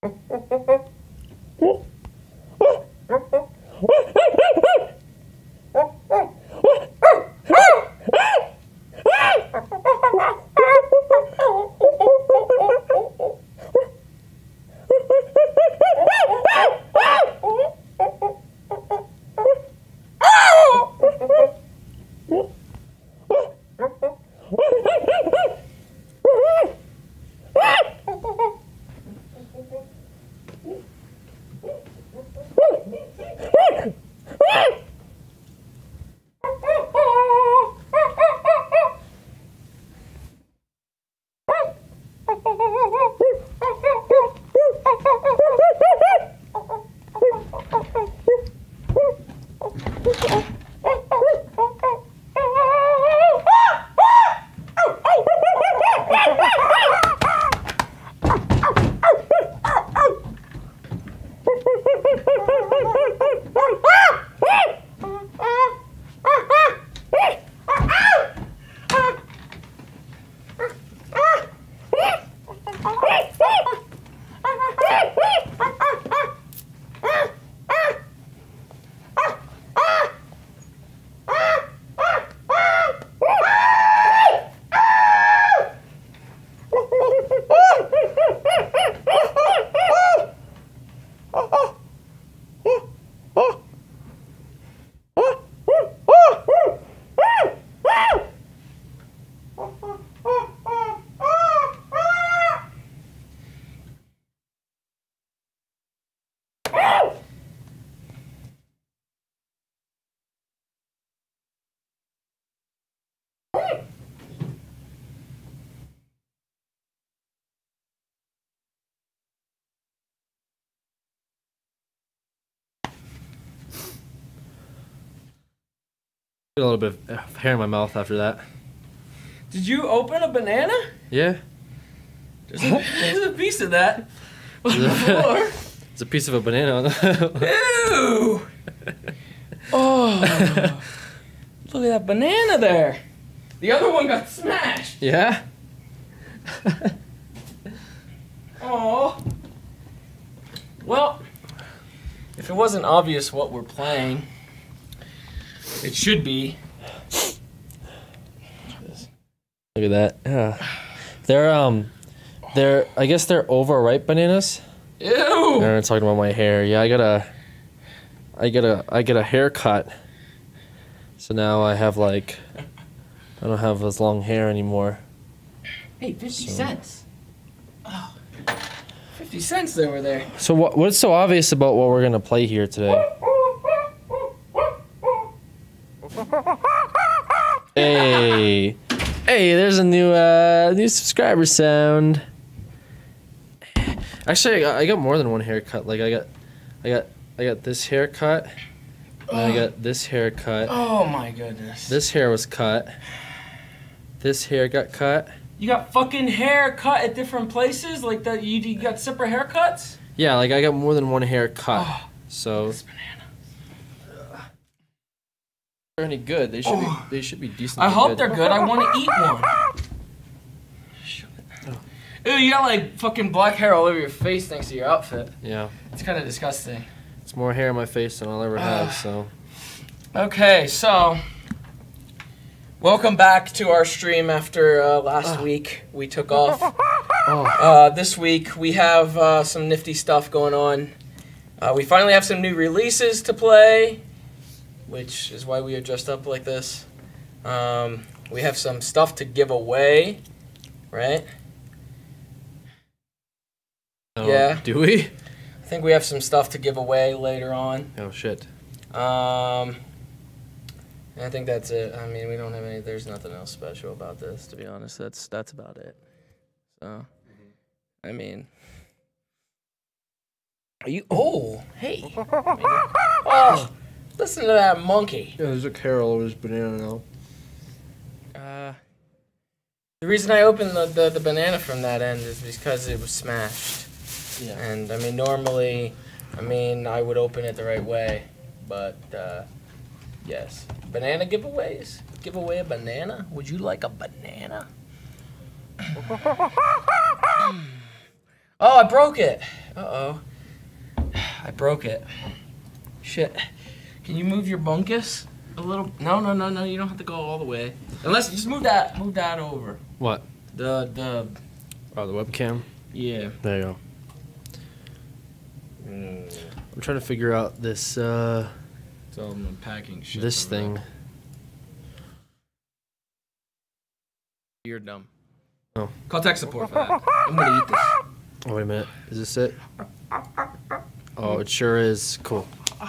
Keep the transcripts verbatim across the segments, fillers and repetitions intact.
A little bit of hair in my mouth after that. Did you open a banana? Yeah. There's a, there's a piece of that on the floor. It's a piece of a banana on the Ew! Oh, look at that banana there. The other one got smashed. Yeah? Oh. Well, if it wasn't obvious what we're playing, it should be. Look at that. Yeah. They're um they're I guess they're overripe bananas. Ew! I'm talking about my hair. Yeah, I got a I get a I get a haircut. So now I have like I don't have as long hair anymore. Hey, fifty So. cents. Oh, fifty cents over there. So what what's so obvious about what we're gonna play here today? Hey, hey! There's a new uh, new subscriber sound. Actually, I got, I got more than one haircut. Like I got, I got, I got this haircut. And I got this haircut. Oh my goodness. This hair was cut. This hair got cut. You got fucking hair cut at different places, like that. You, you got separate haircuts. Yeah, like I got more than one haircut. Oh, So. this banana. They're any good? They should Oh. be. They should be decent. I hope good. they're good. I want to eat one. Ew, you got like fucking black hair all over your face thanks to your outfit. Yeah. It's kind of disgusting. It's more hair on my face than I'll ever have. So. Okay, so welcome back to our stream after uh, last week. We took off. Oh. Uh, this week we have uh, some nifty stuff going on. Uh, we finally have some new releases to play, which is why we are dressed up like this. Um, we have some stuff to give away, right? Oh, Yeah. Do we? I think we have some stuff to give away later on. Oh shit. Um, I think that's it. I mean, we don't have any. There's nothing else special about this, to be honest. That's that's about it. So, I mean, are you? Oh, hey. Oh, listen to that monkey. Yeah, there's a carol over this banana now. Uh, the reason I opened the, the the banana from that end is because it was smashed. Yeah. And I mean, normally, I mean, I would open it the right way, but uh, yes. Banana giveaways? Give away a banana? Would you like a banana? Oh, I broke it. Uh-oh. I broke it. Shit. Can you move your bunkus a little? No, no, no, no. You don't have to go all the way. Unless, just move that, move that over. What? The, the... Oh, the webcam? Yeah. There you go. Mm. I'm trying to figure out this, uh... So I'm unpacking shit. This thing. You're dumb. Oh. Call tech support for that. I'm gonna eat this. Oh, wait a minute. Is this it? Oh, it sure is. Cool.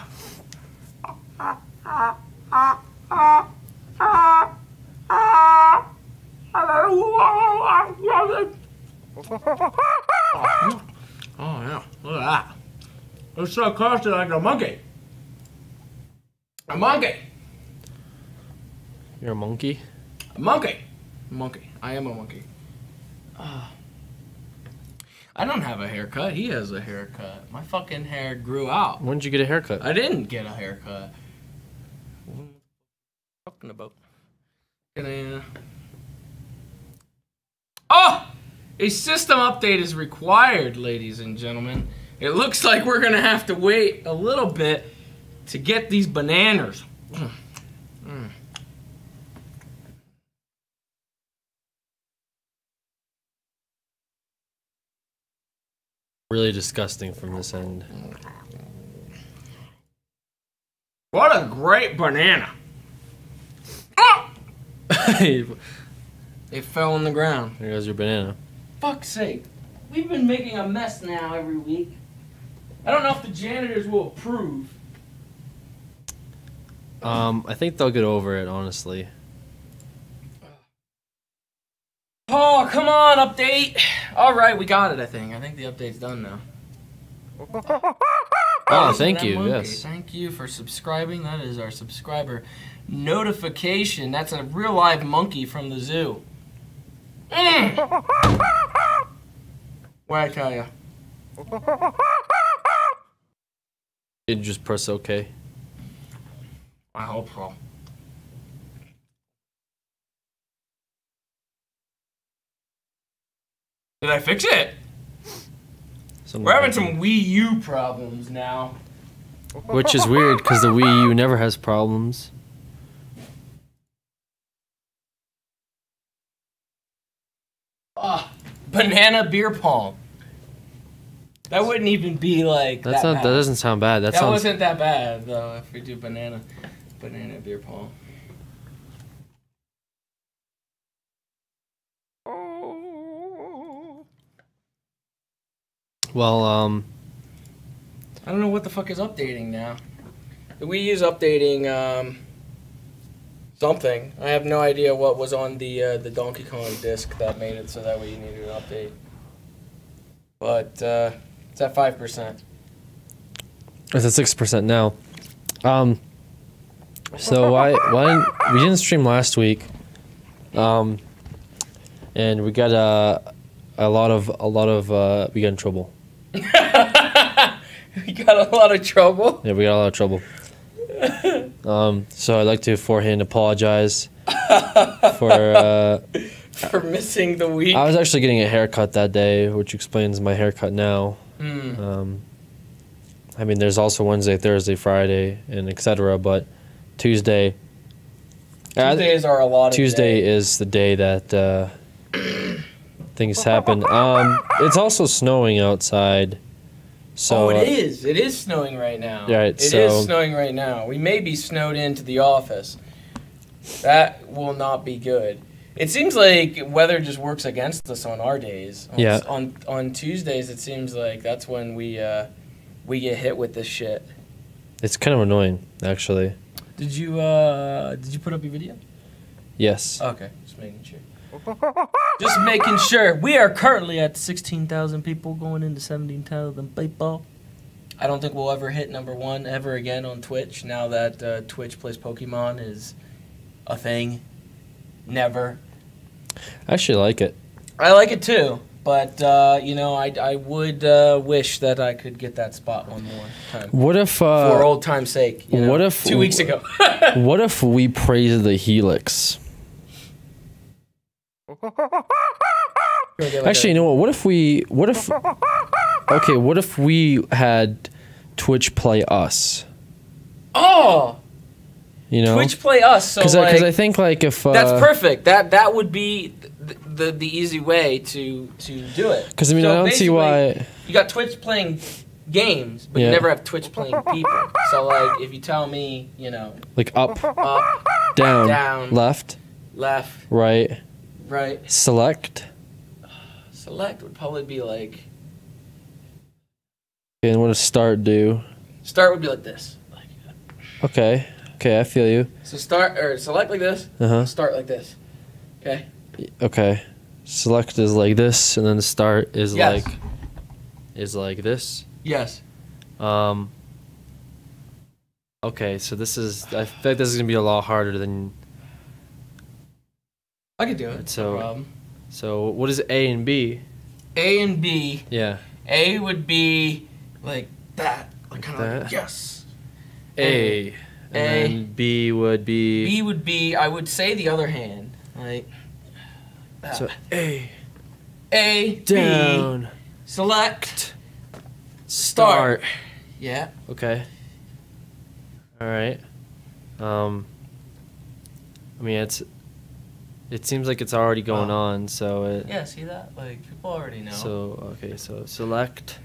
Oh, yeah. Look at that. It's so close like a monkey. A monkey. You're a monkey? A monkey. A monkey. I am a monkey. Uh, I don't have a haircut. He has a haircut. My fucking hair grew out. When did you get a haircut? I didn't get a haircut. What are you talking about? Can I, uh... Oh! A system update is required, ladies and gentlemen. It looks like we're gonna have to wait a little bit to get these bananas. Mm. Mm. Really disgusting from this end. What a great banana. Oh! It fell on the ground. There goes your banana. Fuck's sake. We've been making a mess now every week. I don't know if the janitors will approve. Um, I think they'll get over it, honestly. Oh, come on, update. All right, we got it, I think. I think the update's done now. Oh, thank you, monkey. yes. Thank you for subscribing. That is our subscriber notification. That's a real live monkey from the zoo. Mm. What'd I tell you? Did you just press OK? I hope so. Did I fix it? Something We're having like some Wii U problems now. that. Which is weird, because the Wii U never has problems. Ah, banana beer pong. That wouldn't even be like That's that not. bad. That doesn't sound bad. That, That sounds. wasn't that bad though. If we do banana, banana beer pong. Well, um, I don't know what the fuck is updating now. The Wii U's updating um, something. I have no idea what was on the uh, the Donkey Kong disc that made it so that way you needed an update. But uh, it's at five percent. it's at six percent now. Um, so why why didn't, we didn't stream last week? Um, and we got a a lot of a lot of uh, we got in trouble. We got a lot of trouble. Yeah, we got a lot of trouble. Um, so I'd like to beforehand apologize for. Uh, For missing the week. I was actually getting a haircut that day, which explains my haircut now. Mm. Um, I mean, there's also Wednesday, Thursday, Friday, and et cetera. But Tuesday. Tuesdays are a lot of Tuesday days. is the day that uh, things happen. Um, it's also snowing outside. So, oh, it uh, is. It is snowing right now. Right, It is so- snowing right now. We may be snowed into the office. That will not be good. It seems like weather just works against us on our days. On, Yeah. On on Tuesdays, it seems like that's when we uh, we get hit with this shit. It's kind of annoying, actually. Did you uh, did you put up your video? Yes. Okay, just making sure. Just making sure. We are currently at sixteen thousand people going into seventeen thousand people. I don't think we'll ever hit number one ever again on Twitch now that uh, Twitch Plays Pokemon is a thing. Never. I actually like it. I like it too, but uh, you know, I, I would uh, wish that I could get that spot one more time. What if... Uh, For old time's sake. You know, what if- two weeks ago? what if we praise the Helix? Actually, you know what? What if we... What if... okay, what if we had Twitch play us? Oh, you know, Twitch play us. So because like, I, I think like if uh, that's perfect. That that would be the, the the easy way to to do it. Because I mean, so I don't see why you got Twitch playing games, but yeah. you never have Twitch playing people. So like, if you tell me, you know, like up, up, down, down, left, left, right, right, select. Select would probably be like. And what does start do? Start would be like this. Like, okay. Okay, I feel you. so start or select like this. Uh huh. Start like this. Okay. Okay. Select is like this, and then start is Yes. like is like this. Yes. Um. Okay, so this is. I feel like this is gonna be a lot harder than. I could do it. So- no problem. So what is A and B? A and B. Yeah. A would be like that. Like kind of that? like yes. A. And A. then B would be. B would be I would say the other hand. Like that. So A. A Down. B, select Start. Yeah. Okay. All right. Um. I mean, it's. It seems like it's already going Oh. on, so it. Yeah, see that? Like people already know. So okay, so select.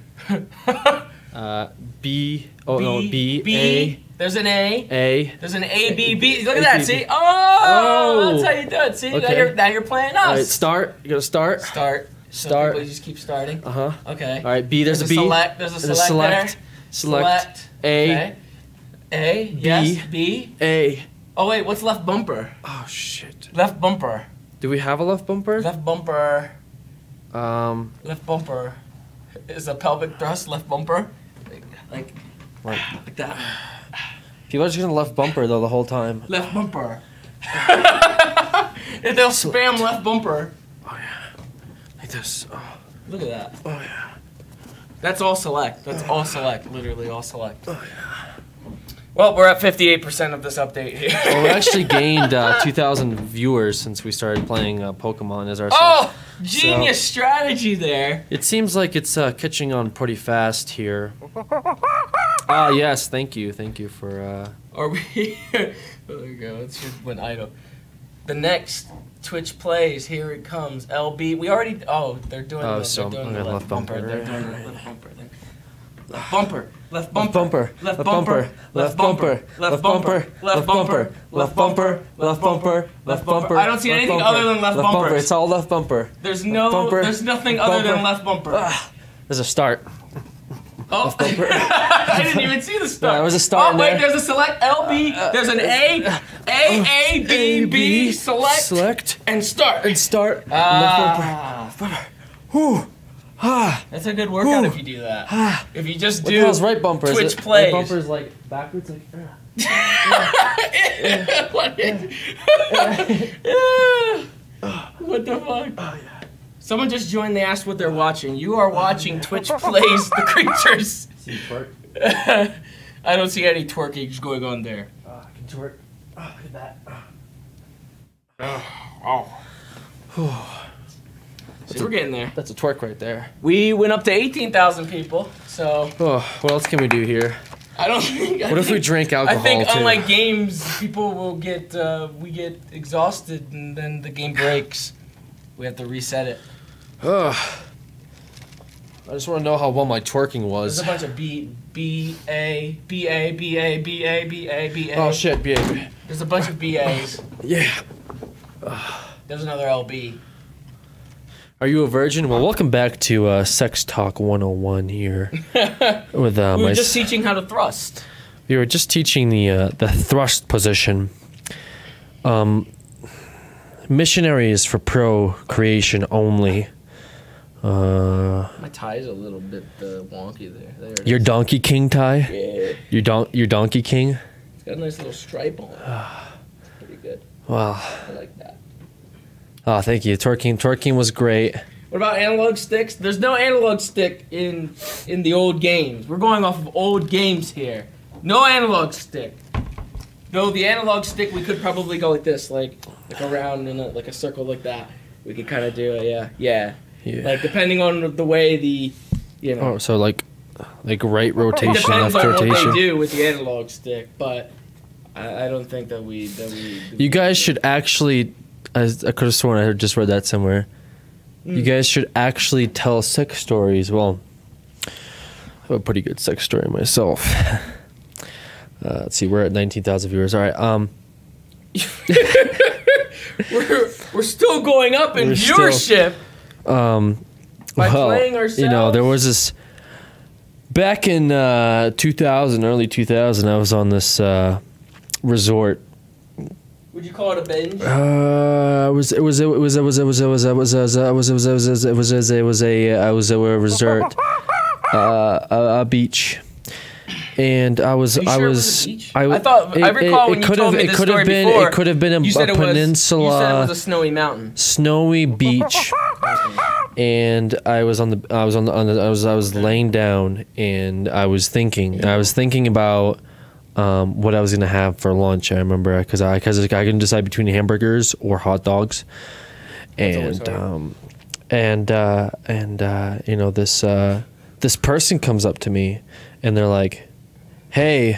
Uh, B. Oh B, no, B. B. A. There's an A. A. There's an A B B. Look at A, that. B, See? B. Oh, Oh. that's how you do it. See? Now Okay. you're now you're playing us. All right, start. You gotta start. Start. So Start. people just keep starting. Uh huh. Okay. All right, B. There's, There's a a B. select. There's a And select select. there. Select. A. Okay. A. Yes. B. A. Oh wait, what's left bumper? Oh shit. Left bumper. Do we have a left bumper? Left bumper. Um. Left bumper. Is a pelvic thrust left bumper? Like like, Like, like that. people are just gonna left bumper though the whole time. Left bumper. If they'll spam left bumper. Oh yeah. Like this. Oh, Look at that. oh yeah. That's all select. That's all select. Literally all select. Oh yeah. Well, we're at fifty-eight percent of this update here. Well, we actually gained uh, two thousand viewers since we started playing uh, Pokemon as our. Oh, genius strategy there. It seems like it's uh, catching on pretty fast here. Ah, yes, thank you, thank you for. Uh... Are we? There we go. It's just went idle. The next Twitch plays. Here it comes. L B. We already. Oh, they're doing. Oh, the, so they're doing I'm the gonna left left bumper. bumper. They're doing the left bumper. They're- Left bumper. Left Left bumper. bumper. Left bumper. Left bumper. Left bumper. Left bumper. Left bumper. Left bumper. Left bumper. I don't see anything other than left bumper. It's all left bumper. There's no. bumper. There's nothing other than Bumper. left bumper. Ah, there's a start. Oh, I didn't even see the start. Yeah, there was a start Oh in wait, there. there's a select L B. There's an A, A, A, B, B, select, Select. and start. And start. Left bumper. Ah, Bumper. Whew. Ah. that's a good workout Whew. if you do that. Ah. If you just What do the hell's right bumper? Is Twitch it, plays. Right bumper is like backwards, like. Uh. What What the fuck? Oh yeah. Someone just joined. They asked what they're watching. You are watching Twitch plays the creatures. See twerk. I don't see any twerking going on there. Oh, I can twerk. Oh, look at that. Oh. oh. See, we're getting there. That's a twerk right there. We went up to eighteen thousand people, so Oh, what else can we do here? I don't think. I What if we think- drink alcohol I think too? unlike games, people will get uh, we get exhausted and then the game breaks. We have to reset it. Ugh. I just want to know how well my twerking There's was. a bunch of B B A B A B A B A B A B A. Oh shit, baby. There's a bunch of B As. Yeah. There's another L B. Are you a virgin? Well, welcome back to uh, Sex Talk one oh one here. With uh, We my were just teaching how to thrust. we were just teaching the uh, the thrust position. Um, missionaries for procreation only. Uh, My tie's a little bit uh, wonky there. There. it your is. Donkey King tie. Yeah. Your don your Donkey King. It's got a nice little stripe on it. Pretty good. Wow. I like that. Oh, thank you. Twerking twerking was great. What about analog sticks? There's no analog stick in in the old games. We're going off of old games here. No analog stick. Though the analog stick, we could probably go like this, like like around in a, like a circle like that. We could kind of do it, yeah, yeah. Yeah. Like depending on the way the You know. Oh, so like, like right It rotation, depends left on what rotation. they do with the analog stick, but I, I don't think that we that we. You guys should actually. I, I could have sworn I had just read that somewhere. Mm. You guys should actually tell sex stories. Well, I have a pretty good sex story myself. uh, let's see, we're at nineteen thousand viewers. All right. Um. we're we're still going up in We're viewership. Still, um. By well, playing ourselves. You know, there was this. Back in uh, two thousand, early two thousand, I was on this uh, resort. Would you call it a binge? Uh, it was it was it was it was it was it was it was it was it was it was it was it was it was a I was a resort, uh, a, a beach, and I was Are you I sure it was, was a beach? I, I thought I recall when you told me it this could story have been before. it could have been a, You said a it was peninsula. you said it was a snowy mountain. Snowy beach. And I was on the I was on the, on the I was I was laying down and I was thinking I was thinking about um, what I was gonna have for lunch. I remember because I because I couldn't decide between hamburgers or hot dogs, and um, and uh, and uh, you know this uh, this person comes up to me and they're like, "Hey,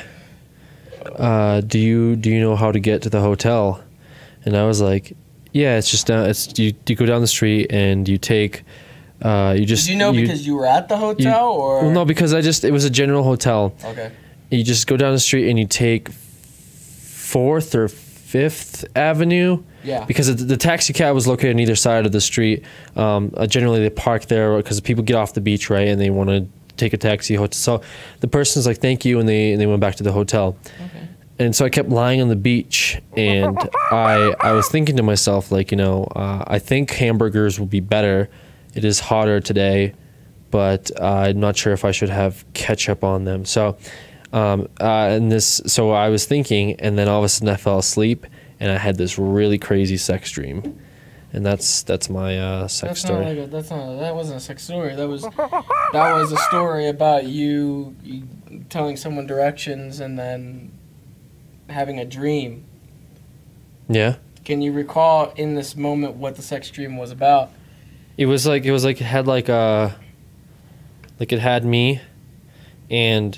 uh, do you do you know how to get to the hotel?" And I was like, yeah, it's just down. It's you. You go down the street and you take. Uh, you just. Did you know you, because you were at the hotel, you, or well, no, because I just it was a general hotel. Okay. You just go down the street and you take Fourth or Fifth Avenue. Yeah. Because the, the taxi cab was located on either side of the street. Um, uh, generally, they park there because people get off the beach, right, and they want to take a taxi. Hotel. So the person's like, "Thank you," and they and they went back to the hotel. Okay. And so I kept lying on the beach, and I I was thinking to myself, like, you know, uh, I think hamburgers will be better. It is hotter today, but uh, I'm not sure if I should have ketchup on them. So, um, uh, and this, so I was thinking, and then all of a sudden I fell asleep, and I had this really crazy sex dream, and that's that's my uh, sex That's story. not like a, that's not that wasn't a sex story. That was that was a story about you, you telling someone directions and then having a dream. Yeah. Can you recall in this moment what the sex dream was about? It was like it was like it had like a like it had me, and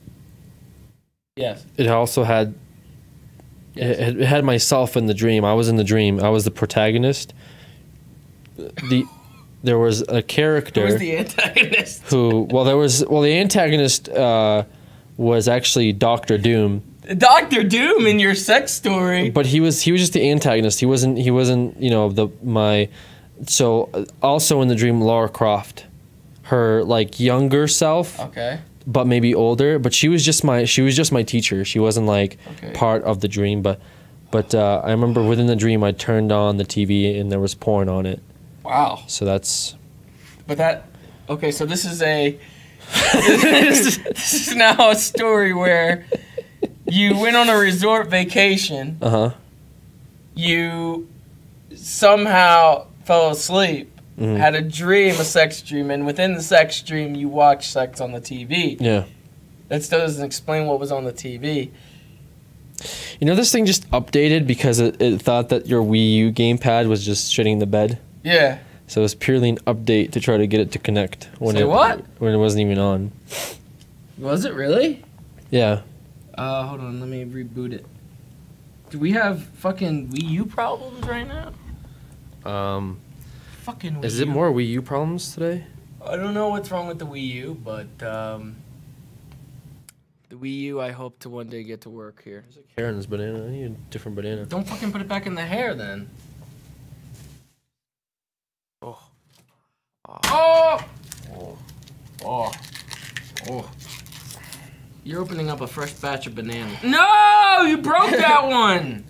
Yes. it also had Yes. it, it had myself in the dream. I was in the dream. I was the protagonist. The there was a character Who was the antagonist? who well there was well the antagonist uh, was actually Doctor Doom. Doctor Doom in your sex story. But he was he was just the antagonist. He wasn't he wasn't you know the my so uh, also in the dream Lara Croft, her like younger self, Okay. but maybe older. But she was just my she was just my teacher. She wasn't like Okay. part of the dream. But but uh, I remember within the dream I turned on the T V and there was porn on it. Wow. So that's But that okay. So this is a this, this is now a story where you went on a resort vacation. uh huh. You somehow fell asleep, Mhm. had a dream, a sex dream, and within the sex dream, you watched sex on the T V. Yeah. That still doesn't explain what was on the T V. You know this thing just updated because it, it thought that your Wii U gamepad was just shitting the bed. Yeah. So it was purely an update to try to get it to connect when Say it what? when it wasn't even on. Was it really? Yeah. Uh, hold on. Let me reboot it. Do we have fucking Wii U problems right now? Um, Fucking Wii is U. it more Wii U problems today? I don't know what's wrong with the Wii U, but um, the Wii U I hope to one day get to work here. There's a Karen's banana. I need a different banana. Don't fucking put it back in the hair then. Oh. Oh! Oh. Oh. Oh. You're opening up a fresh batch of bananas. No! You broke that one!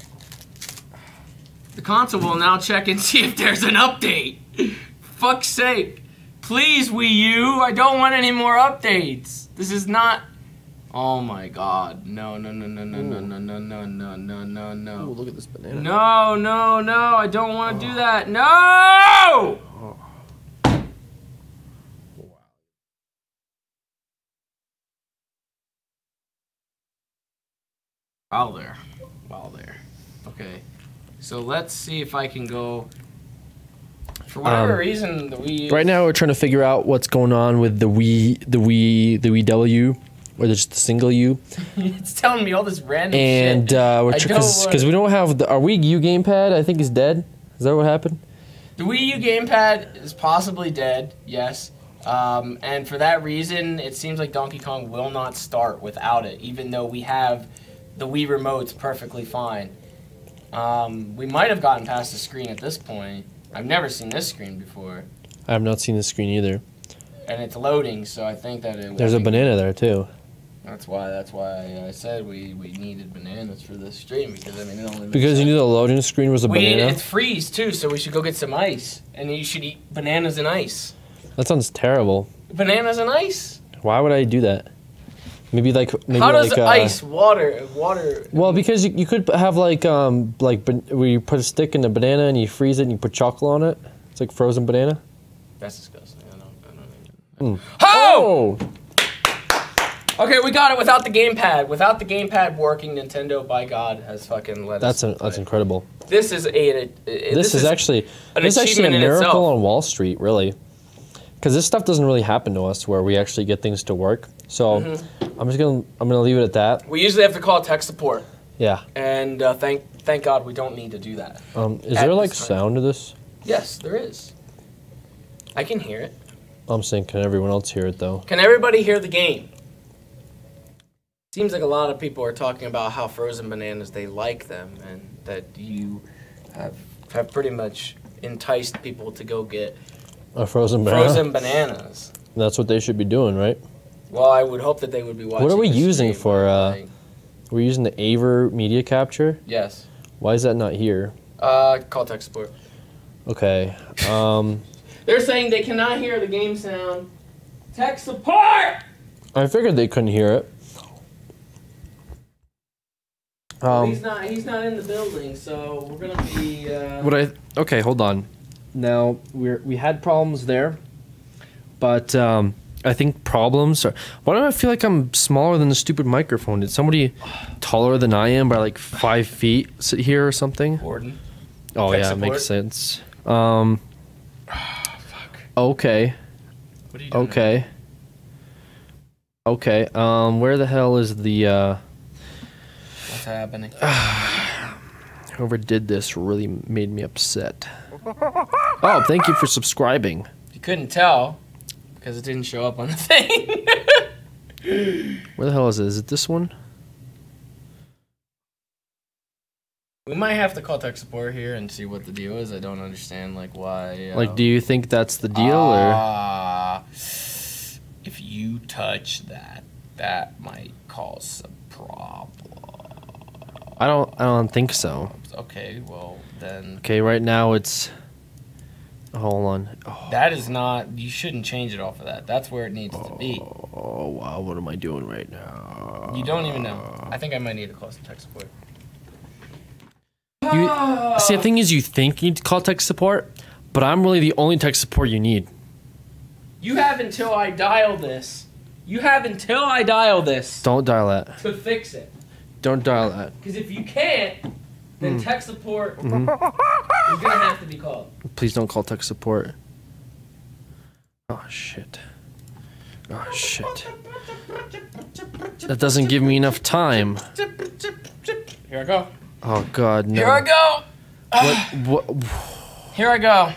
The console will now check and see if there's an update. Fuck's sake. Please, Wii U, I don't want any more updates. This is not... Oh my god. No, no, no, no, no, no, no, no, no, no, no, no, no. Oh, look at this banana. No, no, no, I don't want to do that. No! Oh. Wow there. Wow there. Okay. So let's see if I can go For whatever Um, reason, the Wii. Right now, we're trying to figure out what's going on with the Wii, the Wii, the Wii W, or just the single U. It's telling me all this random and, shit. uh, we're I because don't because we don't have the, our Wii U gamepad. I think is dead. Is that what happened? The Wii U gamepad is possibly dead. Yes. Um, and for that reason, it seems like Donkey Kong will not start without it, even though we have the Wii remotes perfectly fine. Um, we might have gotten past the screen at this point. I've never seen this screen before. I have not seen the screen either. And it's loading, so I think that it. There's I a think banana there too. That's why. That's why I said we, we needed bananas for this stream because I mean it only. Makes Because you sense. knew the loading screen was a we, banana. It's freeze too, so we should go get some ice, and you should eat bananas and ice. That sounds terrible. Bananas and ice. Why would I do that? Maybe like maybe How does like uh, ice, water, water? Well, because you, you could have like um like ban- where you put a stick in a banana and you freeze it and you put chocolate on it. It's like frozen banana. That's disgusting. I don't. I don't. Mm. Oh! Okay, we got it without the gamepad. Without the gamepad working, Nintendo, by God, has fucking let That's us. a, that's incredible. This is a. a, a This, this is, actually an this is actually a achievement in miracle itself. on Wall Street, really. Because this stuff doesn't really happen to us, where we actually get things to work. So Mm-hmm. I'm just gonna I'm gonna leave it at that. We usually have to call tech support, Yeah. and uh, thank thank God we don't need to do that. Um, is At there like this time. sound to this? Yes, there is. I can hear it. I'm saying, can everyone else hear it though? Can everybody hear the game? Seems like a lot of people are talking about how frozen bananas, they like them, and that you have have pretty much enticed people to go get A frozen banana. frozen bananas. That's what they should be doing, right? Well, I would hope that they would be watching. What are we this using stream, for? Uh, like- we're using the Aver media capture. yes. Why is that not here? Uh, call tech support. Okay. Um, They're saying they cannot hear the game sound. Tech support. I figured they couldn't hear it. Well, Um, he's not. He's not in the building, so we're gonna be. Uh, What I okay, hold on. Now we're we had problems there, but um, I think problems are. Why do I feel like I'm smaller than the stupid microphone? Did somebody taller than I am by like five feet sit here or something? Gordon. Oh Tech yeah, it support? makes sense. Um, Fuck. okay, What are you doing? okay, okay. Um, where the hell is the uh? What's happening? Whoever did this really made me upset. Oh, thank you for subscribing. You couldn't tell because it didn't show up on the thing. Where the hell is it? Is it this one? We might have to call tech support here and see what the deal is. I don't understand, like, why. Uh, Like, do you think that's the deal, or? uh, if you touch that, that might cause a problem. I don't. I don't think so. Okay, well then. Okay, right now it's. Hold on. Oh, That is not. You shouldn't change it off of that. That's where it needs to be. oh wow! What am I doing right now? You don't even know. I think I might need to call some tech support. You see, the thing is, you think you need to call tech support, but I'm really the only tech support you need. You have until I dial this. You have until I dial this Don't dial that. to fix it. Don't dial that. Because if you can't, then tech support Mm-hmm. is gonna have to be called. Please don't call tech support. Oh shit. Oh shit. That doesn't give me enough time. Here I go. Oh god, no. Here I go. What? What? Here I go.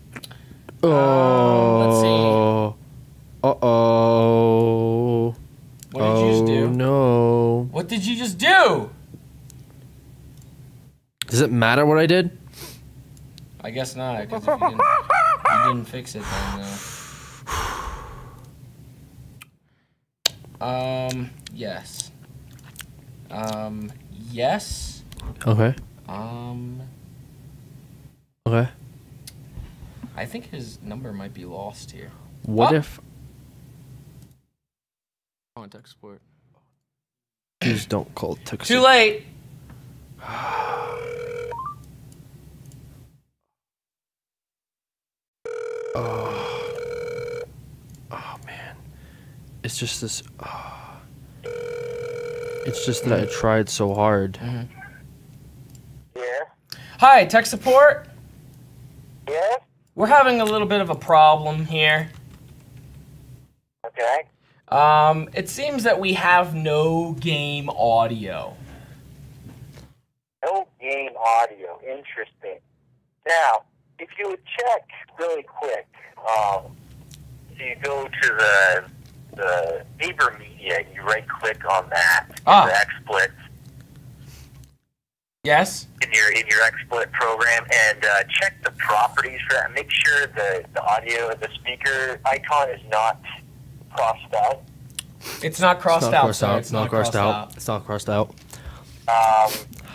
Oh. Uh oh. What did you just do? Oh no. What did you just do? Does it matter what I did? I guess not, because if you didn't, you didn't fix it, then. Uh... Um. Yes. Um. Yes. Okay. Um. Okay. I think his number might be lost here. What Oh. if? Contact support. Please don't call tech Too support. late. Oh. Oh man. It's just this. Oh. It's just that I tried so hard. Yes. Hi, tech support. Yes. we're having a little bit of a problem here. Okay. Um, it seems that we have no game audio. No game audio. Interesting. Now, if you would check really quick, um, so you go to the the Neighbor Media, you right click on that, Ah. the XSplit Yes? in your in your XSplit program, and uh, check the properties for that. Make sure the the audio, the speaker icon is not crossed out. It's not crossed It's not out, crossed sir. out. It's not crossed out. It's not crossed out. Um.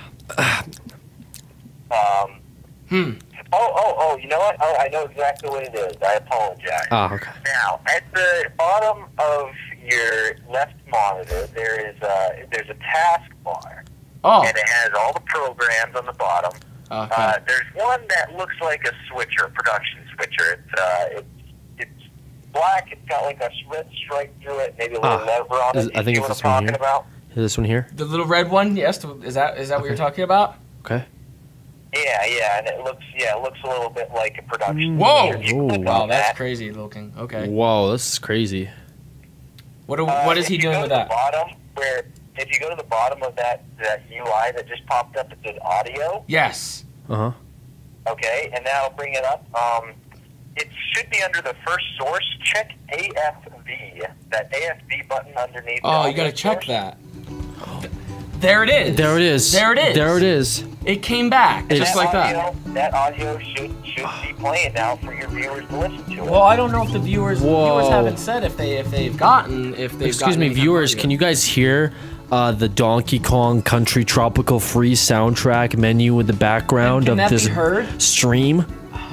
um. Hmm. Oh, oh, oh, you know what? Oh, I know exactly what it is. I apologize. Ah, okay. Now, at the bottom of your left monitor, there is a, there's a task bar. Oh. And it has all the programs on the bottom. Okay. Uh, there's one that looks like a switcher, a production switcher. It's, uh, it's, it's black. It's got like a red stripe through it, maybe a little Ah, lever on is- it. I You think see it's what this I'm one talking here. about? Is this one here? The little red one? Yes. Is that is that what you're talking about? Okay. Yeah, yeah, and it looks, yeah, it looks a little bit like a production Whoa! switcher. You click Wow, on that's that. crazy looking. Okay. Whoa, this is crazy. What do, Uh, what is if he you doing go with to that? The bottom, where if you go to the bottom of that that U I that just popped up, it says audio. Yes. Uh huh. Okay, and now bring it up. Um, it should be under the first source. Check A F V. That A F V button underneath. Oh, the you gotta audio check source. that. There it is. There it is. There it is. There it is. It came back, It- just That like that. audio, that audio should should be playing now for your viewers to listen to. Well, I don't know if the viewers Whoa. viewers haven't said if they if they've gotten if they've Excuse gotten me, any kind of viewers. audio. Can you guys hear uh, the Donkey Kong Country Tropical Freeze soundtrack menu in the background Can of that this be heard? stream?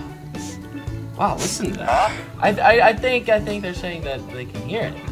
Wow, listen to that. Huh? I, I I think I think they're saying that they can hear it.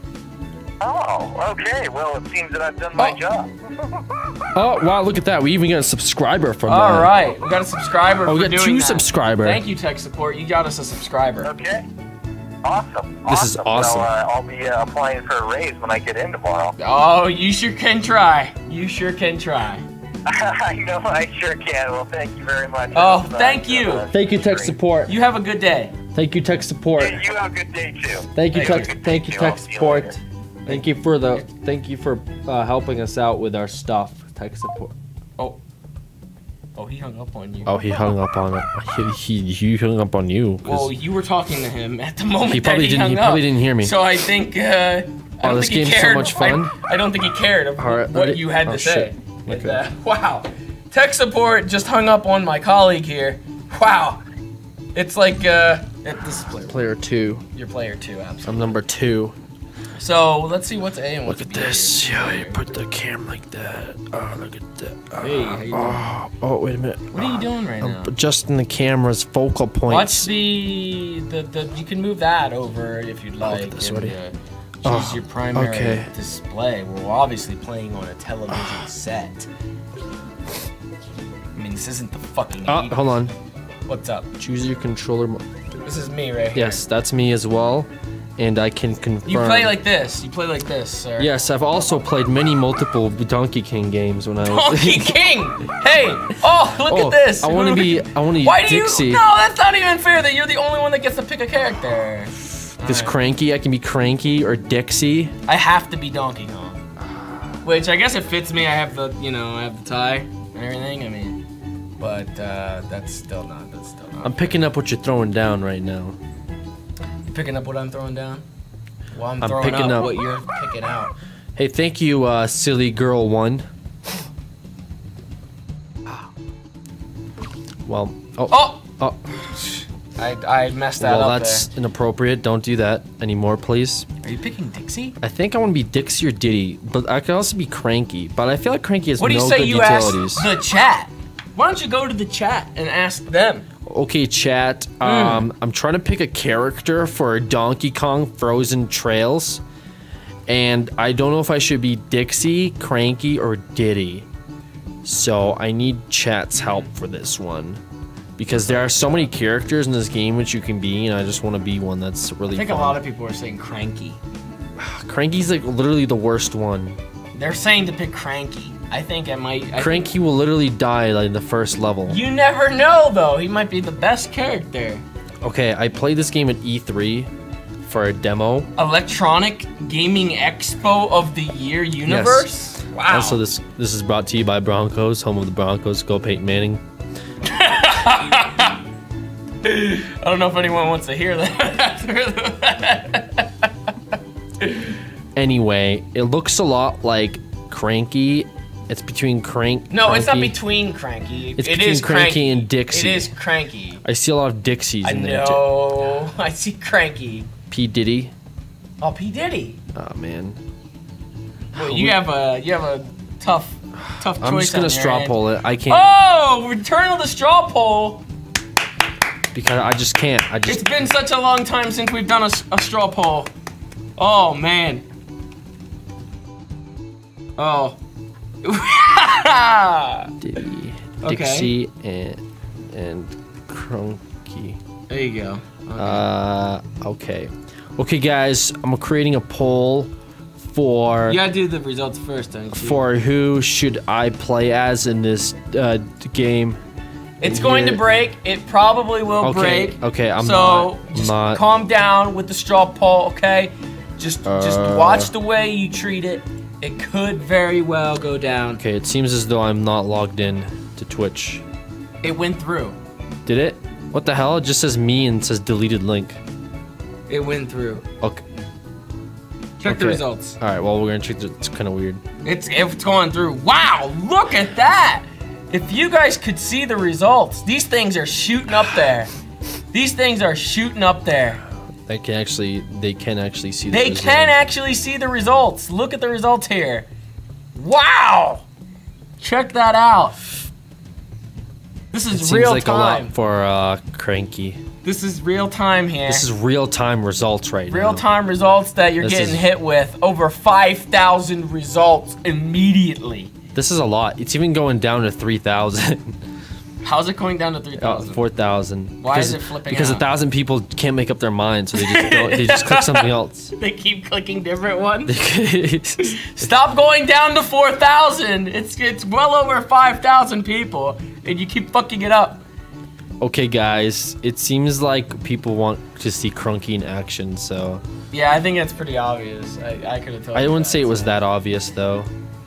Oh, okay. Well, it seems that I've done my Oh. job. Oh wow! Look at that. We even got a subscriber from that. All right, we got a subscriber. Oh, we for got doing two that. subscriber. Thank you, tech support. You got us a subscriber. Okay. Awesome. This is awesome. So, uh, I'll be uh, applying for a raise when I get in tomorrow. Oh, you sure can try. You sure can try. I know I sure can. Well, thank you very much. Oh, Uh, thank you. uh, Thank you, tech support. You have a good day. Thank you, tech support. Hey, you have a good day too. Thank you, Thank tech. you. Thank you, I'll tech see you support. later. Thank you for the. Thank you for uh, helping us out with our stuff. Tech support. Oh. Oh, he hung up on you. Oh, he hung up on it. He, he, he hung up on you. 'cause Well, you were talking to him at the moment. He probably that he didn't- hung he probably up. didn't hear me. So I think. Uh, I Oh, don't this think he game's so cared. much fun? I, I don't think he cared of All right, what let- you had oh, to say. shit. And, Okay. uh, wow. Tech support just hung up on my colleague here. Wow. It's like uh, it, this is player. player two. You're player two, absolutely. I'm number two. So let's see what's A and what's Look at B. this. Yeah, you put the camera like that. Oh, look at that. Oh, Hey, how you doing? oh, oh, wait a minute. What are you doing right now? I'm adjusting the camera's focal What's points. the, the the you can move that over if you'd like. at this, and, ready? uh, Oh, choose your primary okay. display. We're obviously playing on a television set. I mean, this isn't the fucking. Oh, eighties. hold on. What's up? Choose your controller. Mo This is me right here. yes, that's me as well. And I can confirm. You play like this. You play like this, sir. Yes, I've also played many multiple Donkey King games when I was. Donkey King. Hey. Oh, look Oh, at this. I wanna Look be- at- I wanna be Why do Dixie. you? No, that's not even fair. That you're the only one that gets to pick a character. This Alright. Cranky, I can be Cranky or Dixie. I have to be Donkey Kong. Which I guess it fits me. I have the, you know, I have the tie and everything. I mean, but uh, that's still not. That's still not. I'm picking up what you're throwing down right now. You picking up what I'm throwing down. Well, I'm, I'm throwing picking up up- what you're picking out. Hey, thank you, uh, silly girl one. Well, oh, Oh, oh, I I messed that well, up that's inappropriate. Don't do that anymore, please. there. Are you picking Dixie? I think I want to be Dixie or Diddy, but I could also be Cranky. But I feel like Cranky has What do you no say good you utilities. ask the chat? Why don't you go to the chat and ask them? Okay, chat. Hmm. Um, I'm trying to pick a character for Donkey Kong Frozen Trails, and I don't know if I should be Dixie, Cranky, or Diddy. So I need chat's help for this one, because there are so many characters in this game which you can be, and I just want to be one that's really I think fun. a lot of people are saying Cranky. Cranky's like literally the worst one. They're saying to pick Cranky. I think I might. I Cranky will literally die like in the first level. You never know, though. He might be the best character. Okay, I played this game at E three for a demo. Electronic Gaming Expo of the Year Universe? Yes. Wow. Also, this this is brought to you by Broncos, home of the Broncos. Go Peyton Manning. I don't know if anyone wants to hear that. Anyway, it looks a lot like Cranky. It's between Crank. No, Cranky. it's not between Cranky. It's it between is Cranky cranky and Dixie. It is Cranky. I see a lot of Dixies I in there. know. I see Cranky. P Diddy. Oh, P Diddy. Oh man. Wait, you have a you have a tough tough choice. I'm just gonna on your straw hand. poll it. I can't. Oh, return of the straw poll. Because I just can't. I just. It's been such a long time since we've done a, a straw poll. Oh man. Oh. Diddy, Okay. Dixie, and and Crunky. There you go. Okay. Uh, okay, okay, guys. I'm creating a poll for you gotta do the results first, don't you? for who should I play as in this uh, game. It's going to Here. break. It probably will Okay, break. okay, I'm so not- just not- calm down with the straw poll, okay? Just just Uh. watch the way you treat it. It could very well go down. Okay, it seems as though I'm not logged in to Twitch. It went through. Did it? What the hell? It just says me and says deleted link. It went through. Okay. Check the Okay. results. All right. Well, we're gonna check. The, it's kind of weird. It's it's going through. Wow, look at that! If you guys could see the results, these things are shooting up there. These things are shooting up there. They can actually. They can actually see. The They results. can actually see the results. Look at the results here. Wow! Check that out. This It is seems real like a time. lot for uh, Cranky. This is real time here. This is real time results right now. real time results that you're This getting is- hit with. Over five thousand results immediately. This is a lot. It's even going down to three thousand. How's it going down to three Uh, thousand? four thousand. Why because, is it flipping Because out? a thousand people can't make up their mind, so they just go, they just click something else. They keep clicking different ones. Stop going down to four thousand. It's it's well over five thousand people, and you keep fucking it up. Okay, guys. It seems like people want to see Crunky in action, so Yeah, I think it's pretty obvious. I, I could have told I you wouldn't that, say it was so. that obvious though.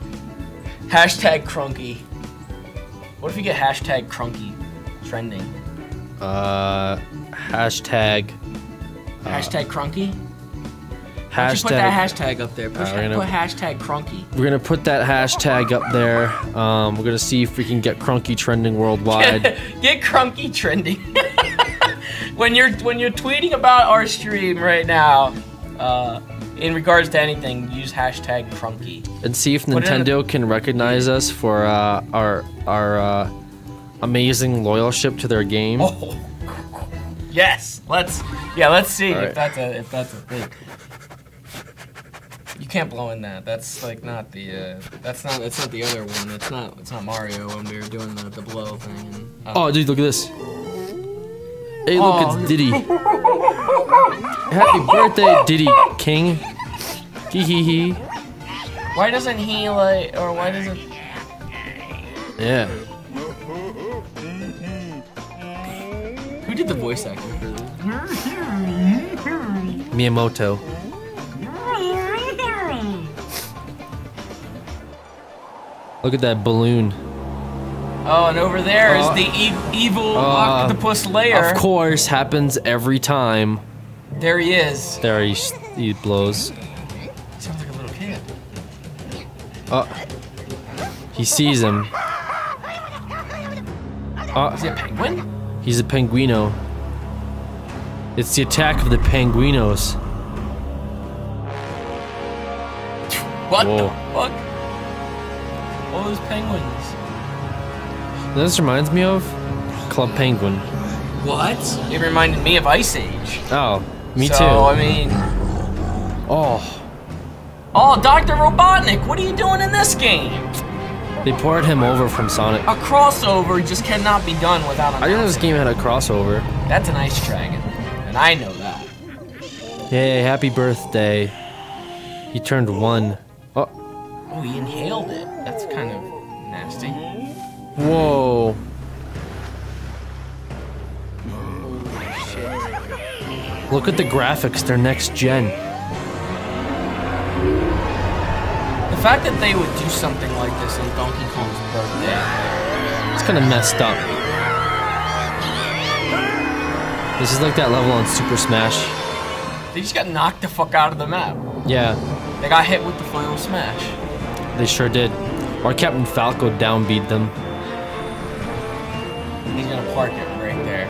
Hashtag Crunky. What if you get hashtag Crunky trending? Uh, hashtag. Hashtag Crunky? Why don't you put that Hashtag. hashtag up there. Push, Uh, we're gonna- put hashtag Crunky. We're gonna put that hashtag up there. Um, we're gonna see if we can get Crunky trending worldwide. Get Crunky trending. when you're when you're tweeting about our stream right now, uh, in regards to anything, use hashtag Crunky. And see if Put it in Nintendo can recognize us for uh, our our uh, amazing loyalship to their game. Oh. Yes. Let's yeah. Let's see All if right. that's a if that's a thing. You can't blow in that. That's like not the. Uh, that's not. It's not the other one. It's not. It's not Mario when we were doing the, the blow thing. And, uh, Oh, dude, look at this. Hey, look, Oh. it's Diddy. Happy birthday, Diddy King. Hee hee hee. Why doesn't he like? Or why doesn't? Yeah. Who did the voice acting for this? Miyamoto. Look at that balloon. Oh, and over there is Uh, the e evil uh, octopus layer. Of course, happens every time. There he is. There he, he blows. Sounds like a little kid. Oh. He sees him. Oh, Is he a penguin? he's a penguino. It's the attack of the penguinos. What Whoa. the fuck? All those penguins. This reminds me of Club Penguin. What? It reminded me of Ice Age. Oh, me so, too. I mean, Oh, oh, Doctor Robotnik, what are you doing in this game? they poured him over from Sonic. A crossover just cannot be done without I didn't know this announcing. game had a crossover. That's an ice dragon, and I know that. Yay, happy birthday. He turned one. Oh, Oh, he inhaled it. That's kind of nasty. whoa. Holy shit. Look at the graphics, they're next gen. The fact that they would do something like this on Donkey Kong's birthday. It's kind of messed up. This is like that level on Super Smash. They just got knocked the fuck out of the map. Yeah. They got hit with the final smash. They sure did. Or Captain Falco downbeat them. He's gonna park it right there.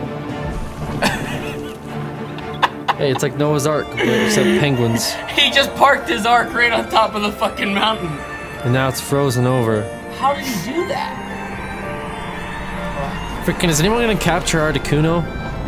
Hey, it's like Noah's Ark, except penguins. He just parked his Ark right on top of the fucking mountain. And now it's frozen over. How did you do that? Freaking, is anyone gonna capture Articuno?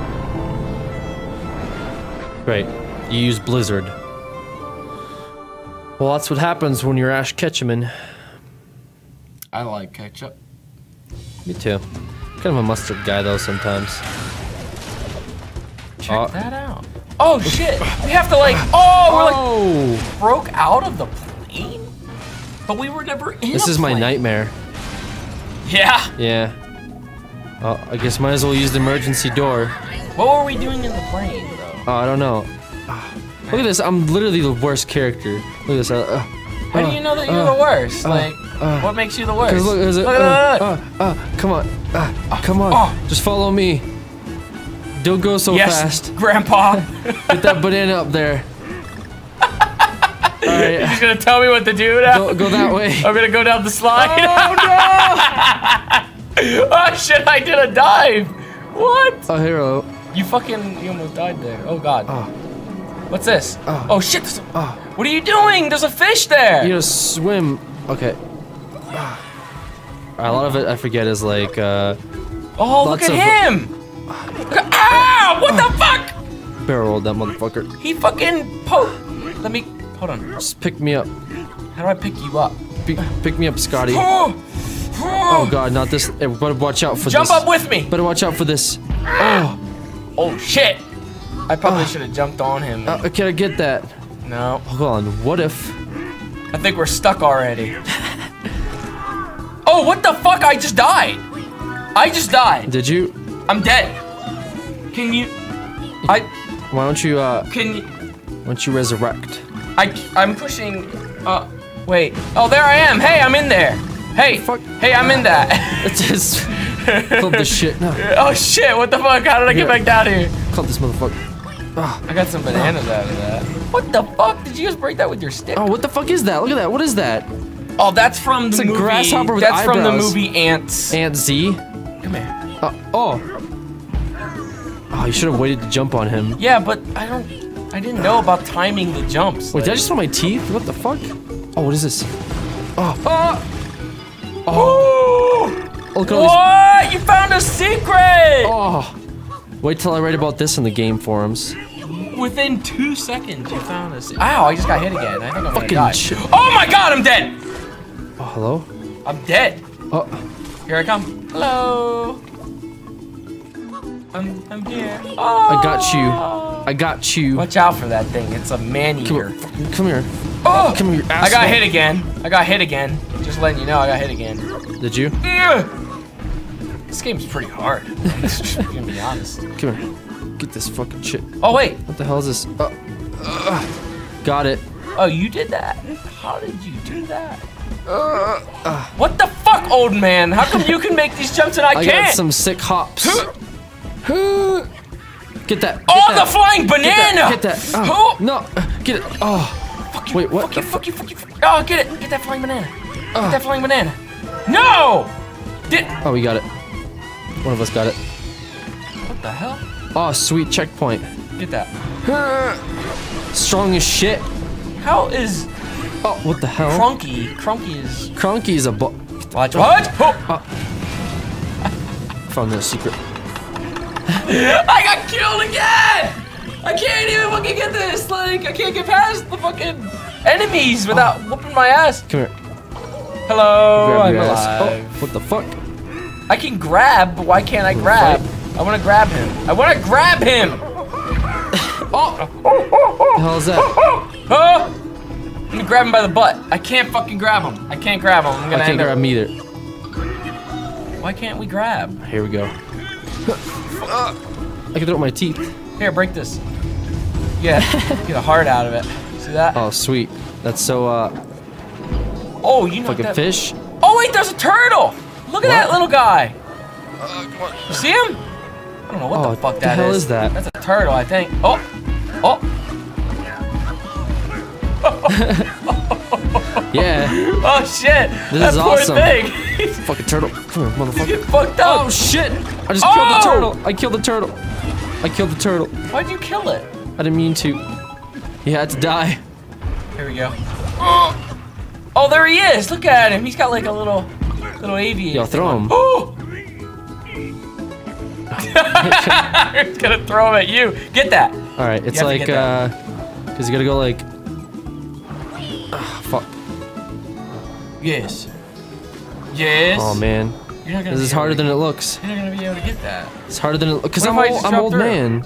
Great. You use Blizzard. Well, that's what happens when you're Ash Ketchum. I like ketchup. Me too. Kind of a mustard guy though sometimes. Check Oh. that out. Oh shit! We have to like. Oh, we're like Oh! broke out of the plane, but we were never in. This a is my plane. nightmare. Yeah. Yeah. Oh, I guess might as well use the emergency door. What were we doing in the plane though? Oh, I don't know. Look at this. I'm literally the worst character. Look at this. Uh, uh, How do you know that you're uh, the worst? uh, like, uh, what makes you the worst? Cause look, there's a, look, uh, look, look. uh, uh, come on, uh, come on, oh. just follow me. Don't go so Yes, fast. Grandpa. Get that banana up there. All You're right, just gonna tell me what to do now? go, go that way. I'm gonna go down the slide. Oh no! Oh shit! I did a dive. What? A hero. You fucking, you almost died there. Oh god. Oh. What's this? Oh. Oh shit! there's a- Oh. What are you doing? There's a fish there. You gotta swim. Okay. A lot of it I forget is like. Uh, Oh, look lots at of- him! Look at- Ah! What the fuck? barrel rolled that motherfucker. He fucking po- Let me. Hold on. Just pick me up. How do I pick you up? Pick, pick me up, Scotty. Oh, Oh god, not this. Hey, better watch out for Jump this. up with me! Better watch out for this. Oh, Oh shit! I probably Ah. should have jumped on him. uh, can I get that? No. Hold on. What if? I think we're stuck already. Oh, what the fuck? I just died. I just died. Did you? I'm dead. Can you? I Why don't you? Uh, can you? why don't you resurrect? I I'm pushing. Uh, wait. Oh, there I am. Hey, I'm in there. Hey, Fuck. Hey, I'm in that. Let's just club this shit. No, Oh shit! What the fuck? How did I get Here. back down here? club this motherfucker. I got some bananas out of that. What the fuck? Did you just break that with your stick? Oh, what the fuck is that? Look at that. What is that? Oh, that's from the It's a movie. grasshopper with That's from the eyebrows. movie Ants. Aunt Z. Come here. Uh, oh. Oh, you should have waited to jump on him. Yeah, but I don't. I didn't know about timing the jumps. Wait, did I like- just throw my teeth? What the fuck? Oh, what is this? Oh. Oh. Oh! Look at all these. What? You found a secret! Oh. Wait till I write about this in the game forums. Within two seconds, you found a secret. Ow! I just got hit again. I think I'm gonna Fucking die. shit. Oh my god! I'm dead. Oh, hello? I'm dead. Oh. Here I come. Hello. I'm. I'm here. Oh. I got you. I got you. Watch out for that thing. It's a man Come eater. here. Come here. Oh! Come here, I got asshole. hit again. I got hit again. Just letting you know, I got hit again. Did you? Ugh. This game's pretty hard. I'm just gonna be honest. Come here. Get this fucking shit. Oh wait. What the hell is this? Oh. Ugh. Got it. Oh, you did that? How did you do that? Uh, uh, What the fuck, old man? How come you can make these jumps and I, I can't? got some sick hops. Get that. Get Oh, that. the flying banana! Get that. Get that. Oh, Oh. no. Uh, Get it. Oh. Fuck you, Wait, what Fuck the you, fuck you, fuck you, fuck you. Oh, get it. Get that flying banana. Uh. Get that flying banana. No! Did. Oh, we got it. One of us got it. What the hell? Oh, sweet checkpoint. Get that. Strong as shit. How is Oh, what the hell? Crunky? Crunky is. Crunky is a bu- Watch. What? Oh. Found the secret. I got killed again! I can't even fucking get this. Like, I can't get past the fucking enemies without whooping my ass. Come here. Hello, Grab I'm your ass. alive. Oh, what the fuck? I can grab, but why can't I grab? I want to grab him. I want to grab him. Oh! What the hell is that? Oh! I'm gonna grab him by the butt. I can't fucking grab him. I can't grab him. I'm I gonna can't end up- grab him either. Why can't we grab? Here we go. I can throw it with my teeth. Here, break this. Yeah, get a heart out of it. See that? Oh, sweet. That's so, uh... Oh, you know fucking that... fish. Oh, wait, there's a turtle! Look at What? that little guy. Uh, come on. You see him? I don't know what Oh, the fuck the that hell is. is that? That's a turtle, I think. Oh! Oh! Yeah. Oh, shit! This that is poor awesome. thing! Fucking turtle. Come here, He's motherfucker. getting fucked up! Oh, shit! I just Oh! killed the turtle. I killed the turtle. I killed the turtle. Why'd you kill it? I didn't mean to. He had to die. Here we go. Oh! Oh, there he is! Look at him! He's got like a little, little aviator. Yo, throw him. Oh! He's gonna throw him at you. Get that. All right, it's You have to like, get uh, that. cause you gotta go like, ah, fuck. Yes. Yes. Oh man, You're not gonna this be is harder able to, than it looks. You're not gonna be able to get that. It's harder than it looks. Cause What I'm if I old, just I'm drop old through? man.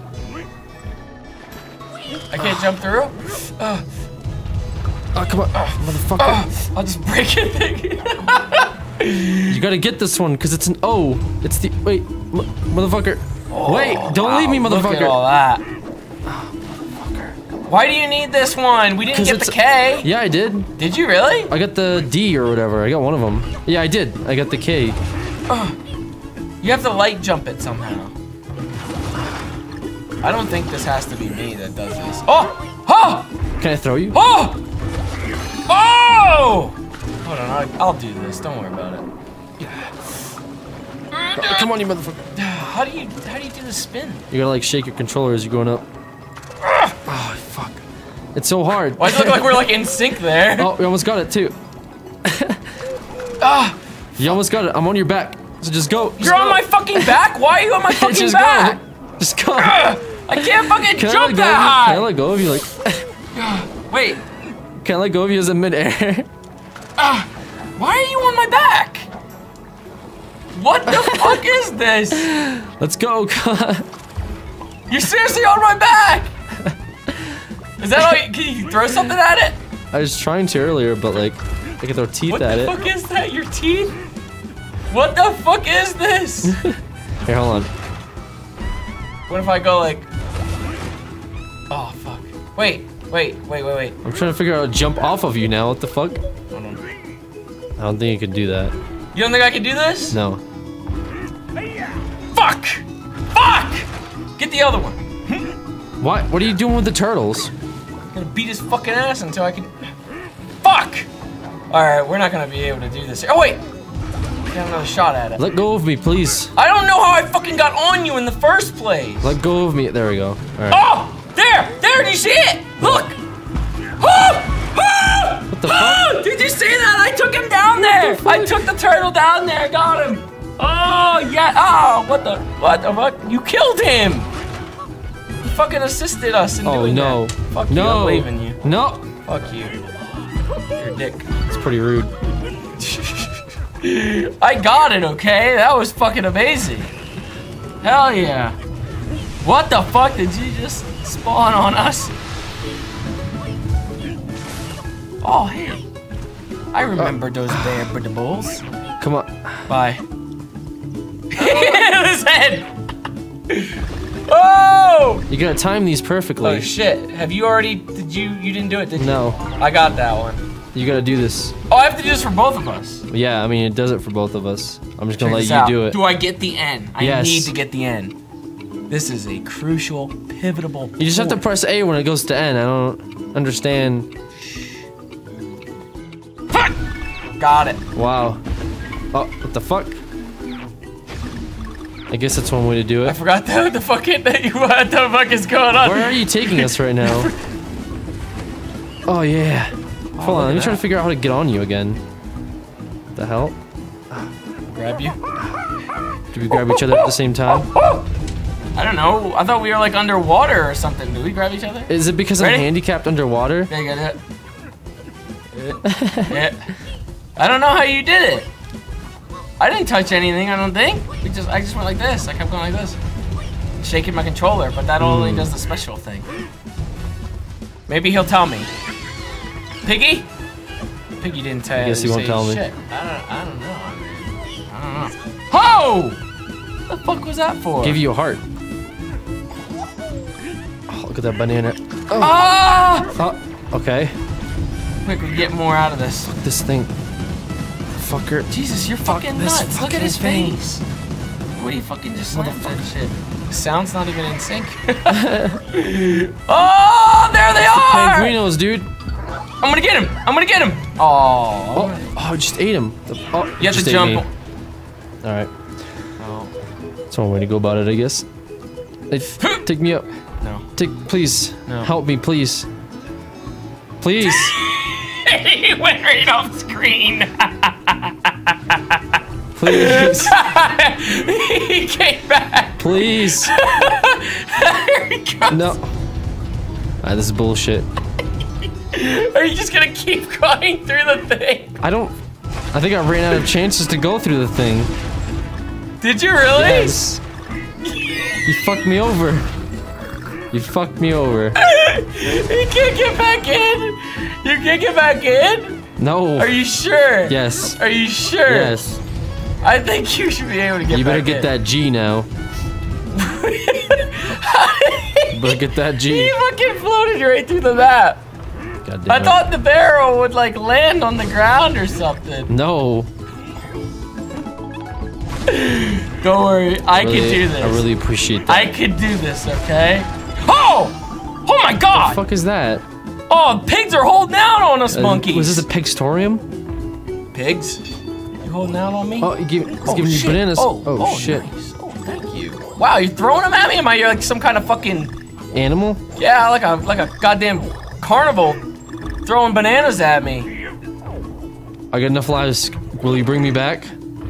I can't jump through. Uh, Oh come on, motherfucker. uh, I'll just break it. You gotta get this one, cause it's an O. It's the wait, m motherfucker. Oh, wait, don't wow, leave me, Look at motherfucker. all that. Why do you need this one? We didn't 'Cause get it's- the K. Yeah, I did. Did you really? I got the D or whatever. I got one of them. Yeah, I did. I got the K. You have to light jump it somehow. I don't think this has to be me that does this. Oh! Oh! Can I throw you? Oh! Oh! Hold on, I'll, I'll do this. Don't worry about it. Oh, come on, you motherfucker. How do you how do you do the spin? You gotta like shake your controller as you're going up. Oh fuck! It's so hard. Why does it look like we're like in sync there? Oh, we almost got it too. Ah! You almost got it. I'm on your back. So just go. Just You're go. on my fucking back? Why are you on my fucking Just back? go. Just go. Ah! I can't fucking Can I jump let go that of you? high! Can I let go of you? Like, Wait, can I let go of you as in midair? ah! Why are you on my back? What the fuck is this? Let's go. You're seriously on my back! Is that all you, can you throw something at it? I was trying to earlier, but like, I could throw teeth What at the it. fuck is that? Your teeth? What the fuck is this? Here, hold on. What if I go like... Oh, fuck. Wait, wait, wait, wait, wait. I'm trying to figure out how to jump off of you now. What the fuck? Hold on. I don't think you could do that. You don't think I can do this? No. Fuck! Fuck! Get the other one. What? What are you doing with the turtles? I'm gonna beat his fucking ass until I can... Fuck! Alright, we're not gonna be able to do this. Oh, wait! Get another shot at it. Let go of me, please. I don't know how I fucking got on you in the first place. Let go of me. There we go. All right. Oh! There! There! Did you see it? Look! Oh! Oh! What the Oh! fuck? Did you see that? I took him down there! I took the turtle down there, got him! Oh, yeah! Oh, what the... What the fuck? You killed him! You fucking assisted us in Oh doing no. that. Fuck you, No. I'm leaving you. No. Fuck you. You're a dick. It's pretty rude. I got it, okay? That was fucking amazing. Hell yeah. What the fuck did you just spawn on us? Oh, hey. I remember those bear bulls. Come on. Bye. His head. Oh! You gotta time these perfectly. Oh shit. Have you already, did you, you didn't do it, did you? No. I got that one. You gotta do this. Oh, I have to do this for both of us. Yeah, I mean, it does it for both of us. I'm just gonna Check let this you out. do it. Do I get the N? I Yes. need to get the N. This is a crucial, pivotal You just have to point. press A when it goes to N. I don't understand. Got it. Wow. Oh, what the fuck? I guess that's one way to do I it. forgot the, the fucking, what the fuck is going on? Where are you taking us right now? Oh, yeah. Hold on, let me try to figure out how to get on you again. What the hell? Grab you? Do we grab each other at the same time? I don't know. I thought we were like underwater or something. Do we grab each other? Is it because Ready? I'm handicapped underwater? There you go. It. Yeah. I don't know how you did it. I didn't touch anything, I don't think. We just, I just went like this. I kept going like this. Shaking my controller, but that only Mm. does the special thing. Maybe he'll tell me. Piggy? Piggy didn't tell I guess he won't say tell me. shit. I don't, I don't know. I don't know. Ho! What the fuck was that for? Give you a heart. look at that banana. Oh. Ah! Oh, okay. Quick, we get more out of this. Fuck this thing. Fucker. Jesus, you're fucking this nuts. Look at fucking his thing. face. What are you fucking just slammed that shit? The sound's not even in sync. Oh, there they are! Penguinos, dude. I'm gonna get him. I'm gonna get him. Oh. Oh, oh, I just ate him. Oh, You have just to ate jump. me. All right. Oh. That's one way to go about it, I guess. Hey, take me up. No. Take, please. No. Help me, please. Please. He went right off screen. Please. He came back. Please. Here he comes. No. Ah, this is bullshit. Are you just gonna keep going through the thing? I don't. I think I ran out of chances to go through the thing. Did you really? Yes. You fucked me over. You fucked me over. You can't get back in. You can't get back in. No. Are you sure? Yes. Are you sure? Yes. I think you should be able to get You back better get in. that G now. You better get that G. He fucking floated right through the map. God damn I it. thought the barrel would like land on the ground or something. No. Don't worry, I Really, can do this. I really appreciate that. I can do this, okay? Oh! Oh my What god! the fuck is that? Oh, pigs are holding out on us, Uh, monkeys. Was this a pigstorium? pigs? You holding out on me? Oh, he gave, he's Oh, giving shit. you bananas. Oh, oh, shit. Nice. Oh, thank you. Wow, you're throwing them at me? Am I like some kind of fucking Animal? yeah, like a like a goddamn carnival throwing bananas at me? I got enough lives. Will you bring me back?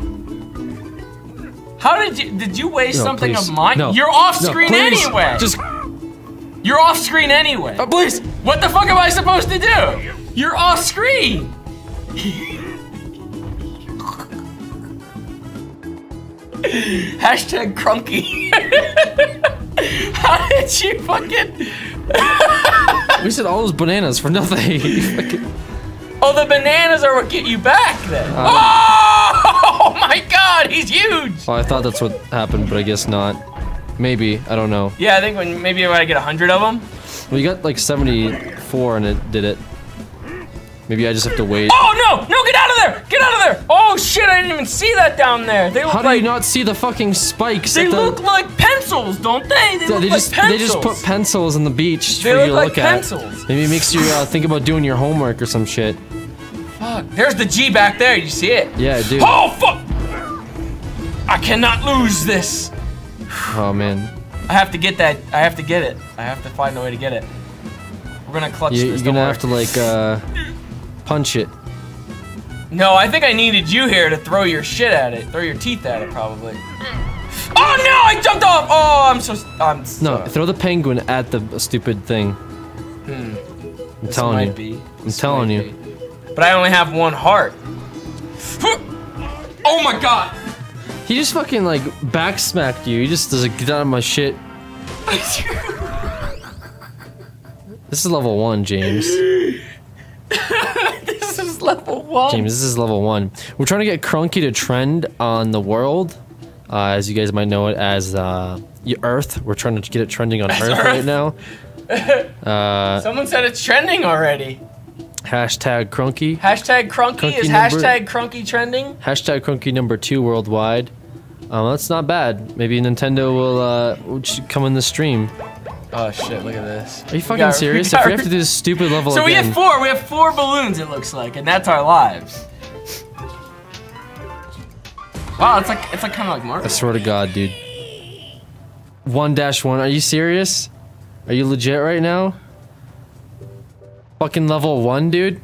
How did you did you waste No, something please. of mine? No. You're off No, screen please. anyway. Just. You're off screen anyway. Oh, please. What the fuck am I supposed to do? You're off screen. Hashtag crunky. How did you fucking? We said all those bananas for nothing. You fucking- Oh, the bananas are what get you back then. Uh, Oh my god, he's huge. well, I thought that's what happened, but I guess not. Maybe. I don't know. Yeah, I think when maybe when I get a hundred of them. Well, you got like seventy-four and it did it. Maybe I just have to wait. Oh no, no, get out of there, get out of there. Oh shit, I didn't even see that down there. They look How do like you not see the fucking spikes? they at the, look like pencils, don't they? They Yeah, look they like just pencils. they just put pencils on the beach They for you look to like look at. pencils. Maybe it makes you uh, think about doing your homework or some shit. Fuck. There's the G back there. You see it? Yeah, I do. Oh fuck! I cannot lose this. Oh man, I have to get that. I have to get it. I have to find a way to get it. We're gonna clutch you, this. you're don't gonna worry. have to like uh, punch it. No, I think I needed you here to throw your shit at it. Throw your teeth at it, probably. Oh no! I jumped off. Oh, I'm so. I'm. No, so, throw the penguin at the stupid thing. Hmm. I'm This telling might you. Be. I'm This telling might you. be. But I only have one heart. Oh my god! He just fucking like backsmacked you. He just does like, get out of my shit. This is level one, James. This is level one. James, this is level one. We're trying to get Crunky to trend on the world, uh, as you guys might know it as uh, y- Earth. We're trying to get it trending on Earth, Earth. right now. Uh, Someone said it's trending already. hashtag Crunky. Hashtag Crunky, Crunky is number- hashtag Crunky trending? Hashtag Crunky number two worldwide. Um, that's not bad. Maybe Nintendo will uh, will just come in the stream. Oh shit, look at this. Are you fucking serious? If we have to do this stupid level So we again. have four, we have four balloons it looks like, and that's our lives. Wow, it's like it's like kinda like Marvel. I swear to God, dude. One dash one. Are you serious? Are you legit right now? Fucking level one, dude.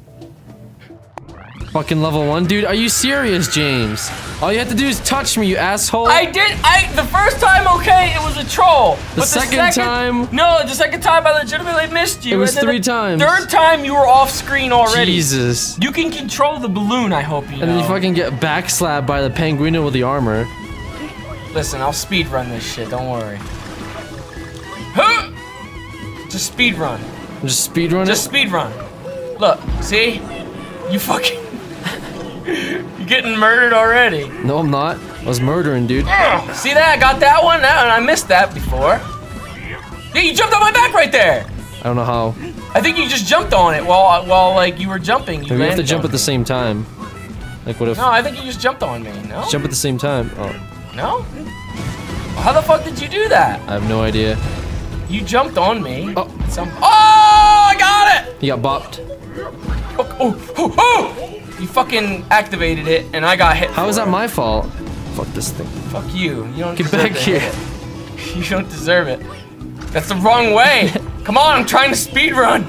Fucking level one, dude. Are you serious, James? All you have to do is touch me, you asshole. I did I the first time okay, it was a troll. The but second the second time- No, the second time I legitimately missed you. It was and then three the times. Third time you were off screen already. Jesus. You can control the balloon, I hope you know. And then you fucking get backslapped by the penguino with the armor. Listen, I'll speed run this shit, don't worry. Huh! Just speed run. Just speedrun Just it? speed run. Look, see? You fucking You're getting murdered already. No, I'm not. I was murdering, dude. See that? I got that one now and I missed that before. Yeah, you jumped on my back right there. I don't know how. I think you just jumped on it while while like you were jumping. You Maybe we have to landed jump on at the me. same time. Like what if? No, I think you just jumped on me. No. Jump at the same time. Oh, No. How the fuck did you do that? I have no idea. You jumped on me. Oh. Some. Oh, I got it. He got bopped. Oh, oh, oh, oh! You fucking activated it, and I got hit. How for is that it. my fault? Fuck this thing. Fuck you. You don't Get deserve back to here. hit it. You don't deserve it. That's the wrong way. Come on, I'm trying to speed run.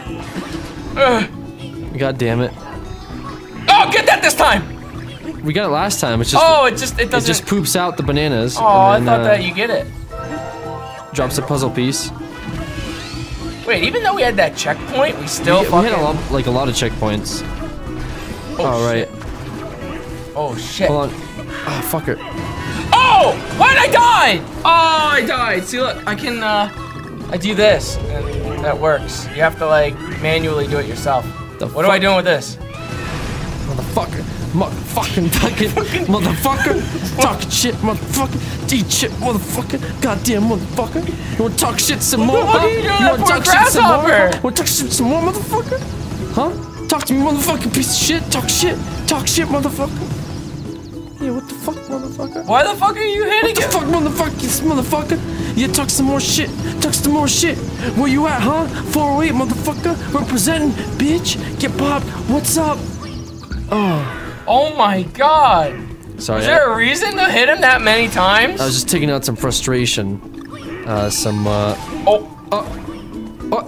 Ugh. God damn it. Oh, get that this time. We got it last time. It's just. Oh, it just it It doesn't. just poops out the bananas. Oh, I and then, thought uh, that you get it. drops a puzzle piece. Wait, even though we had that checkpoint, we still we, we fucking. had a lot, like a lot of checkpoints. Oh, All right. shit. Oh shit. Hold on. Ah, fucker. Oh! Why did I die? Oh, I died. See, look, I can, uh, I do this, and that works. You have to, like, manually do it yourself. The what am I fuck? doing with this? Motherfucker. Motherfucking fucking motherfucker. Talking shit, motherfucker. Eat shit, motherfucker. Goddamn motherfucker. You wanna talk shit some more? fuck Huh? are you doing You that wanna for a talk shit some more? grasshopper? Huh? Wanna talk shit some more, motherfucker? Huh? Talk to me, motherfucking piece of shit. Talk shit. Talk shit, motherfucker. Yeah, what the fuck, motherfucker? Why the fuck are you hitting What the it? fuck, motherfucker, this motherfucker? Yeah, talk some more shit. Talk some more shit. Where you at, huh? four oh eight, motherfucker. Representing, bitch. Get popped. What's up? Oh. Oh my god. Sorry. Is there a reason to hit him that many times? I was just taking out some frustration. Uh, some, uh... Oh. Uh, what?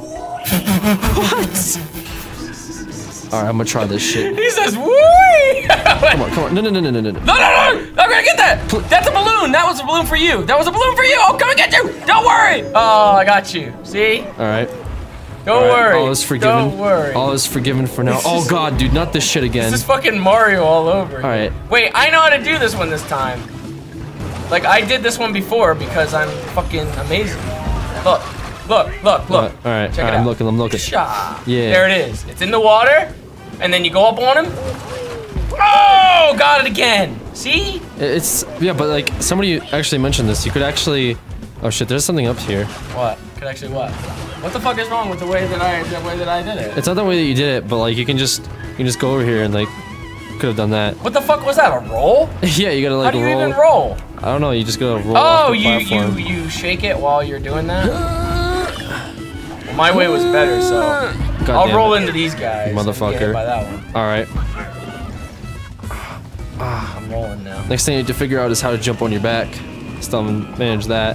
What? Alright, I'm gonna try this shit. He says, woo! Come on, come on. No, no, no, no, no, no. No, no, no! I'm gonna get that! That's a balloon! That was a balloon for you! That was a balloon for you! I'll come and get you! Don't worry! Oh, I got you. See? Alright. Don't All right, worry. all is forgiven. Don't worry. All is forgiven for now. Oh god, dude, not this shit again. This is fucking Mario all over. All right. Wait, I know how to do this one this time. Like, I did this one before because I'm fucking amazing. Look, look, look, look. All right, Check all right, it I'm out. looking, I'm looking. Shah. Yeah. There it is. It's in the water, and then you go up on him. Oh, got it again. See? It's yeah, but like somebody actually mentioned this. You could actually. Oh shit, there's something up here. What? Could actually what? What the fuck is wrong with the way that I the way that I did it? It's not the way that you did it, but like you can just you can just go over here and like could have done that. What the fuck was that? A roll? Yeah, you gotta like How do you roll. even roll? I don't know. You just gotta roll. off Oh, the you you platform. you shake it while you're doing that. Well, my way was better, so God I'll damn roll it. into these guys. and get Motherfucker. hit by that one. All right. I'm rolling now. Next thing you need to figure out is how to jump on your back. Still haven't managed that.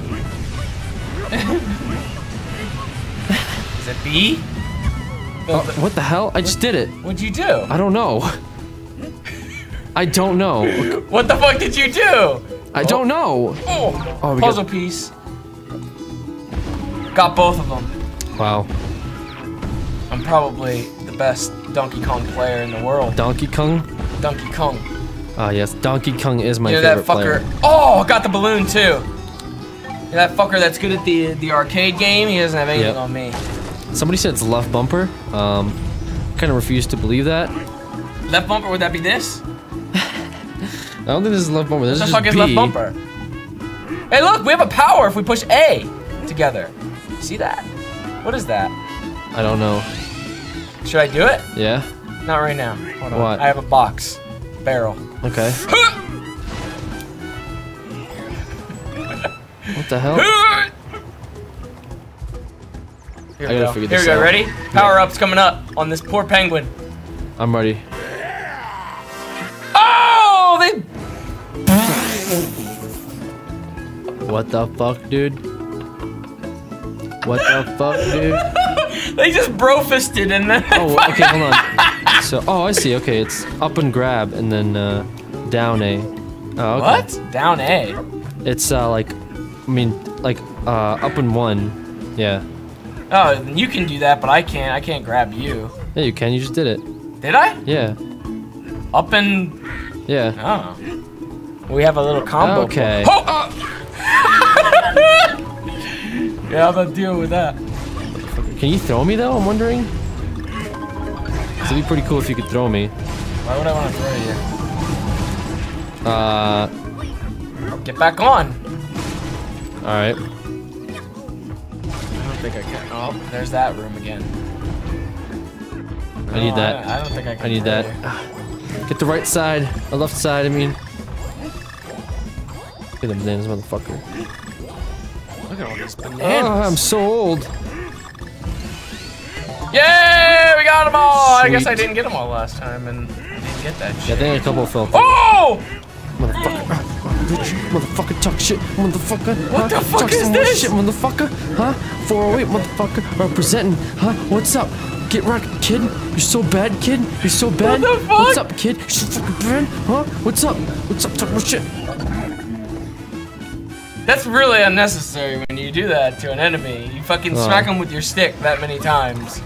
Is it B? Oh, what the hell? I just did it. What'd you do? I don't know. I don't know. What the fuck did you do? I don't know. Oh, Oh, we puzzle got- piece. Got both of them. Wow. I'm probably the best Donkey Kong player in the world. Donkey Kong? Donkey Kong. Ah, yes. Donkey Kong is my You know that favorite fucker? player. Oh, got the balloon too. You know that fucker that's good at the the arcade game? He doesn't have anything Yep. on me. Somebody said it's left bumper. Um, kind of refuse to believe that. Left bumper, would that be this? I don't think this is left bumper. This What is the just fuck is B. left bumper? Hey, look, we have a power if we push A together. See that? What is that? I don't know. Should I do it? Yeah? Not right now. Hold on. What? I have a box. Barrel. Okay. What the hell? Here I we gotta go. figure Here this we go. out. Ready? Power up's coming up on this poor penguin. I'm ready. Oh, they. What the fuck, dude? What the fuck, dude? They just bro-fisted and then. Oh, okay, hold on. So, oh, I see. Okay, it's up and grab and then uh, down A. Oh, okay. What? Down A. It's uh, like, I mean, like uh, up and one. Yeah. Oh, then you can do that, but I can't. I can't grab you. Yeah, you can. You just did it. Did I? Yeah. Up and. Yeah. Oh. We have a little combo. Okay. Oh! uh. Yeah, I'm gonna deal with that. Can you throw me though? I'm wondering. It'd be pretty cool if you could throw me. Why would I want to throw you? Uh. Get back on. All right. think I can. Oh, there's that room again. I need No, that. I, I don't think I can. I need that. Get the right side, the left side. I mean. Look at them bananas, motherfucker. Look at all these bananas. Oh, I'm so old. Yay! We got them all! I guess Sweet. I didn't get them all last time and didn't get that shit. Yeah, I think a couple fell through. Oh! Motherfucker. Ah, bitch. Motherfucker, talk shit. Motherfucker. What huh? the fuck talk is some more this? shit, motherfucker. Huh? four oh eight, motherfucker. Representing. Huh? What's up? Get wrecked, kid. You're so bad, kid. You're so bad. What the fuck? What's up, kid? You're so fucking bad. Huh? What's up? What's up? Talk more shit. That's really unnecessary when you do that to an enemy. You fucking Oh. smack them with your stick that many times.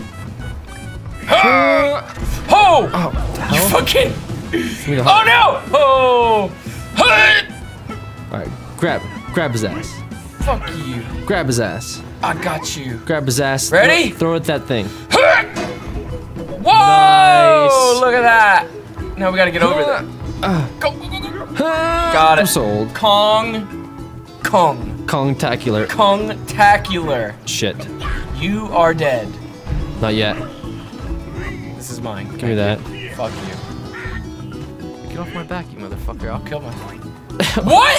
Oh! Oh! Oh, the You hell? fucking... Give me the Oh heart. no! Oh! Alright, grab him. Grab his ass. Fuck you. Grab his ass. I got you. Grab his ass. Ready? Throw, throw it at that thing. Whoa! Nice. Look at that. Now we gotta get over there. Uh, Go, go, go, go. Got it. I'm so old. Kong. Kong. Kong-tacular. Kong-tacular. Shit. You are dead. Not yet. This is mine. Give me that. Fuck you. Get off my back, you motherfucker. I'll kill my... What?!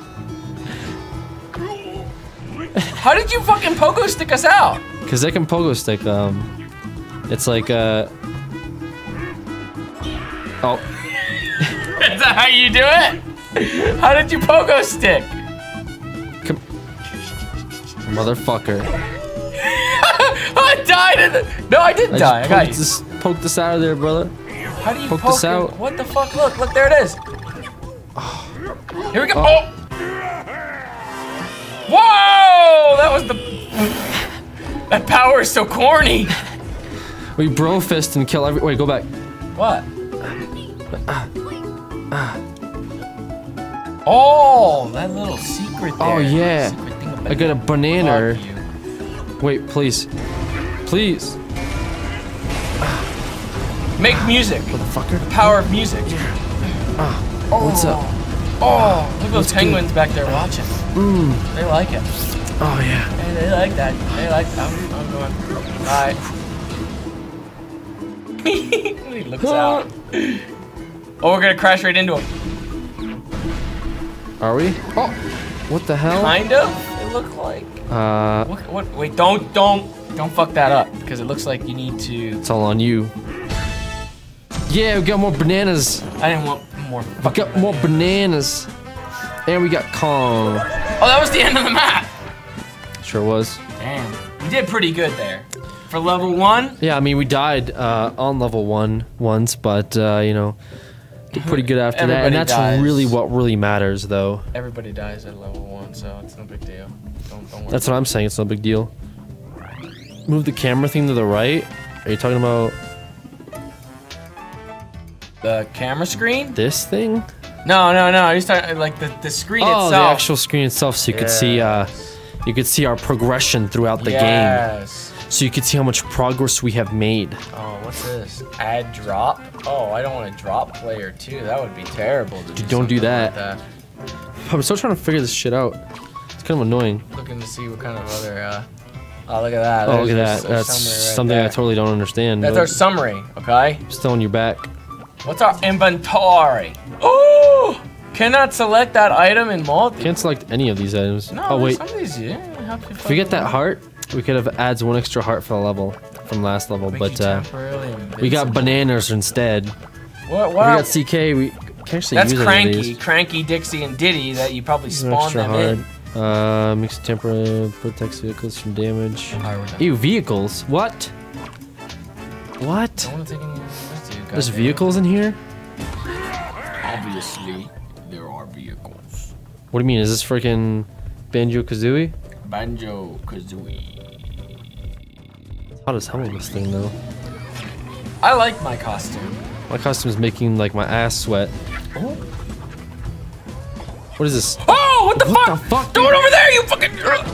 How did you fucking pogo stick us out? Cause they can pogo stick. Um, it's like uh. Oh. Is that how you do it? How did you pogo stick? Come. Motherfucker. I died in the... No, I didn't I die. I just got poked you. this, poked this out of there, brother. How do you poke poke this it? out. What the fuck? Look, look, there it is. Here we go. Oh. Whoa! That was the... That power is so corny. We bro fist and kill every. Wait, go back. What? Oh, that little secret there. Oh yeah. Secret thing about I got a banana. Fuck you. Wait, please, please. Make music. Motherfucker. Power of music. Ah. What's up? Oh, look at those What's good? penguins back there watching. Mmm. They like it. Oh yeah. Hey, they like that. They like that. I'm, I'm going. Alright. He looks out. Oh, we're gonna crash right into him. Are we? Oh. What the hell? Kind of. It looked like. Uh. What, what? Wait! Don't, don't, don't fuck that up because it looks like you need to. It's all on you. Yeah, we got more bananas. I didn't want more. We got more bananas. And we got Kong. Oh, that was the end of the map. Sure was. Damn, we did pretty good there. For level one. Yeah, I mean, we died uh, on level one once, but, uh, you know, did pretty good after that. And Everybody that's dies. really what really matters, though. Everybody dies at level one, so it's no big deal. Don't, don't worry. That's what I'm saying. It's no big deal. Move the camera thing to the right. Are you talking about The camera screen? this thing? No, no, no. He's talking like the the screen Oh, itself. the actual screen itself, so you could see, uh, you could see our progression throughout the game. Yes. So you could see how much progress we have made. Oh, what's this? Add drop? Oh, I don't want to drop player too. That would be terrible. To Dude, don't do something that. like that. I'm still trying to figure this shit out. It's kind of annoying. Looking to see what kind of other. Uh... Oh, look at that. Oh, look at There's that. our That's summary right something I there. totally don't understand. That's but our summary. Okay. still on your back. What's our inventory? Oh! Cannot select that item in multi. Can't select any of these items. No, oh wait, some of these, yeah. Help you if we get that heart, we could have adds one extra heart for the level from last level. Make But you uh, temporarily we got invincible. bananas instead. What? We What? got C K. We can't actually That's use any of Cranky, these. Cranky, Dixie, and Diddy that you probably An spawned extra them heart. in. Uh, makes temporary protects vehicles from damage. Alright, we're done. Ew, vehicles. What? What? Don't want to take any of this, dude. There's Goddamn. vehicles in here? Obviously, there are vehicles. What do you mean? Is this freaking Banjo Kazooie? Banjo Kazooie. Hot as hell in this thing though. I like my costume. My costume's making like my ass sweat. Oh, What is this? oh what the What fuck? the fuck? Throw it over there, you fucking.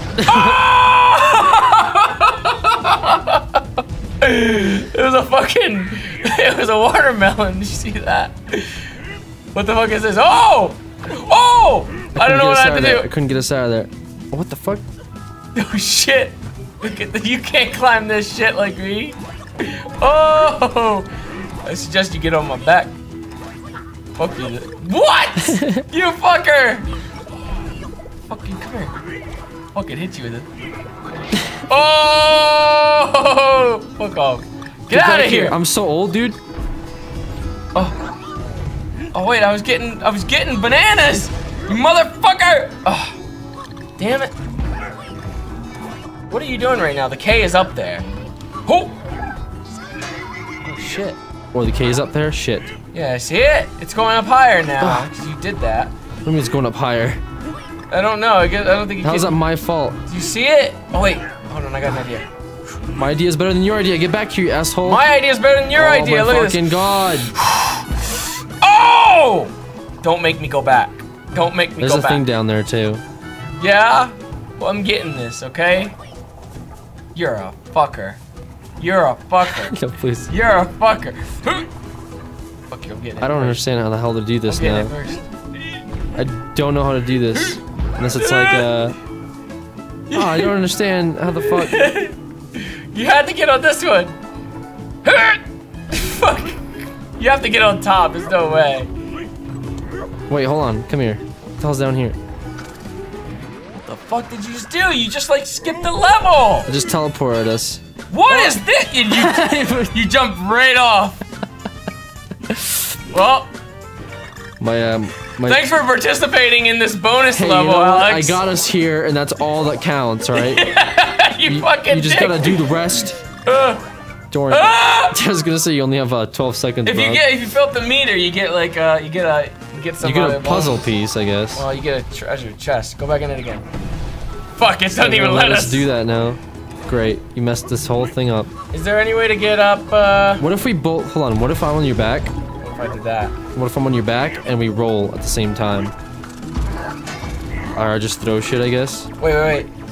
Ah! It was a fucking. It was a watermelon. Did you see that? What the fuck is this? Oh! Oh! I, don't know what I have to I do. couldn't get us out of there. Oh, what the fuck? Oh shit! Look at the, you can't climb this shit like me. Oh! I suggest you get on my back. Fuck you. What? You fucker! Fucking come here. Fucking hit you with it. Oh! Fuck off. Get, Get out of here. here! I'm so old, dude. Oh. Oh wait, I was getting, I was getting bananas. You motherfucker! Oh. Damn it. What are you doing right now? The K is up there. Oh! Oh shit. Or the K is up there? Shit. Yeah, I see it. It's going up higher now. Cause you did that. What do you mean it's going up higher? I don't know. I, guess, I don't think you How's can... that my fault? Do you see it? Oh wait. Hold on, I got an idea. My idea is better than your idea. Get back here, you asshole. My idea is better than your oh, idea. My Look at fucking this. God. Oh! Don't make me go back. Don't make me There's go a back. thing down there too. Yeah? Well, I'm getting this, okay? You're a fucker. You're a fucker. No, please. You're a fucker. Fuck you, I'm getting it I don't first. understand how the hell to do this I'm now. getting it first. I don't know how to do this. Unless it's like uh oh, I don't understand how the fuck. You had to get on this one. Fuck. You have to get on top. There's no way. Wait, hold on. Come here. What the hell's down here? What the fuck did you just do? You just like skipped the level. I just teleported us. What is this? You, you, you jumped right off. Well. My um. My, Thanks for participating in this bonus hey, level, you know what? Alex. I got us here, and that's all that counts, right? you, you fucking You just dick. gotta do the rest. Uh, Don't worry. uh, I was gonna say you only have uh, twelve seconds. if you bro. get if you fill up the meter, you get like uh you get a you get some. You get uh, a puzzle bonus. piece, I guess. Well, you get a treasure chest. Go back in it again. Fuck! It doesn't They're even gonna let, let us. us do that now. Great, you messed this whole thing up. Is there any way to get up? uh... What if we both? Hold on. What if I'm on your back? What if I did that? What if I'm on your back and we roll at the same time? Or just throw shit, I guess. Wait, wait, wait.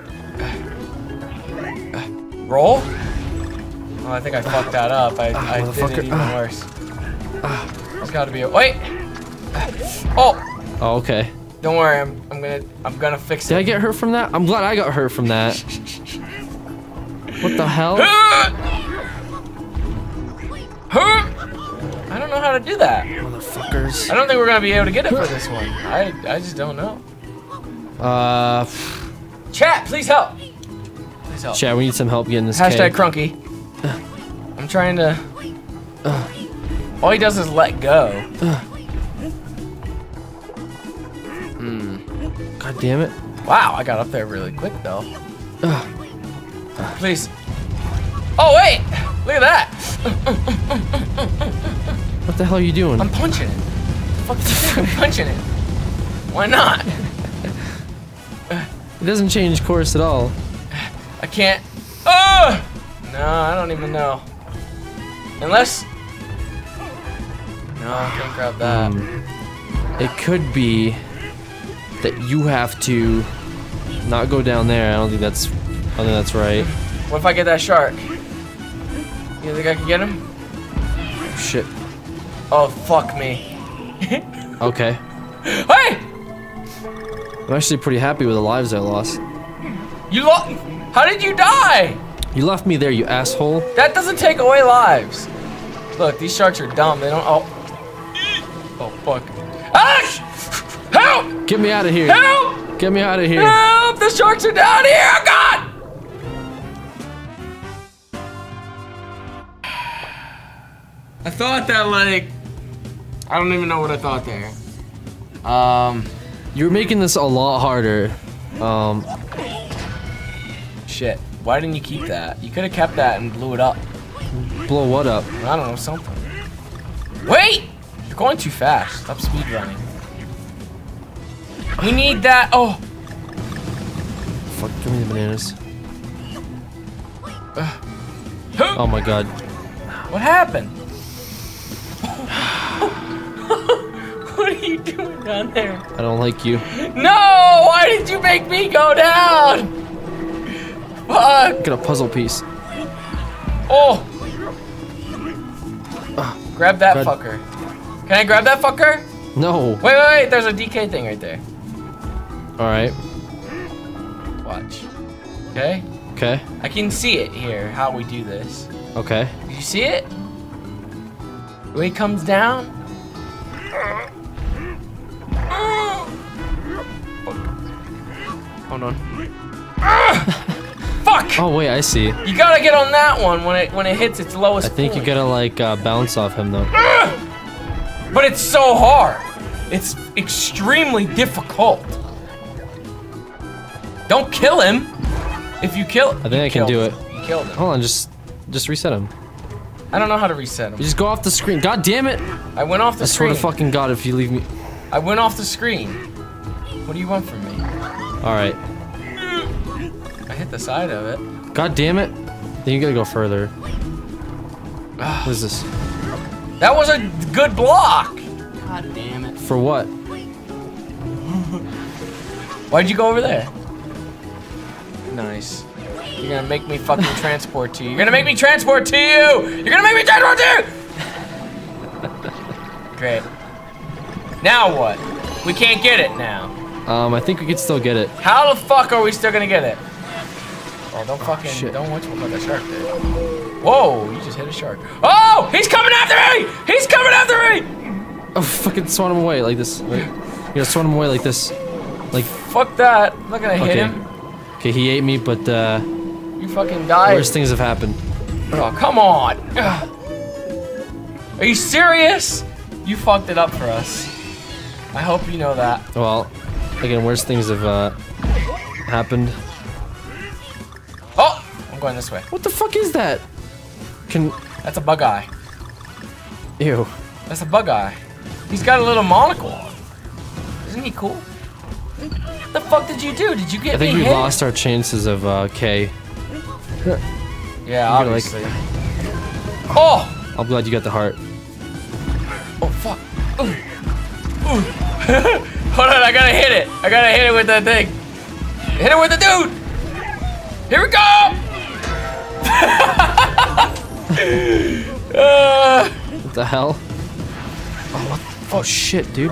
Roll? Oh, I think I fucked that up. I, Ah, I did motherfucker. it even Ah. worse. There's gotta be a wait. Oh, Oh, okay. don't worry. I'm I'm gonna I'm gonna fix Did it. I get hurt from that? I'm glad I got hurt from that. What the hell? I don't know how to do that. Motherfuckers. I don't think we're gonna be able to get it for this one. I I just don't know. Uh, Chat, please help. Please help. Chad, we need some help getting this Hashtag K. Crunky. I'm trying to. All he does is let go. God damn it. Wow, I got up there really quick though. Please. Oh wait! Look at that! What the hell are you doing? I'm punching it. What the fuck do you think? I'm punching it. Why not? It doesn't change course at all. I can't. Oh! No, I don't even know. Unless. No, I can't grab that. Um, it could be that you have to not go down there. I don't think that's. I don't think that's right. What if I get that shark? You think I can get him? Shit. Oh, fuck me. Okay. Hey! I'm actually pretty happy with the lives I lost. You lost. How did you die? You left me there, you asshole. That doesn't take away lives. Look, these sharks are dumb. They don't. Oh. Oh, fuck. Alex! Help! Get me out of here. Help! Get me out of here. Help! The sharks are down here! Oh, God! I thought that, like. I don't even know what I thought there. Um. You're making this a lot harder. Um. Shit. Why didn't you keep that? You could have kept that and blew it up. Blow what up? I don't know, something. Wait! You're going too fast. Stop speed running. We need that. Oh. Fuck, give me the bananas. Oh my god. What happened? What are you doing down there? I don't like you. No! Why did you make me go down? Fuck! Get a puzzle piece. Oh! Grab that God. fucker. Can I grab that fucker? No. Wait, wait, wait. There's a D K thing right there. Alright. Watch. Okay? Okay. I can see it here, how we do this. Okay. Did you see it? When he comes down? Hold on. Fuck! Oh wait, I see. You gotta get on that one when it when it hits its lowest I think point. you gotta like uh, bounce off him though. But it's so hard. It's extremely difficult. Don't kill him. If you kill, I think I can do it. You killed him. Hold on, just just reset him. I don't know how to reset him. You just go off the screen. God damn it! I went off the I swear screen. to fucking God, if you leave me. I went off the screen. What do you want from me? All right. I hit the side of it. God damn it! Then you gotta go further. What is this? That was a good block. God damn it. For what? Why'd you go over there? Nice. You're gonna make me fucking transport to you. You're gonna make me transport to you! You're gonna make me transport to you! Great. Now what? We can't get it now. Um, I think we could still get it. How the fuck are we still gonna get it? Oh, don't fucking, shit. don't watch what the shark did. Whoa, you just hit a shark. Oh, he's coming after me! He's coming after me! Oh, fucking swan him away like this. Like, you gotta swan him away like this. Like, Fuck that. I'm not gonna hit okay. him. Okay, he ate me, but uh, You fucking died. worse things have happened. Oh, come on. Ugh. Are you serious? You fucked it up for us. I hope you know that. Well, again, worse things have uh, happened. Oh! I'm going this way. What the fuck is that? Can That's a bug eye. ew. That's a bug eye. He's got a little monocle. Isn't he cool? What the fuck did you do? Did you get I think me we hit? lost our chances of uh, K. Yeah, gotta, like- obviously. Oh! I'm glad you got the heart. Oh, fuck. Ooh. Ooh. Hold on, I gotta hit it. I gotta hit it with that thing. Hit it with the dude! Here we go! uh, What the hell? Oh, what? Oh shit, dude.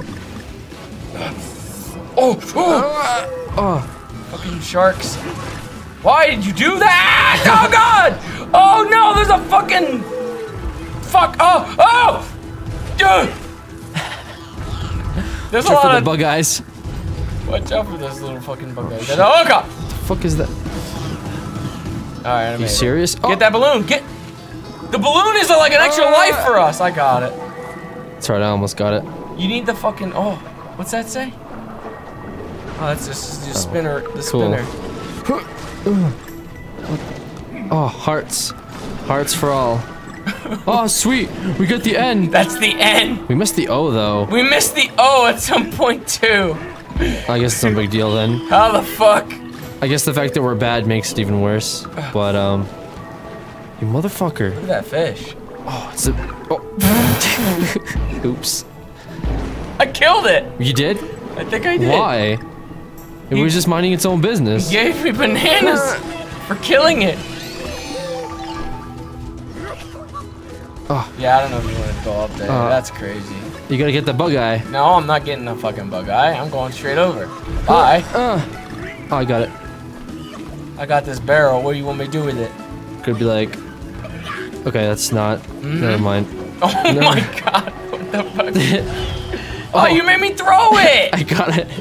oh, oh, Oh, fucking sharks. Why did you do that? Oh, God! Oh, no, there's a fucking... Fuck, oh, oh! Dude! There's a check for lot the of... bug eyes. Watch out for this little fucking bug guy. Oh, God! What the fuck is that? Alright, I'm You serious? Oh, Get that balloon, get... The balloon is like an extra life for us. I got it. that's right, I almost got it. You need the fucking... Oh, what's that say? Oh, that's just the spinner. The Cool. spinner. Oh, hearts. Hearts for all. Oh, sweet. We got the end. That's the end. We missed the O, though. We missed the O at some point, too. I guess it's no big deal then. How the fuck? I guess the fact that we're bad makes it even worse. But, um... You motherfucker. Look at that fish. Oh, it's a... Oh. Oops. I killed it. You did? I think I did. Why? It You- was just minding its own business. You gave me bananas for killing it. Oh. Yeah, I don't know if you want to go up there. Uh. That's crazy. You gotta get the bug eye. No, I'm not getting the fucking bug eye. I'm going straight over. Bye. Uh. Oh, I got it. I got this barrel. What do you want me to do with it? Could be like... Okay, that's not... Mm-hmm. Never mind. Oh No. my god. What the fuck? Oh, you made me throw it! I got it.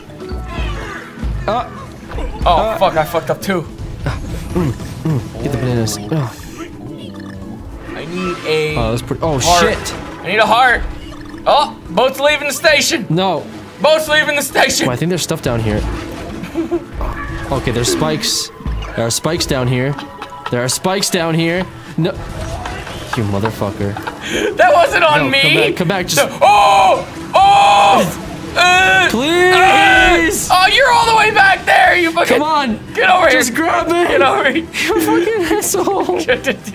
Uh, Oh, fuck, I fucked up too. get the bananas. Oh, I need a oh that's pretty... Oh, heart. shit. I need a heart. Oh, boat's leaving the station. No. Boat's leaving the station. Oh, I think there's stuff down here. Okay, there's spikes. There are spikes down here. There are spikes down here. No. You motherfucker. That wasn't on No, me. come back, come back, just- No. Oh! Oh! Uh, Please! uh, oh, you're all the way back there. You fucking. Come on! Get over Just here. grab it! Get over here. You fucking asshole! Hold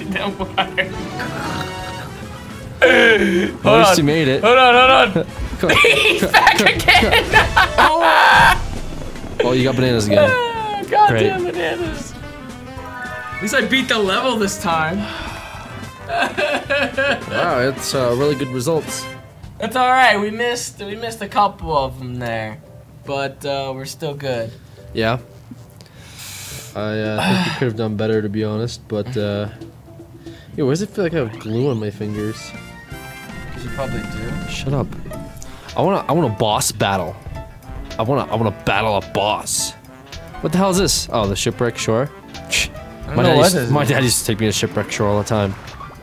At least on. you made it. Hold on, hold on. Come on. He's back again. Oh, you got bananas again. Ah, Goddamn Great. bananas. At least I beat the level this time. Wow, it's uh, really good results. That's all right. We missed we missed a couple of them there, but uh, we're still good. Yeah. I uh, think we could have done better, to be honest. But uh, yo, why does it feel like I have glue on my fingers? Because you probably do. Shut up. I wanna, I want a boss battle. I wanna, I wanna battle a boss. What the hell is this? Oh, the shipwreck shore. My dad, used, my dad used to take me to shipwreck shore all the time.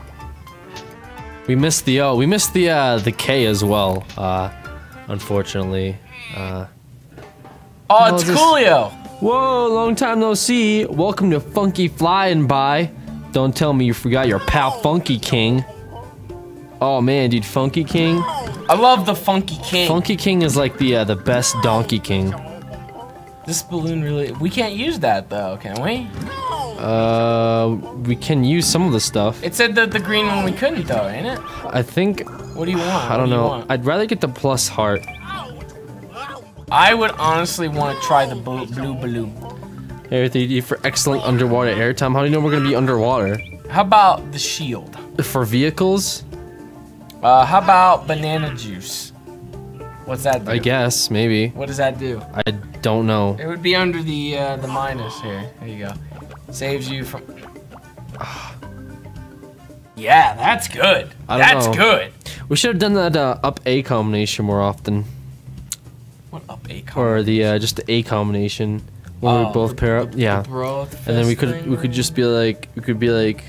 We missed the O. We missed the uh, the K as well. Uh, unfortunately. Uh, oh, it's Coolio. Whoa, long time no see. Welcome to Funky Flying By. Don't tell me you forgot your pal Funky King. Oh man, dude, Funky King. I love the Funky King. Funky King is like the uh, the best Donkey King. This balloon really... We can't use that though, can we? Uh, we can use some of the stuff. It said that the green one we couldn't though, ain't it? I think... What do you want? I don't do know. I'd rather get the plus heart. I would honestly want to try the blue, blue balloon. Here, three for excellent underwater airtime. How do you know we're gonna be underwater? How about the shield? For vehicles? Uh, how about banana juice? What's that do? I guess, maybe. What does that do? I don't know. It would be under the uh, the minus here. There you go. Saves you from... Yeah, that's good. I don't that's know. good. We should have done that uh, up A combination more often. What up A combination? Or the uh, just the A combination when Oh, we both the- pair up. the- Yeah. the broth And then we fest could thing, we could right? just be like we could be like.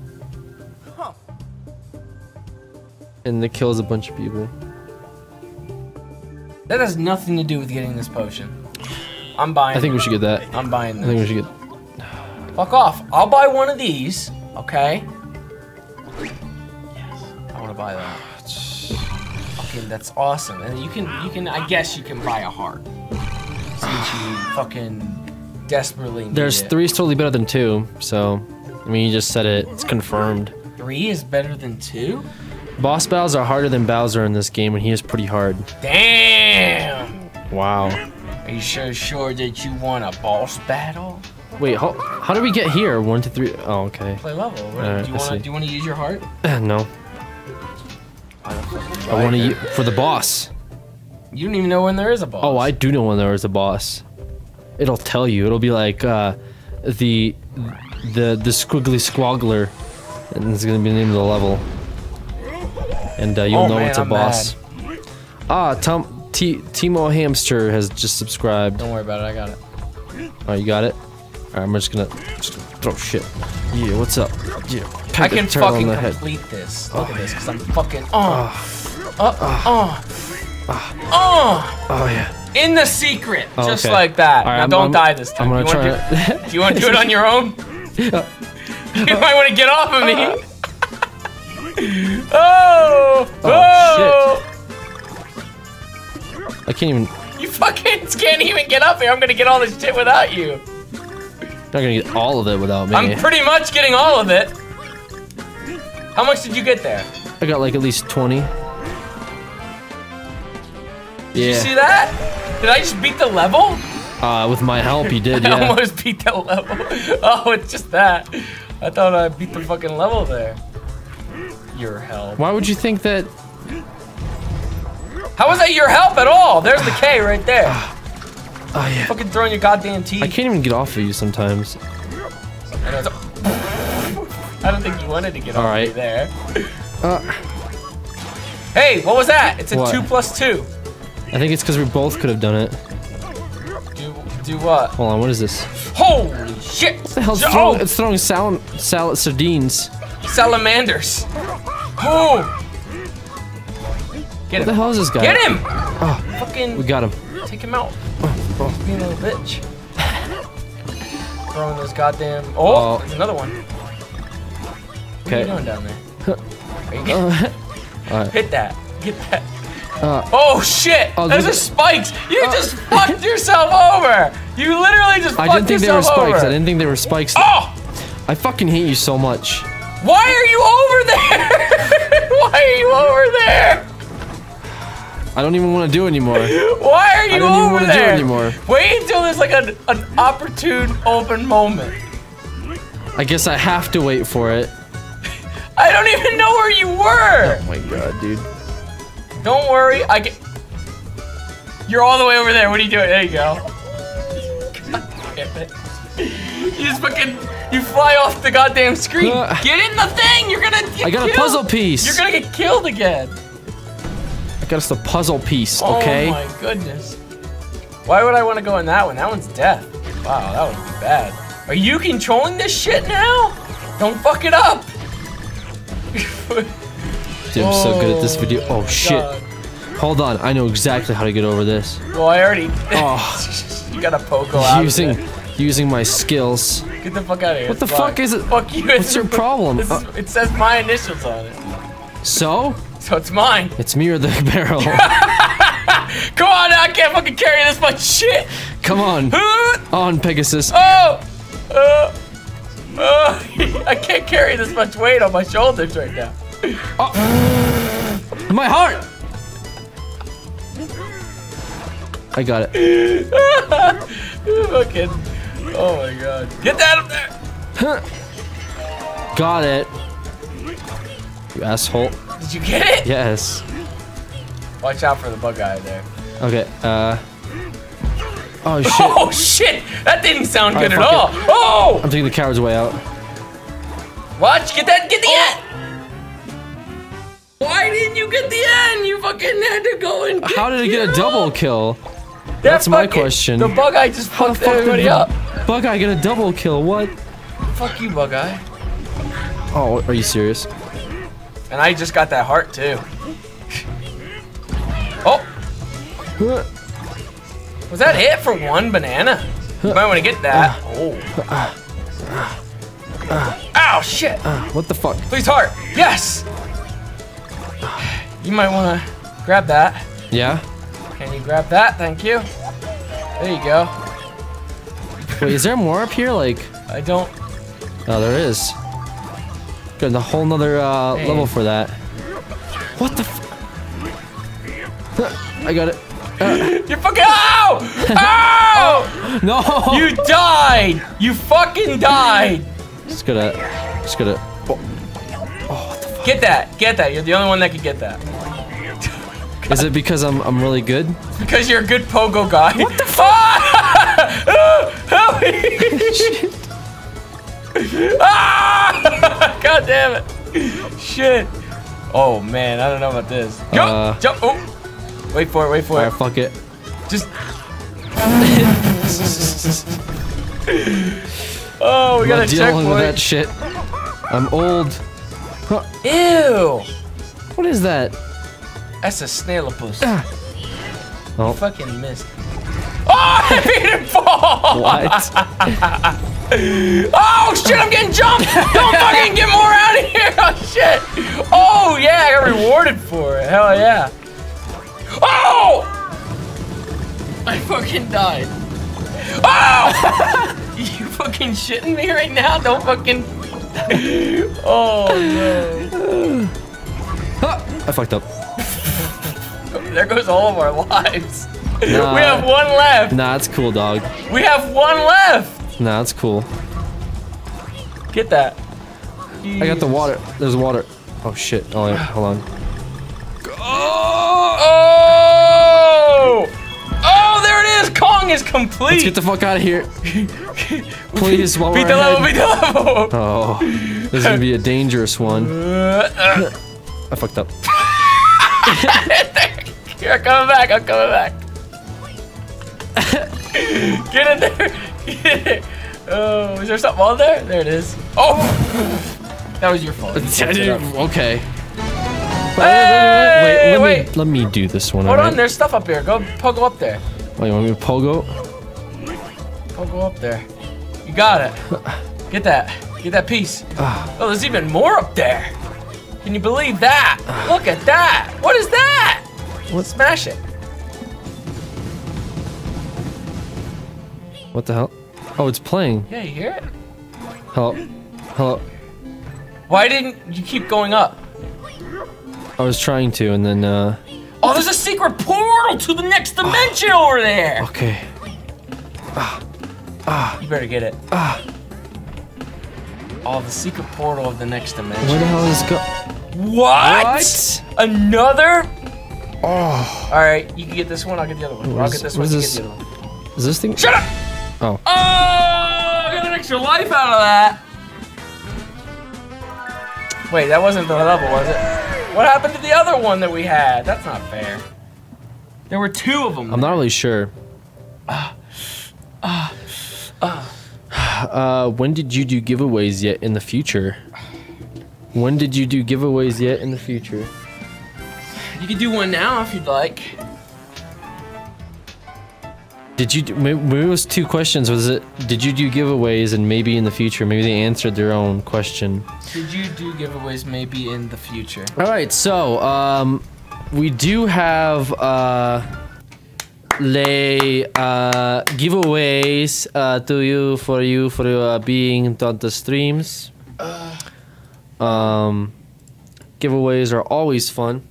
And it kills a bunch of people. That has nothing to do with getting this potion. I'm buying I think it. we should get that. I'm buying I think we this. should get. Fuck off. I'll buy one of these, okay? Yes. I want to buy that. Okay, that's awesome. And you can, you can, I guess you can buy a heart. Since you fucking desperately need There's it. three is totally better than two. So, I mean, you just said it. It's confirmed. Three is better than two? Boss battles are harder than Bowser in this game, and he is pretty hard. Damn! Wow. Are you sure sure that you want a boss battle? Wait, how, how did we get here? One, two, three. Oh, okay. Play level. What, Alright, do you I want see. to? Do you want to use your heart? No. I want to use for the boss. You don't even know when there is a boss. Oh, I do know when there is a boss. It'll tell you. It'll be like uh, the the the squiggly squaggler, and it's gonna be the name of the level. And uh, you'll Oh, know man, it's a I'm boss. Ah, Tom T Timo Hamster has just subscribed. Don't worry about it. I got it. Oh, you got it. All right, I'm just gonna, just gonna throw shit. Yeah, what's up? Yeah, I peck a can turtle fucking on the head. complete this. Look Oh, at this, yeah. because I'm fucking oh, uh, uh, oh, Oh yeah. in the secret, Oh, just okay. like that. All right, now I'm- don't I'm- die this time. I'm gonna you try. Want to do, do you want to do it on your own? You might want to get off of me. oh, Oh, I can't even. You fucking can't even get up here. I'm gonna get all this shit without you. Not gonna get all of it without me. I'm pretty much getting all of it. How much did you get there? I got like at least twenty. Did Yeah. you see that? Did I just beat the level? Uh, with my help, you did. I Yeah. almost beat the level. Oh, it's just that. I thought I beat the fucking level there. Your help. Why would you think that? How was that your help at all? There's the K right there. Oh yeah. Fucking throwing your goddamn teeth. I can't even get off of you sometimes. I know, it's- I don't think you wanted to get All off right. me there. Uh, Hey, what was that? It's a What? two plus two. I think it's because we both could have done it. Do do what? Hold on, what is this? Holy shit! What the hell's Oh, throwing? It's throwing salad, salad sardines. salamanders. Oh! Get What the him! hell is this guy? Get him! Oh, Fucking we got him. take him out. Oh, Being a little bitch. Throwing those goddamn. Oh, Oh. there's another one. What are okay. you doing down there? Are you getting, Uh, all right. hit that. Get that. Uh, Oh shit! Oh, Those look are at- spikes! You just fucked yourself over! You literally just I fucked didn't think they were yourself spikes. over! I didn't think they were spikes. Oh! I fucking hate you so much. Why are you over there? Why are you over there? I don't even want to do it anymore. Why are you don't even over wanna do it there? anymore. Wait until there's like an, an opportune open moment. I guess I have to wait for it. I don't even know where you were. Oh my god, dude. Don't worry, I get. You're all the way over there. What are you doing? There you go. God damn it. You just fucking, you fly off the goddamn screen. Uh, get in the thing. You're gonna get I got killed. a puzzle piece. You're gonna get killed again. I got us the puzzle piece, okay? Oh my goodness. Why would I want to go in that one? That one's death. Wow, that would be bad. Are you controlling this shit now? Don't fuck it up. Dude, I'm so good at this video. Oh shit. God. Hold on, I know exactly how to get over this. Well, I already. Oh. You got a pogo out. Using, of there. using my skills. Get the fuck out of here. What the It's fuck fine. is it? Fuck you. What's your problem? This is, Uh, it says my initials on it. So? So it's mine. It's me or the barrel. Come on, now, I can't fucking carry this much shit. Come on. On, Pegasus. Oh! Uh, uh, I can't carry this much weight on my shoulders right now. Oh. My heart! I got it. Fucking, oh my god. Get that up there! Got it. You asshole. Did you get it? Yes. Watch out for the bug guy there. Okay, uh... Oh shit. Oh shit! That didn't sound All good right, at all. fuck Oh! I'm taking the coward's way out. Watch, get that, get the end! Why didn't you get the end? You fucking had to go and get How did it get a double kill? That That's my fucking- question. The bug eye just How the fucked fuck did everybody the up. bug eye get a double kill? What? Fuck you, bug eye. Oh, are you serious? And I just got that heart too. Oh! Was that it for one banana? You might want to get that. Oh. Ow, shit! What the fuck? Please, heart! Yes! You might want to grab that. Yeah? Can you grab that? Thank you. There you go. Wait, is there more up here? Like... I don't... Oh, there is. Got a whole nother uh, Hey. level for that. What the f- I got it. Uh, You fucking- Ow! Ow! no! You died! You fucking died! Just gotta... Just gotta... Oh. Get that! Get that! You're the only one that can get that. Is it because I'm I'm really good? Because you're a good pogo guy. What the fuck? Help me! Ah! God damn it! Shit! Oh man, I don't know about this. Jump! Uh, Jump! Oh! Wait for it! Wait for Alright, it! fuck it. Just. Oh, we I'm got a not dealing with that checkpoint. shit. I'm old. Huh, Ew! what is that? That's a snailopus. Oh, Fucking missed. Oh, I made it fall! what? Oh shit, I'm getting jumped! Don't fucking get more out of here! Oh shit! Oh yeah, I got rewarded for it. Hell yeah. Oh! I fucking died. Oh! You fucking shitting me right now? Don't fucking... Oh no. I fucked up. There goes all of our lives. Nah. We have one left. Nah, it's cool, dog. We have one left. Nah, it's cool. Get that. I got the water. There's water. Oh shit. Oh, yeah. Hold on. Oh! Oh, there it is! Kong is complete! Let's get the fuck out of here. Please, while Beat we're the level, ahead. beat the level! Oh, this is gonna be a dangerous one. Uh, uh. I fucked up. Here, I'm coming back, I'm coming back. Get in there! Get in. Oh, is there something on there? There it is. Oh! That was your fault. Okay. Hey, wait, let wait. me let me do this one. Hold all right? on, there's stuff up here. Go pogo up there. Oh, you want me to pogo? Pogo up there. You got it. Get that. Get that piece. Oh, there's even more up there. Can you believe that? Look at that. What is that? What? Smash it. What the hell? Oh, it's playing. Yeah, you hear it? Hello. Hello. Why didn't you keep going up? I was trying to, and then uh. Oh, there's a secret portal to the next dimension over there. Okay. You better get it. Ah. Oh, the secret portal of the next dimension. Where the hell is go? What? What? Another? Oh. All right, you can get this one. I'll get the other one. Or I'll What get is- this what one. is You this? get the other one. Is this thing? Shut up! Oh. Oh, I got an extra life out of that. Wait, that wasn't the level, was it? What happened to the other one that we had? That's not fair. There were two of them. I'm not really sure. Uh, uh, uh. Uh, when did you do giveaways yet in the future? When did you do giveaways yet in the future? You can do one now if you'd like. Did you do, maybe, maybe it was two questions. Was it, did you do giveaways and maybe in the future? Maybe they answered their own question. Did you do giveaways maybe in the future? All right, so um, we do have uh, le uh, giveaways uh, to you for you for uh, being on the streams. Uh. Um, giveaways are always fun,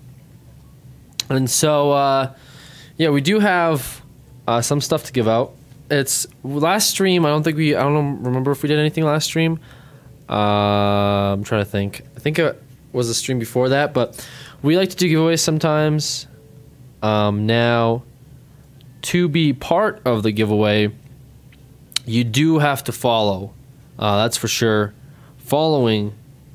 and so uh, yeah, we do have uh, some stuff to give out. It's last stream. I don't think we. I don't remember if we did anything last stream. Uh, I'm trying to think. I think it was a stream before that, but we like to do giveaways sometimes. Um, now, to be part of the giveaway, you do have to follow. Uh, that's for sure. Following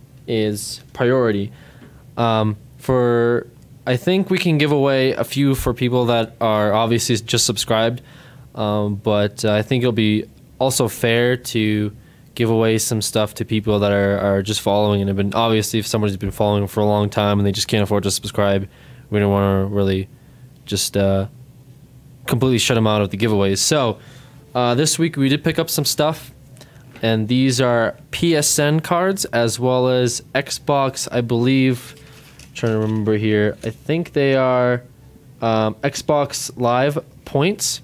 is priority. Um, for I think we can give away a few for people that are obviously just subscribed, um, but uh, I think it'll be also fair to give away some stuff to people that are, are just following and have been, obviously if somebody's been following for a long time and they just can't afford to subscribe, we don't want to really just uh, completely shut them out of the giveaways. So uh, this week we did pick up some stuff. And these are P S N cards as well as Xbox, I believe. I'm trying to remember here. I think they are um, Xbox Live points.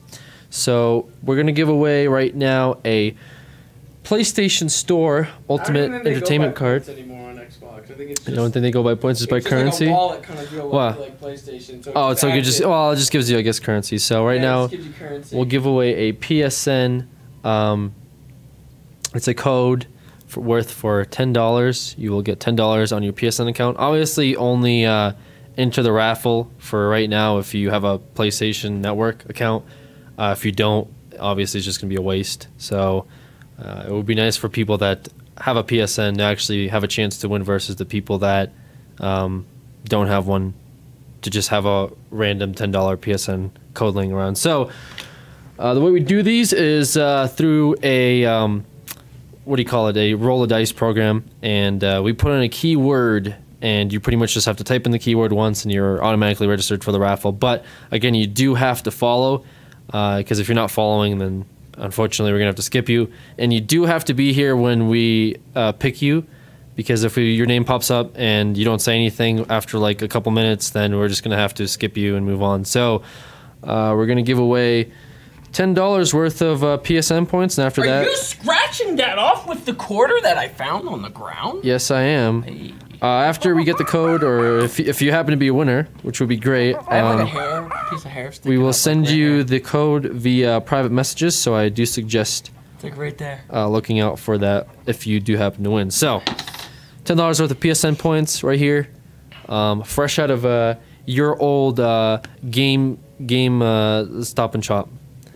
So we're going to give away right now a PlayStation Store Ultimate Entertainment card. Anymore on Xbox. I think it's just, you don't think they go by points, just by just currency? Like a wallet kind of deal wow. like PlayStation. So oh, so it just well, it just gives you, I guess, currency. So right yeah, now, gives you currency. We'll give away a P S N. Um, It's a code for, worth for ten dollars. You will get ten dollars on your P S N account. Obviously, only uh, enter the raffle for right now if you have a PlayStation Network account. Uh, if you don't, obviously, it's just going to be a waste. So uh, it would be nice for people that have a P S N to actually have a chance to win versus the people that um, don't have one to just have a random ten dollar P S N code laying around. So uh, the way we do these is uh, through a... Um, what do you call it, a roll of dice program, and uh, we put in a keyword, and you pretty much just have to type in the keyword once, and you're automatically registered for the raffle. But again, you do have to follow, because uh, if you're not following, then unfortunately we're gonna have to skip you. And you do have to be here when we uh, pick you, because if we, your name pops up and you don't say anything after like a couple minutes, then we're just gonna have to skip you and move on. So uh, we're gonna give away ten dollars worth of uh, P S N points, and after Are that... Are you scratching that off with the quarter that I found on the ground? Yes, I am. Hey. Uh, after we get the code, or if, if you happen to be a winner, which would be great, I have um, like a hair, piece of hair we will send you hair. the code via private messages, so I do suggest It's like right there. uh, looking out for that if you do happen to win. So, ten dollars worth of P S N points right here, um, fresh out of uh, your old uh, game, game uh, Stop and Shop.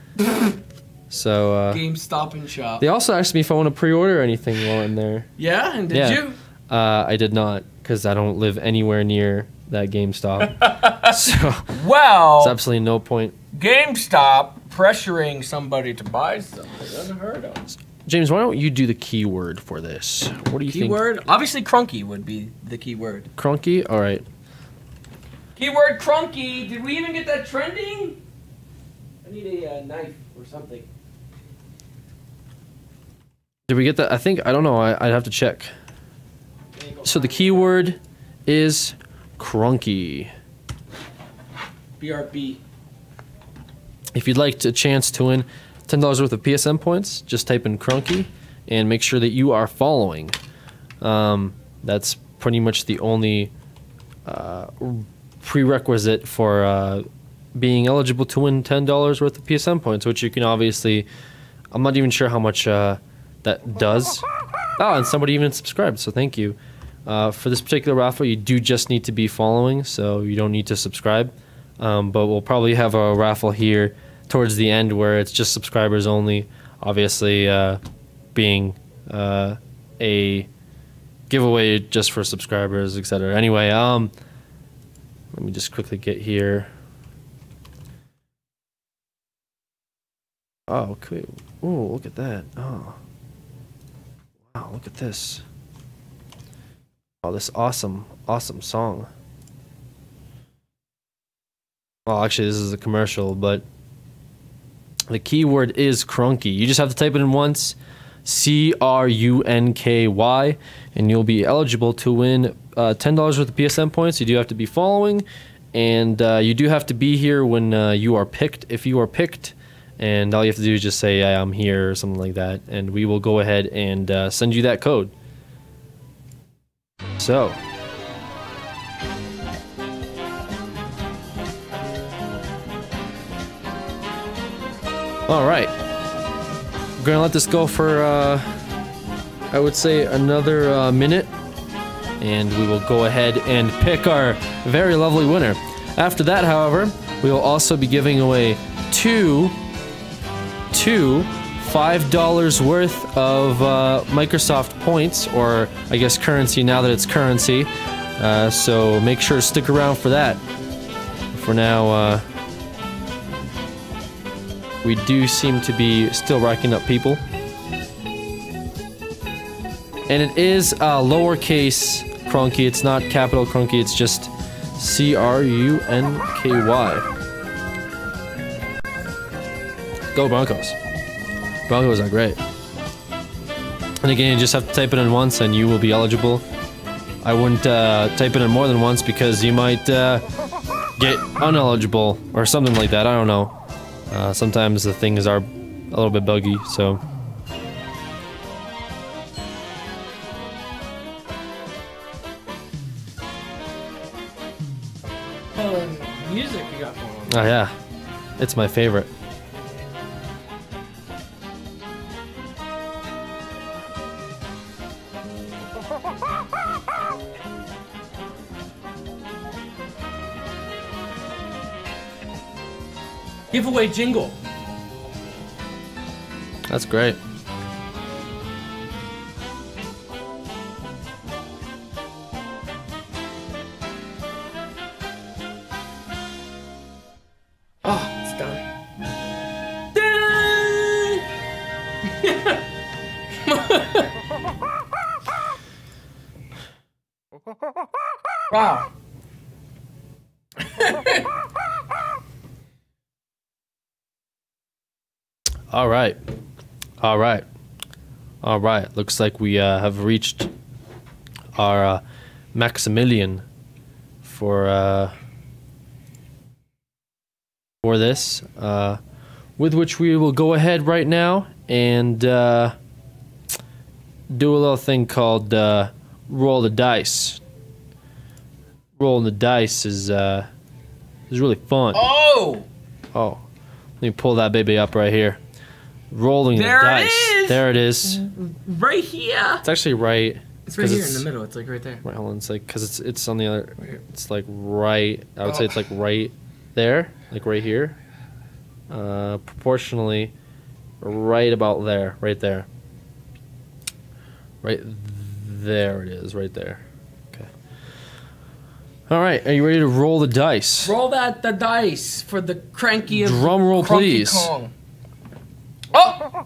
So uh, Game Stop and Shop. They also asked me if I want to pre-order anything while I'm there. Yeah, and did yeah. you? Uh, I did not, because I don't live anywhere near that GameStop. So well, there's absolutely no point. GameStop pressuring somebody to buy something unheard of. James, why don't you do the keyword for this? What do you keyword? think? Obviously, crunky would be the keyword. Crunky? All right. Keyword crunky. Did we even get that trending? I need a uh, knife or something. Did we get that? I think, I don't know. I, I'd have to check. So the keyword is crunky. B R B. If you'd like a chance to win ten dollars worth of P S N points, just type in crunky and make sure that you are following. Um, that's pretty much the only uh, prerequisite for uh, being eligible to win ten dollars worth of P S N points, which you can obviously... I'm not even sure how much uh, that does. Oh, and somebody even subscribed, so thank you. Uh, for this particular raffle, you do just need to be following, so you don't need to subscribe. Um, but we'll probably have a raffle here towards the end where it's just subscribers only. Obviously, uh, being uh, a giveaway just for subscribers, et cetera. Anyway, um, let me just quickly get here. Oh, okay. Oh, look at that. Oh, wow! Look at this. Oh, this awesome, awesome song. Well, actually, this is a commercial, but the keyword is crunky. You just have to type it in once, C R U N K Y, and you'll be eligible to win uh, ten dollars worth of P S N points. You do have to be following, and uh, you do have to be here when uh, you are picked, if you are picked, and all you have to do is just say, yeah, I'm here, or something like that, and we will go ahead and uh, send you that code. So... all right, we're gonna let this go for, uh, I would say, another uh, minute, and we will go ahead and pick our very lovely winner. After that, however, we will also be giving away two, two five dollars worth of uh, Microsoft points, or I guess currency now that it's currency. Uh, so make sure to stick around for that. For now, uh, we do seem to be still racking up people. And it is uh, lowercase Crunky, it's not capital Crunky, it's just C R U N K Y. Go Broncos. Broncos are great. And again, you just have to type it in once and you will be eligible. I wouldn't uh, type it in more than once because you might uh, get uneligible or something like that, I don't know. Uh, sometimes the things are a little bit buggy, so... Oh, music you got going on. Oh yeah, it's my favorite. Giveaway jingle. That's great. Oh, it's done. Wow. All right, all right, all right. Looks like we uh, have reached our uh, Maximilian for uh, for this, uh, with which we will go ahead right now and uh, do a little thing called uh, roll the dice. Rolling the dice is uh, is really fun. Oh! Oh, let me pull that baby up right here. Rolling there the dice. It is. There it is. Right here. It's actually right. It's right here it's, in the middle. It's like right there. Right, hold on. It's like because it's it's on the other. It's like right. I would oh. say it's like right there, like right here. Uh, proportionally, right about there, right there. Right there it is, right there. Okay. All right, are you ready to roll the dice? Roll that the dice for the cranky of drum roll, please. Kong. Oh!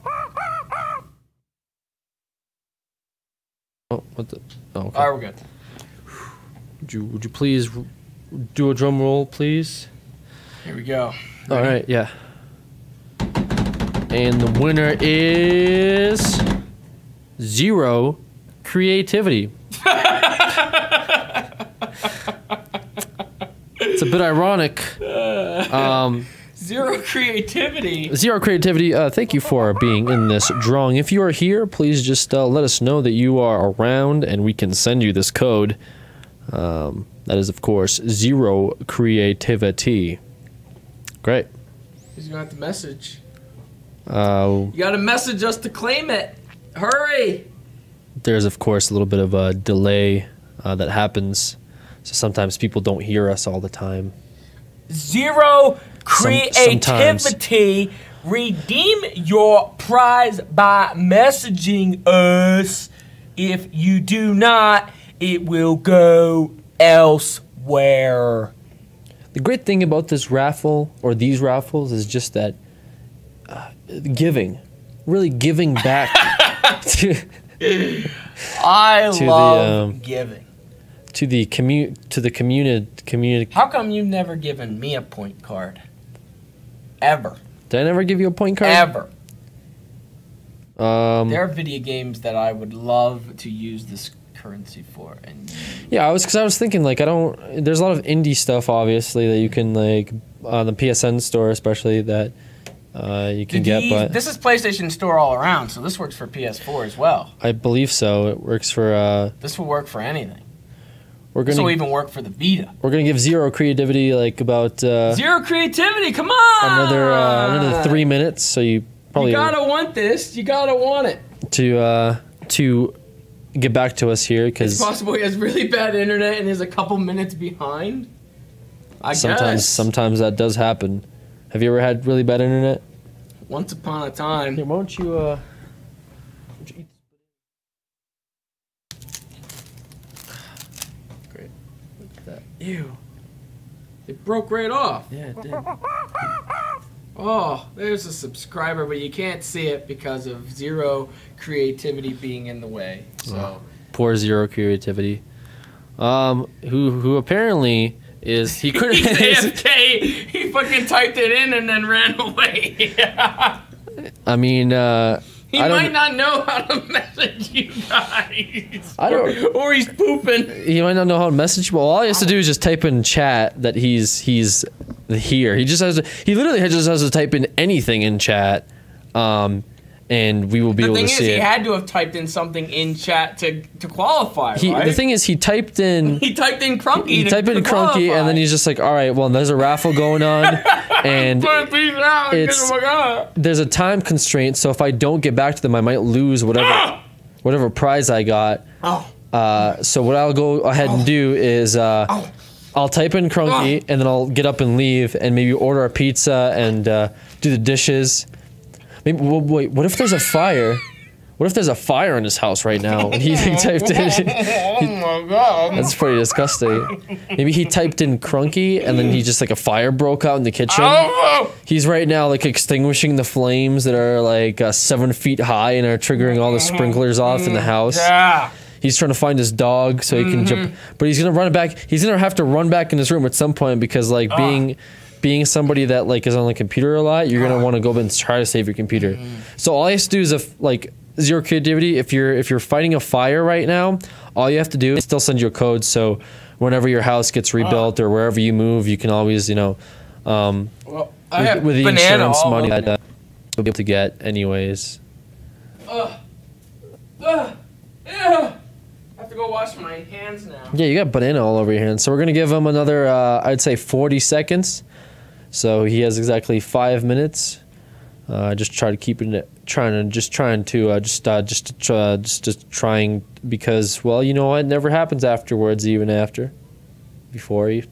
Oh, what the? Oh, okay. All right, we're good. Would you would you please do a drum roll, please? Here we go. Ready? All right, yeah. And the winner is zero creativity. It's a bit ironic. Um, Zero creativity. Zero creativity. Uh, thank you for being in this drawing. If you are here, please just uh, let us know that you are around and we can send you this code. Um, that is, of course, zero creativity. Great. Who's got the message? Uh, you gotta message us to claim it. Hurry! There's, of course, a little bit of a delay uh, that happens. So sometimes people don't hear us all the time. Zero creativity Some, redeem your prize by messaging us. If you do not, it will go elsewhere. The great thing about this raffle, or these raffles, is just that uh, giving. Really giving back to, I to love the, um, giving. To the commu to the community community. How come you've never given me a point card? Ever. Did I never give you a point card? Ever. Um, there are video games that I would love to use this currency for, and yeah, I was because I was thinking like I don't. There's a lot of indie stuff, obviously, that you can like on the P S N store, especially that uh, you can These, get. But this is PlayStation Store all around, so this works for P S four as well. I believe so. It works for. Uh, this will work for anything. We're gonna. This will even work for the Vita. We're gonna give zero creativity, like about. Uh, zero creativity. Come on. Another uh, another three minutes. So you probably. You gotta want this. You gotta want it. To uh, to. Get back to us here because it's possible he has really bad internet and is a couple minutes behind. I sometimes guess. sometimes that does happen. Have you ever had really bad internet? Once upon a time. Here, won't you uh won't you eat Great. Look at that. Ew. It broke right off. Yeah, it did. Oh, there's a subscriber, but you can't see it because of zero creativity being in the way. So oh, poor zero creativity. Um, who who apparently is he couldn't. He's A F K. He fucking typed it in and then ran away. I mean, uh, he I might not know how to message you guys. I don't. Or, or he's pooping. He might not know how to message. Well, all he has to do is just type in chat that he's he's here. He just has to. He literally just has to type in anything in chat, um, and we will be the able to thing see is, it. he had to have typed in something in chat to to qualify. He, right? The thing is, he typed in. He typed in Crunky. He to, typed in to Crunky, qualify. and then he's just like, "All right, well, there's a raffle going on, and it's there's a time constraint. So if I don't get back to them, I might lose whatever whatever prize I got. Oh. Uh, so what I'll go ahead and do is uh, Oh. I'll type in Crunky, and then I'll get up and leave, and maybe order a pizza and uh, do the dishes. Maybe well, wait, what if there's a fire? What if there's a fire in his house right now? And he typed in. He, Oh my god. that's pretty disgusting. Maybe he typed in Crunky, and then he just like a fire broke out in the kitchen. Oh. He's right now like extinguishing the flames that are like uh, seven feet high and are triggering all the sprinklers off in the house. Yeah. He's trying to find his dog so he can jump, but he's gonna run back. He's gonna have to run back in his room at some point because like Ah. being, being somebody that like is on the computer a lot, you're gonna want to go and try to save your computer. So all he has to do is if like zero creativity. If you're if you're fighting a fire right now, all you have to do is still send you a code. So whenever your house gets rebuilt or wherever you move, you can always you know, um, Well, I with, have with the banana insurance all money over that uh, you'll be able to get anyways. Ugh. Ugh. Ew. I have to go wash my hands now. Yeah, you got banana all over your hands. So we're gonna give him another, uh, I'd say, forty seconds. So he has exactly five minutes. Uh, just try to keep it, trying to just trying to uh, just uh, just to try, just just trying because well, you know what, it never happens afterwards, even after, before you.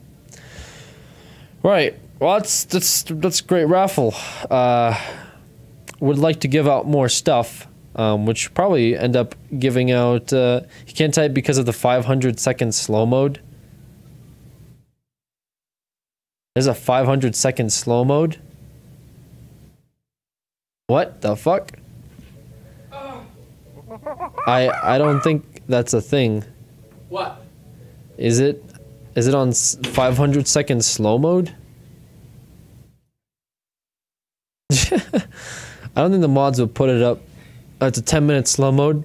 Right. Well, that's that's that's a great raffle. Uh, would like to give out more stuff. Um, which probably end up giving out. Uh, you can't type because of the five hundred second slow mode. There's a five hundred second slow mode. What the fuck? I I don't think that's a thing. What? Is it? Is it on five hundred second slow mode? I don't think the mods would put it up. Uh, it's a ten minute slow mode.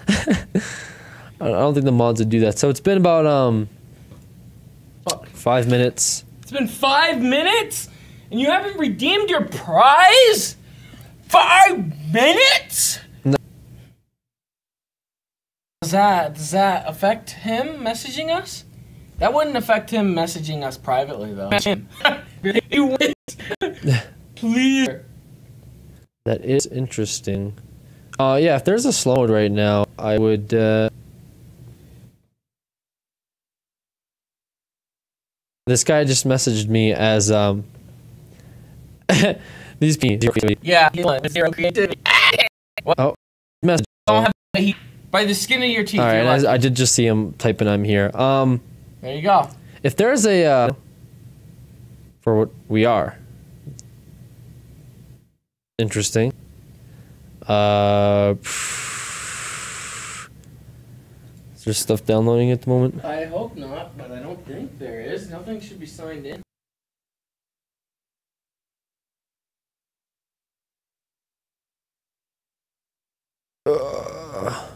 I don't think the mods would do that. So it's been about um five minutes. It's been five minutes, and you haven't redeemed your prize. Five minutes. No. Does that does that affect him messaging us? That wouldn't affect him messaging us privately, though. Please. That is interesting. Uh, yeah, if there's a slow mode right now, I would. Uh, this guy just messaged me as um. These P zero creativity. Yeah, zero creativity. What? Oh, message. Don't have the heat. By the skin of your teeth. All right, you're lucky. I, I did just see him typing. I'm here. Um, There you go. if there's a uh, for what we are, interesting. Uh, is there stuff downloading at the moment? I hope not, but I don't think there is. Nothing should be signed in. Uh,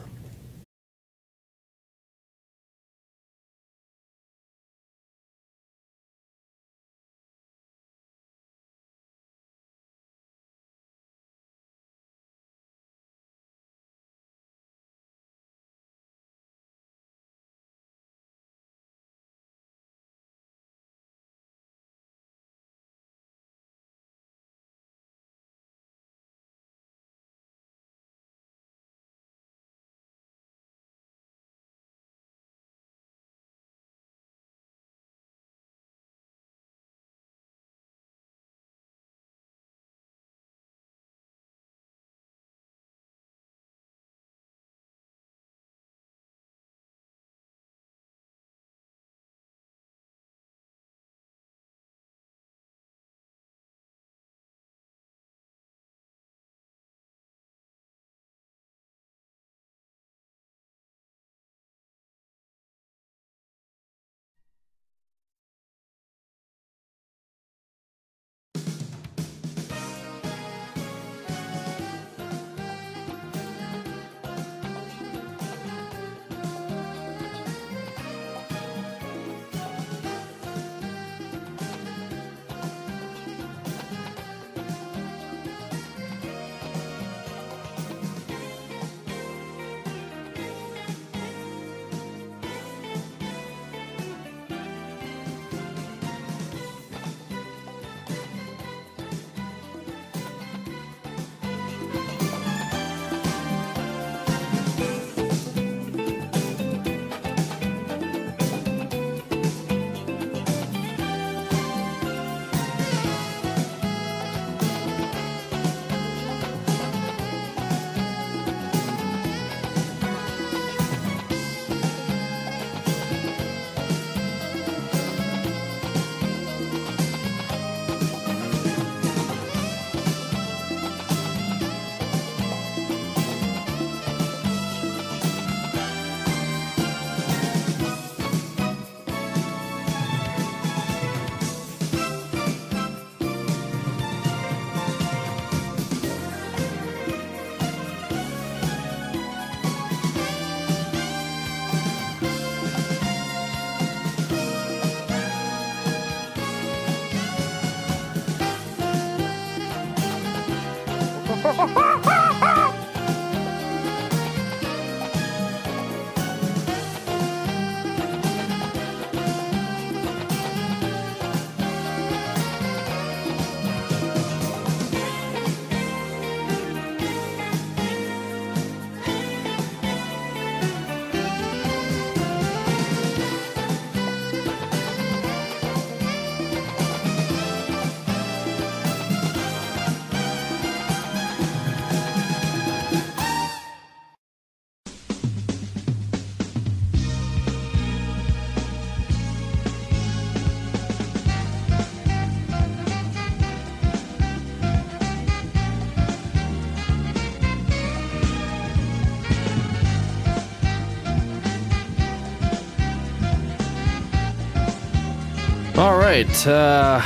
All right, uh,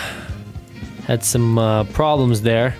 had some uh, problems there,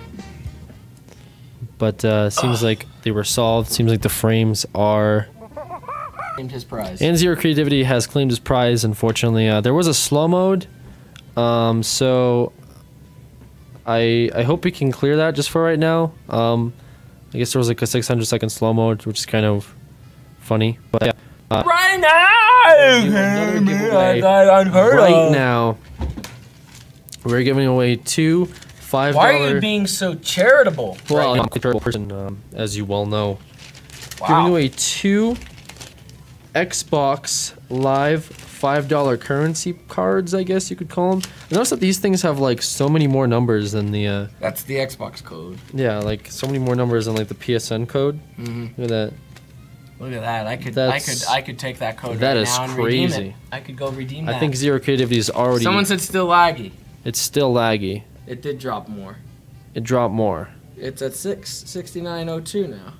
but uh, seems like they were solved. Seems like the frames are. Claimed his prize. And Zero Creativity has claimed his prize. Unfortunately, uh, there was a slow mode, um, so I I hope we can clear that just for right now. Um, I guess there was like a six hundred second slow mode, which is kind of funny, but yeah. Uh, right now, another giveaway. Right now, we're giving away two five dollar. Why are you being so charitable? Well, right I'm a charitable person, um, as you well know. Wow. Giving away two Xbox Live five dollar currency cards, I guess you could call them. I noticed that these things have like so many more numbers than the. Uh, That's the Xbox code. yeah, like so many more numbers than like the P S N code. Mm-hmm. Look at that. Look at that! I could, That's- I could, I could take that code that right is now and redeem crazy. it. I could go redeem that. I think Zero Creativity is already. Someone said still laggy. It's still laggy. It did drop more. It dropped more. It's at six sixty nine oh two now.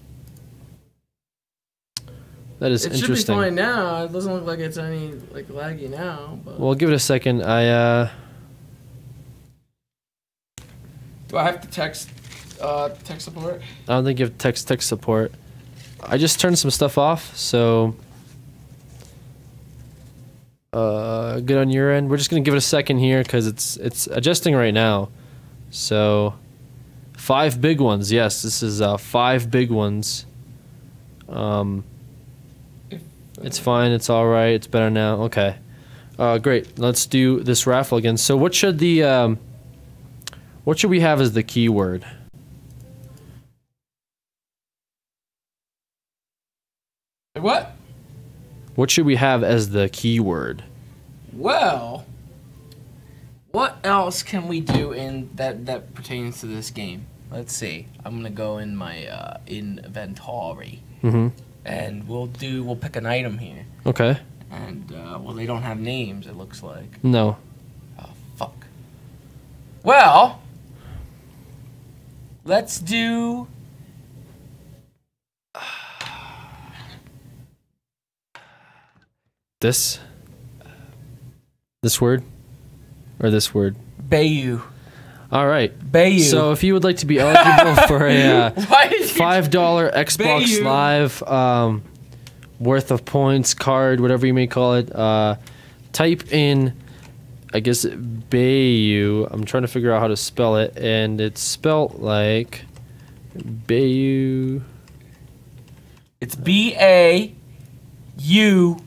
That is It should be interesting. fine now. It doesn't look like it's any like laggy now. But Well, give it a second. I uh. do I have to text, uh, tech support? I don't think you have text text support. I just turned some stuff off, so uh, good on your end. We're just gonna give it a second here because it's it's adjusting right now. So five big ones. Yes, this is uh, five big ones. Um, it's fine. It's all right. It's better now. Okay. Uh, great. Let's do this raffle again. So what should the um, what should we have as the keyword? What? What should we have as the keyword? Well, what else can we do in that that pertains to this game? Let's see. I'm gonna go in my uh, inventory, Mm-hmm. and we'll do. We'll pick an item here, Okay. and uh, well, they don't have names. It looks like. No. Oh fuck. Well, let's do. This? This word? Or this word? Bayou. All right. Bayou. So if you would like to be eligible for a uh, Why did you- five dollar Xbox Bayou. Live um, worth of points card, whatever you may call it, uh, type in, I guess, Bayou. I'm trying to figure out how to spell it, and it's spelt like Bayou. It's B A U.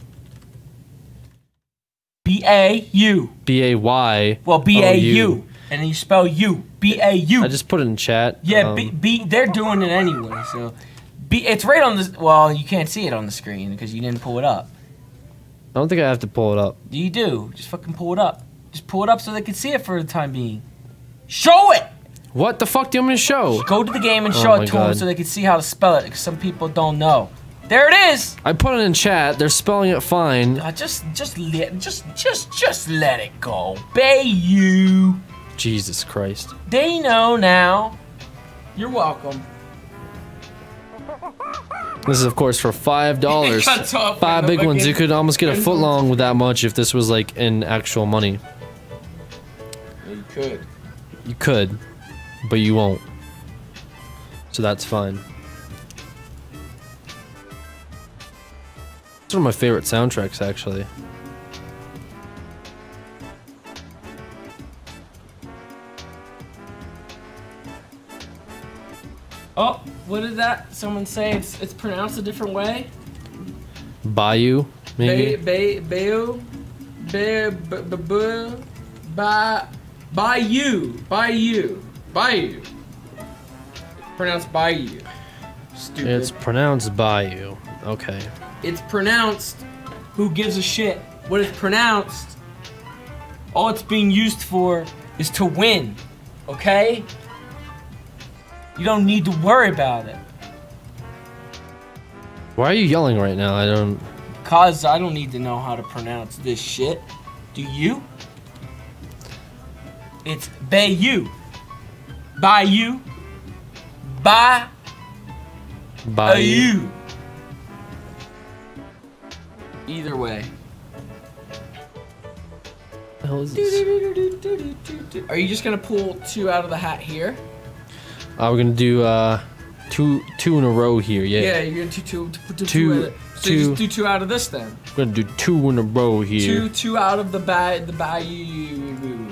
B A U. B A Y. Well, B A O U. U. And then you spell U. B A U. I just put it in chat. Yeah, um, B, B, they're doing it anyway. So, B, it's right on the. Well, you can't see it on the screen because you didn't pull it up. I don't think I have to pull it up. You do. Just fucking pull it up. Just pull it up so they can see it for the time being. Show it! What the fuck do you want me to show? Go to the game and Oh show my it to them God. so they can see how to spell it because some people don't know. There it is! I put it in chat. They're spelling it fine. Uh, just, just let, just, just, just let it go. Bayou. Jesus Christ. They know now. You're welcome. This is, of course, for five dollars. Cuts off Five with big the ones. You fucking- could almost get a foot long with that much if this was like in actual money. You could. You could, but you won't. So that's fine. It's one of my favorite soundtracks, actually. Oh, what did that? Someone say it's it's pronounced a different way. Bayou, maybe? Bay, bay, bayou, bay, b, b, b, ba, bayou, bayou, bayou. Pronounced bayou. Stupid. It's pronounced Bayou. Okay. It's pronounced. Who gives a shit? What it's pronounced. All it's being used for is to win. Okay? You don't need to worry about it. Why are you yelling right now? I don't... Cause I don't need to know how to pronounce this shit. Do you? It's Bayou. Bayou. Bayou. Bayou. Either way. What the hell is this? Are you just gonna pull two out of the hat here? Uh, we're gonna do uh, two two in a row here. Yeah. Yeah, you're gonna do two, two, two, Two- two out of, so you two- just do two out of this then. We're gonna do two in a row here. Two, two out of the ba the Bayou.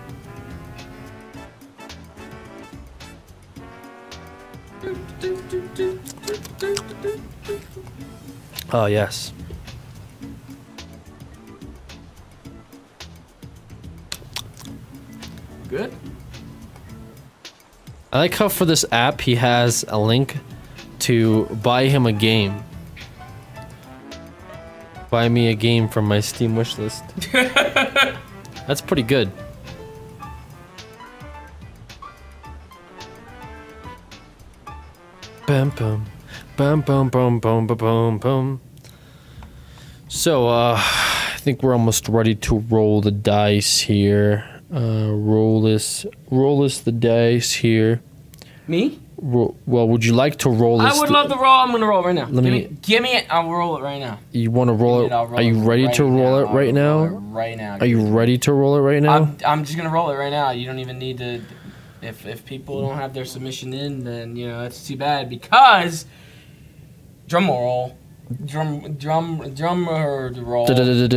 Oh yes. Good. I like how for this app he has a link to buy him a game. buy me a game from my Steam wishlist. That's pretty good. Bum bum, bum bum bum bum bum bum bum. So, uh, I think we're almost ready to roll the dice here. Uh, roll this, roll this the dice here. Me? Ro well, would you like to roll this? I would love to roll. I'm gonna roll right now. Let give me, me, give me it. I'll roll it right now. You want to roll it? it roll Are you ready right to roll now. it right now? Roll it right now. Are you ready to roll it right now? I'm, I'm just gonna roll it right now. You don't even need to. If if people don't have their submission in, then you know that's too bad because drum roll, drum drum drum roll.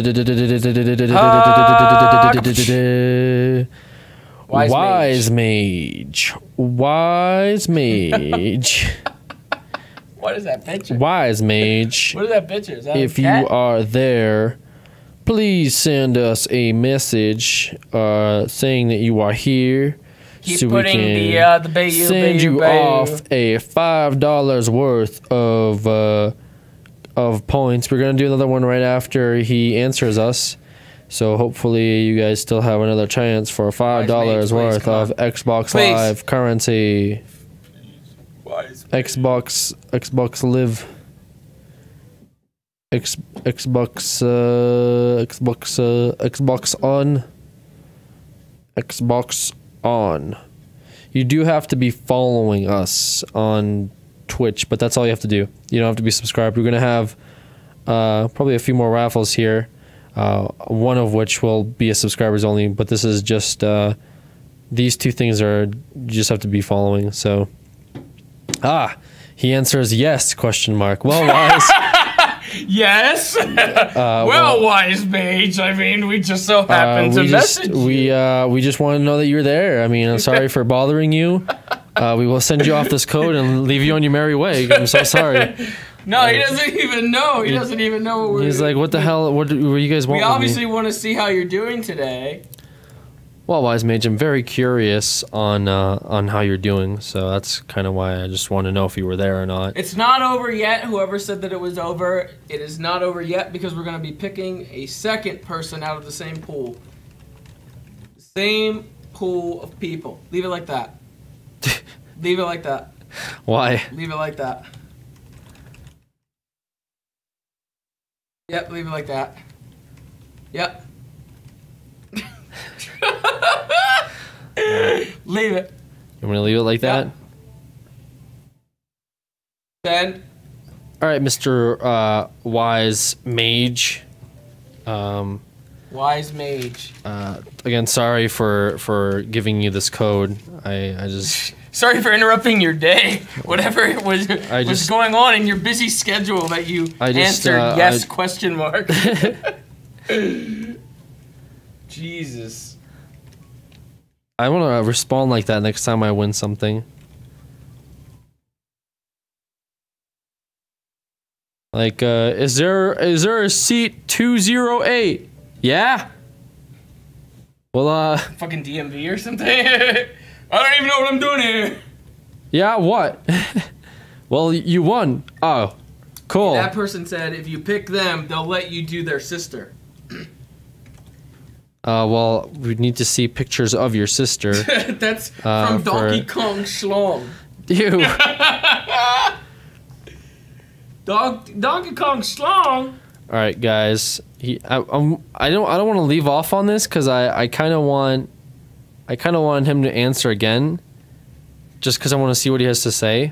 Wise, Wise mage. mage. Wise mage. What is that picture? Wise mage. What is that picture? Is that If a you cat? are there, please send us a message uh, saying that you are here. Keep so we putting can the uh, the Bayou send Bayou, you Bayou. off a five dollars worth of uh, of points. We're gonna do another one right after he answers us. So hopefully you guys still have another chance for five dollars worth of Xbox Please. Live currency. Wise Xbox Xbox Live. X Xbox uh, Xbox uh, Xbox on. Xbox on. You do have to be following us on Twitch, but that's all you have to do. You don't have to be subscribed. We're gonna have uh, probably a few more raffles here. Uh, one of which will be a subscribers only, but this is just uh, these two things are you just have to be following. So, ah, he answers yes? Question mark. Well, Wise. Yes. Uh, well, well, wise mage. I mean, we just so happened uh, we to just, message we you. uh, we just want to know that you're there. I mean, I'm sorry for bothering you. Uh, we will send you off this code and leave you on your merry way. I'm so sorry. No, he doesn't even know. He doesn't even know what we're He's like, what the hell? What do, what do you guys want? We with obviously me? want to see how you're doing today. Well, Wise Mage, I'm very curious on uh, on how you're doing. So that's kind of why I just want to know if you were there or not. It's not over yet. Whoever said that it was over, it is not over yet because we're going to be picking a second person out of the same pool. Same pool of people. Leave it like that. Leave it like that. Why? Leave it like that. Yep, leave it like that. Yep. Leave it. You want to leave it like that? Yep. Then. All right, Mister Uh, Wise Mage. Um, Wise mage. uh, again, sorry for for giving you this code. I I just Sorry for interrupting your day. Whatever it was I was just- going on in your busy schedule that you I just, answered uh, yes I- question mark. Jesus. I want to respond like that next time I win something. Like, uh, is there is there a seat two zero eight? Yeah. Well, uh, Fucking D M V or something. I don't even know what I'm doing here. yeah. What? Well, you won. Oh, cool. That person said if you pick them, they'll let you do their sister. Uh, well, we need to see pictures of your sister. That's Uh, from Donkey for- Kong Schlong. Ew. Dog, Donkey Kong Schlong. All right, guys. He, I, um, I don't, I don't want to leave off on this because I, I kind of want, I kind of want him to answer again, just because I want to see what he has to say.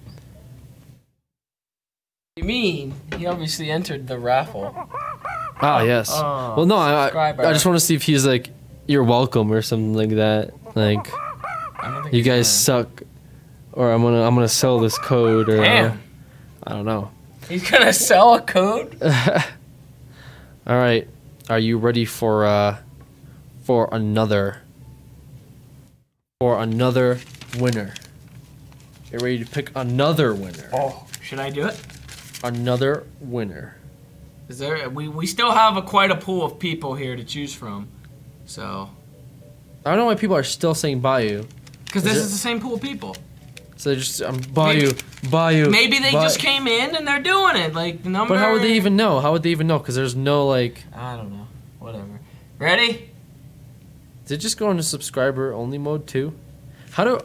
You mean he obviously entered the raffle? Ah, yes. Oh, well, no, I, I, subscriber. I just want to see if he's like, you're welcome or something like that. Like, I don't think you he's guys gonna- suck, or I'm gonna, I'm gonna sell this code, or uh, Damn. I don't know. He's gonna sell a code? All right, are you ready for, uh, for another, for another winner? You're ready to pick another winner. Oh, should I do it? Another winner. Is there? We we still have a quite a pool of people here to choose from, so I don't know why people are still saying Bayou. because Is this it- is the same pool of people. So they just um, Bayou, Bayou. Maybe they Bay- just came in and they're doing it. Like the number. But how would they even know? How would they even know? Because there's no like. I don't know. Whatever. Ready? Did it just go into subscriber only mode too? How do?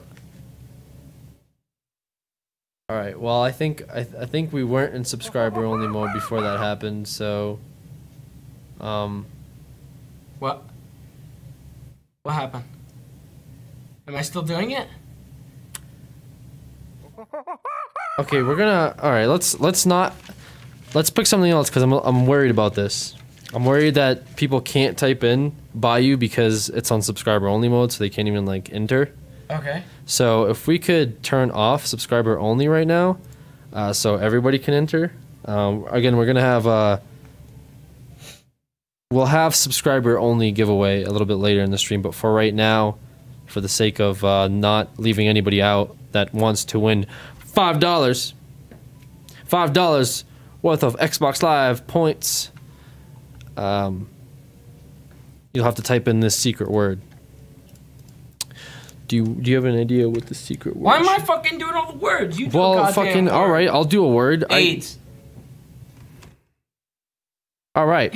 All right. Well, I think I, th- I think we weren't in subscriber only mode before that happened. So. Um. What? What happened? Am I still doing it? Okay, we're gonna. All right, let's let's not. Let's pick something else because I'm I'm worried about this. I'm worried that people can't type in Bayou because it's on subscriber only mode, so they can't even like enter. Okay. So if we could turn off subscriber only right now, uh, so everybody can enter. Um, again, we're gonna have. Uh, we'll have subscriber only giveaway a little bit later in the stream, but for right now, for the sake of uh, not leaving anybody out that wants to win five dollars, five dollars worth of Xbox Live points. Um, you'll have to type in this secret word. Do you do you have an idea what the secret word? Why am I fucking doing all the words? You do a Well, goddamn fucking word. all right. I'll do a word. I- AIDS. all right.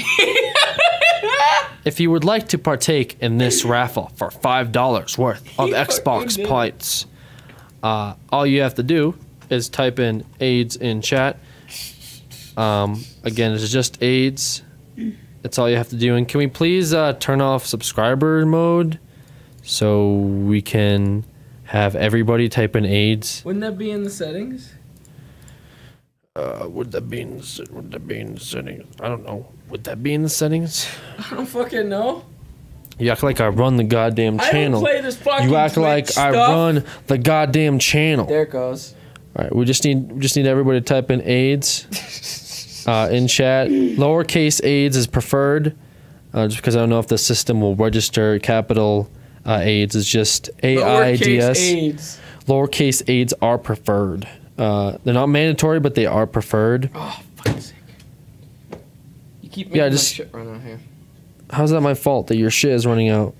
If you would like to partake in this raffle for five dollars worth of He Xbox fucking did. points, uh, all you have to do is type in AIDS in chat. Um, again, it's just AIDS. That's all you have to do. And can we please uh, turn off subscriber mode so we can have everybody type in AIDS? Wouldn't that be in the settings? Uh, would that be in the, se- would that be in the settings? I don't know. Would that be in the settings? I don't fucking know. You act like I run the goddamn I don't channel. play this fucking You act Twitch like I stuff. run the goddamn channel. There it goes. All right, we just need we just need everybody to type in AIDS uh, in chat. Lowercase AIDS is preferred, uh, just because I don't know if the system will register capital uh, AIDS. Is just A I D S. Lowercase AIDS. Lowercase AIDS are preferred. Uh, they're not mandatory, but they are preferred. Oh, fuck's sake. You keep making Yeah, my just- shit run out here. How's that my fault that your shit is running out?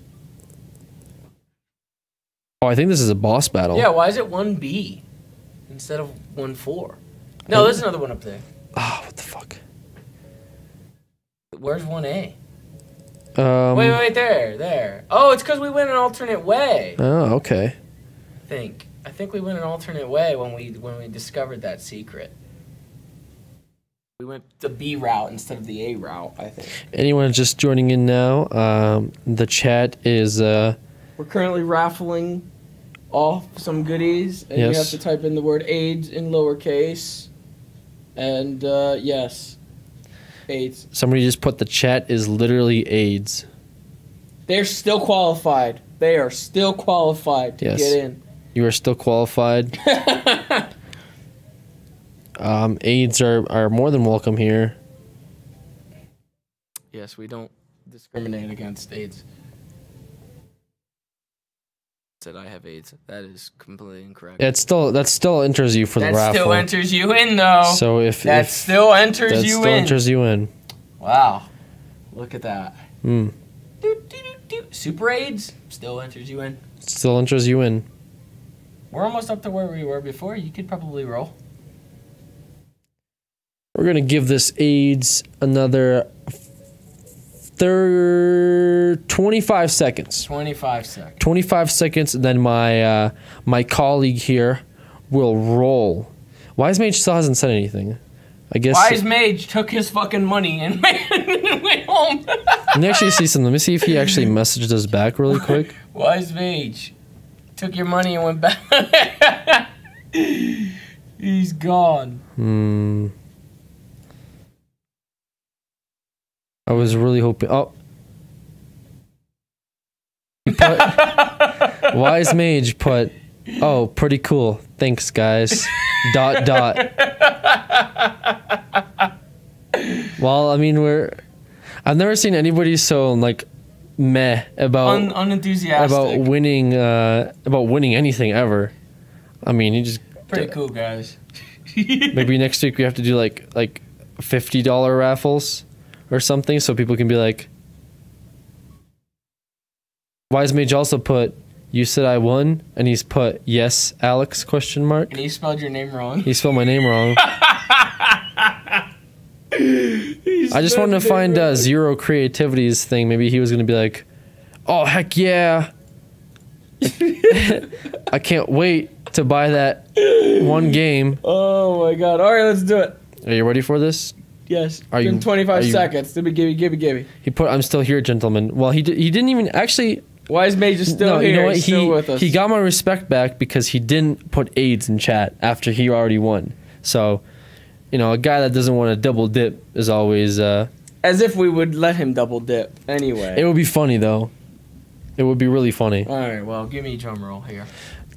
Oh, I think this is a boss battle. Yeah, why is it one B instead of one four? No, there's another one up there. Ah, what the fuck? Where's one A? Um, Wait, wait, wait, there, there. Oh, it's because we went an alternate way. Oh, okay. I think. I think we went an alternate way when we when we discovered that secret. We went the B route instead of the A route, I think. Anyone just joining in now? Um, the chat is. Uh, We're currently raffling off some goodies, and you Yes. have to type in the word AIDS in lowercase. And uh, yes, AIDS. somebody just put the chat is literally AIDS. They're still qualified. They are still qualified to Yes. get in. You are still qualified. um, AIDS are, are more than welcome here. Yes, we don't discriminate against AIDS. Said I have AIDS. That is completely incorrect. It still that still enters you for the that raffle. still enters you in, though. So if that if still enters that you still in. enters you in. Wow, look at that. Hmm. Doo, doo, doo, doo. Super AIDS still enters you in. Still enters you in. We're almost up to where we were before. You could probably roll. We're gonna give this AIDS another third twenty-five seconds. twenty-five seconds. twenty-five seconds, and then my uh, my colleague here will roll. Wise Mage still hasn't said anything. I guess. Wise Mage took his fucking money and went home. Let me actually see something. Let me see if he actually messaged us back really quick. Wise Mage took your money and went back. He's gone. Hmm. I was really hoping. Oh. He put, Wise Mage put. Oh, pretty cool. Thanks, guys. dot dot. Well, I mean, we're. I've never seen anybody so like meh about Un- unenthusiastic. about winning uh, about winning anything ever. I mean, you just Pretty cool, guys. maybe next week we have to do like like fifty dollar raffles or something, so people can be like. Wise Mage also put, You said I won, and he's put yes, Alex question mark. And he spelled your name wrong. He spelled my name wrong. I just wanted to find uh, Zero Creativity's thing. Maybe he was gonna be like, "Oh heck yeah! I can't wait to buy that one game." Oh my god! All right, let's do it. Are you ready for this? Yes. Are in you- twenty-five are you- seconds. Give me, give me, give me, give me. He put, "I'm still here, gentlemen." Well, he di- he didn't even actually. Wise Mage is still no, here. you know what? He's still He with us. he got my respect back because he didn't put AIDS in chat after he already won. So, you know, a guy that doesn't want to double dip is always. Uh, As if we would let him double dip. Anyway. it would be funny though. It would be really funny. All right. Well, give me a drum roll here.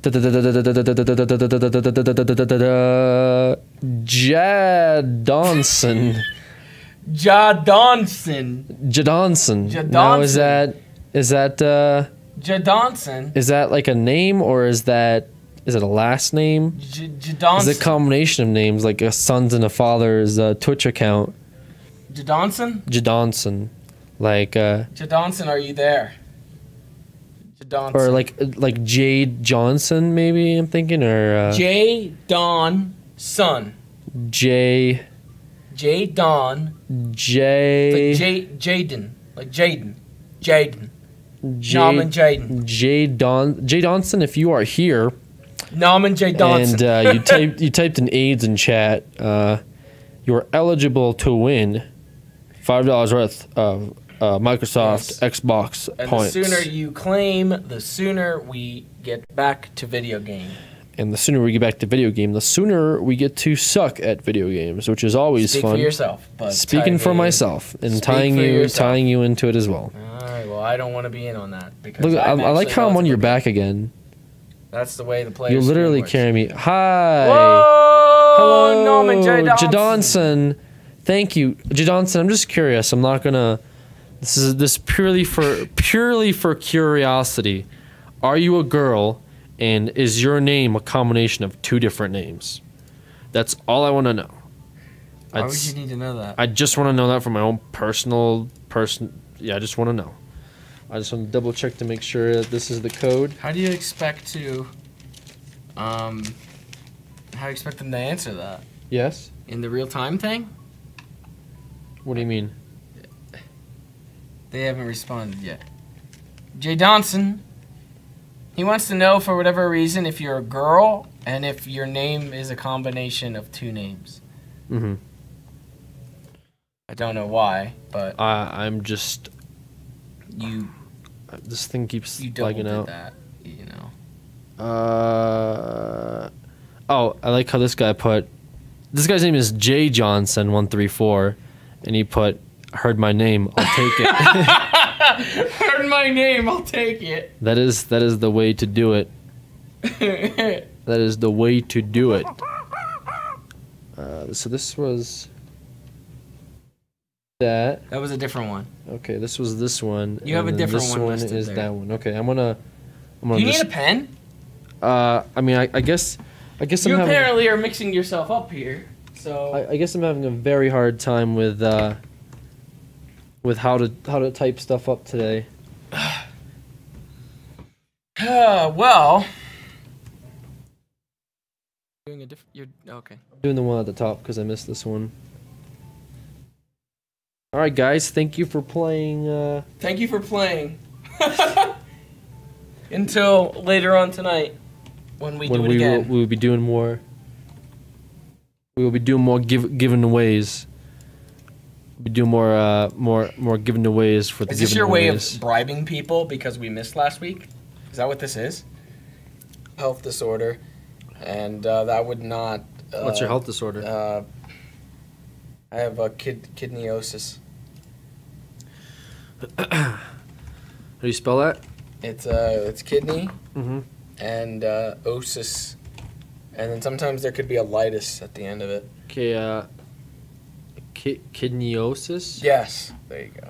Jadonson. Jadonson. Jadonson. Now is that is that uh, Jadonson. is that like a name or is that is it a last name? J- Is Jadonson. it a combination of names like a son's and a father's uh, Twitch account? Jadonson? Jadonson, like uh, Jadonson, are you there? Jadonson. or like like Jade Johnson maybe I'm thinking or uh, J. Don Son. J J. Don. J Like J. Jaden. Like Jaden. Jaden. J Norman Jaden. J Don J Donson. If you are here Norman J. Donson. and uh, you typed you typed in AIDS in chat, uh, you're eligible to win five dollars worth of uh, Microsoft Yes. Xbox And points. the sooner you claim, the sooner we get back to video game. And the sooner we get back to video game, the sooner we get to suck at video games, which is always Speak fun. for yourself. But Speaking tie for me- myself and Speak tying for you yourself. tying you into it as well. All right. Well, I don't want to be in on that because Look, I, I'm I like actually how I'm on your relatively- back again. That's the way the players. You literally works. carry me. Hi. Whoa! Hello, Norman J. Donson. Jadonson. Thank you, Jadonson. I'm just curious. I'm not gonna. This is this purely for purely for curiosity. Are you a girl, and is your name a combination of two different names? That's all I want to know. Why would I'd- you need to know that? I just want to know that for my own personal person. Yeah, I just want to know. I just want to double check to make sure that this is the code. How do you expect to, um, how do you expect them to answer that Yes. in the real time thing? What do you mean? They haven't responded yet. Jay Donson, he wants to know for whatever reason if you're a girl and if your name is a combination of two names. Mm-hmm. I don't know why, but I I'm just. you This thing keeps you double lagging did out. that, you know. Uh. Oh, I like how this guy put. This guy's name is J Johnson one three four, and he put, "Heard my name, I'll take it." Heard my name, I'll take it. That is that is the way to do it. That is the way to do it. Uh, so this was that. That was a different one. Okay, this was this one. You have and a then different this one one listed is there. that one. Okay, I'm gonna. I'm Do gonna you just. need a pen? uh, I mean, I, I guess. I guess I'm You having. apparently are mixing yourself up here, so I, I guess I'm having a very hard time with uh, with how to how to type stuff up today. Uh, well, doing a different. You're okay. I'm doing the one at the top because I missed this one. All right, guys. Thank you for playing. Uh, Thank you for playing. Until later on tonight, when we when do it we will, again. we will be doing more. We will be doing more give giveaways. We'll be doing more uh more more giveaways for the Is this your way of giveaways. bribing people because we missed last week? Is that what this is? Health disorder, and uh, that would not. Uh, What's your health disorder? Uh, I have a kid kidneyosis. How do you spell that? It's uh, it's kidney Mm-hmm. and uh, osis, and then sometimes there could be a litis at the end of it. Okay. Uh, ki- kidneyosis. Yes, there you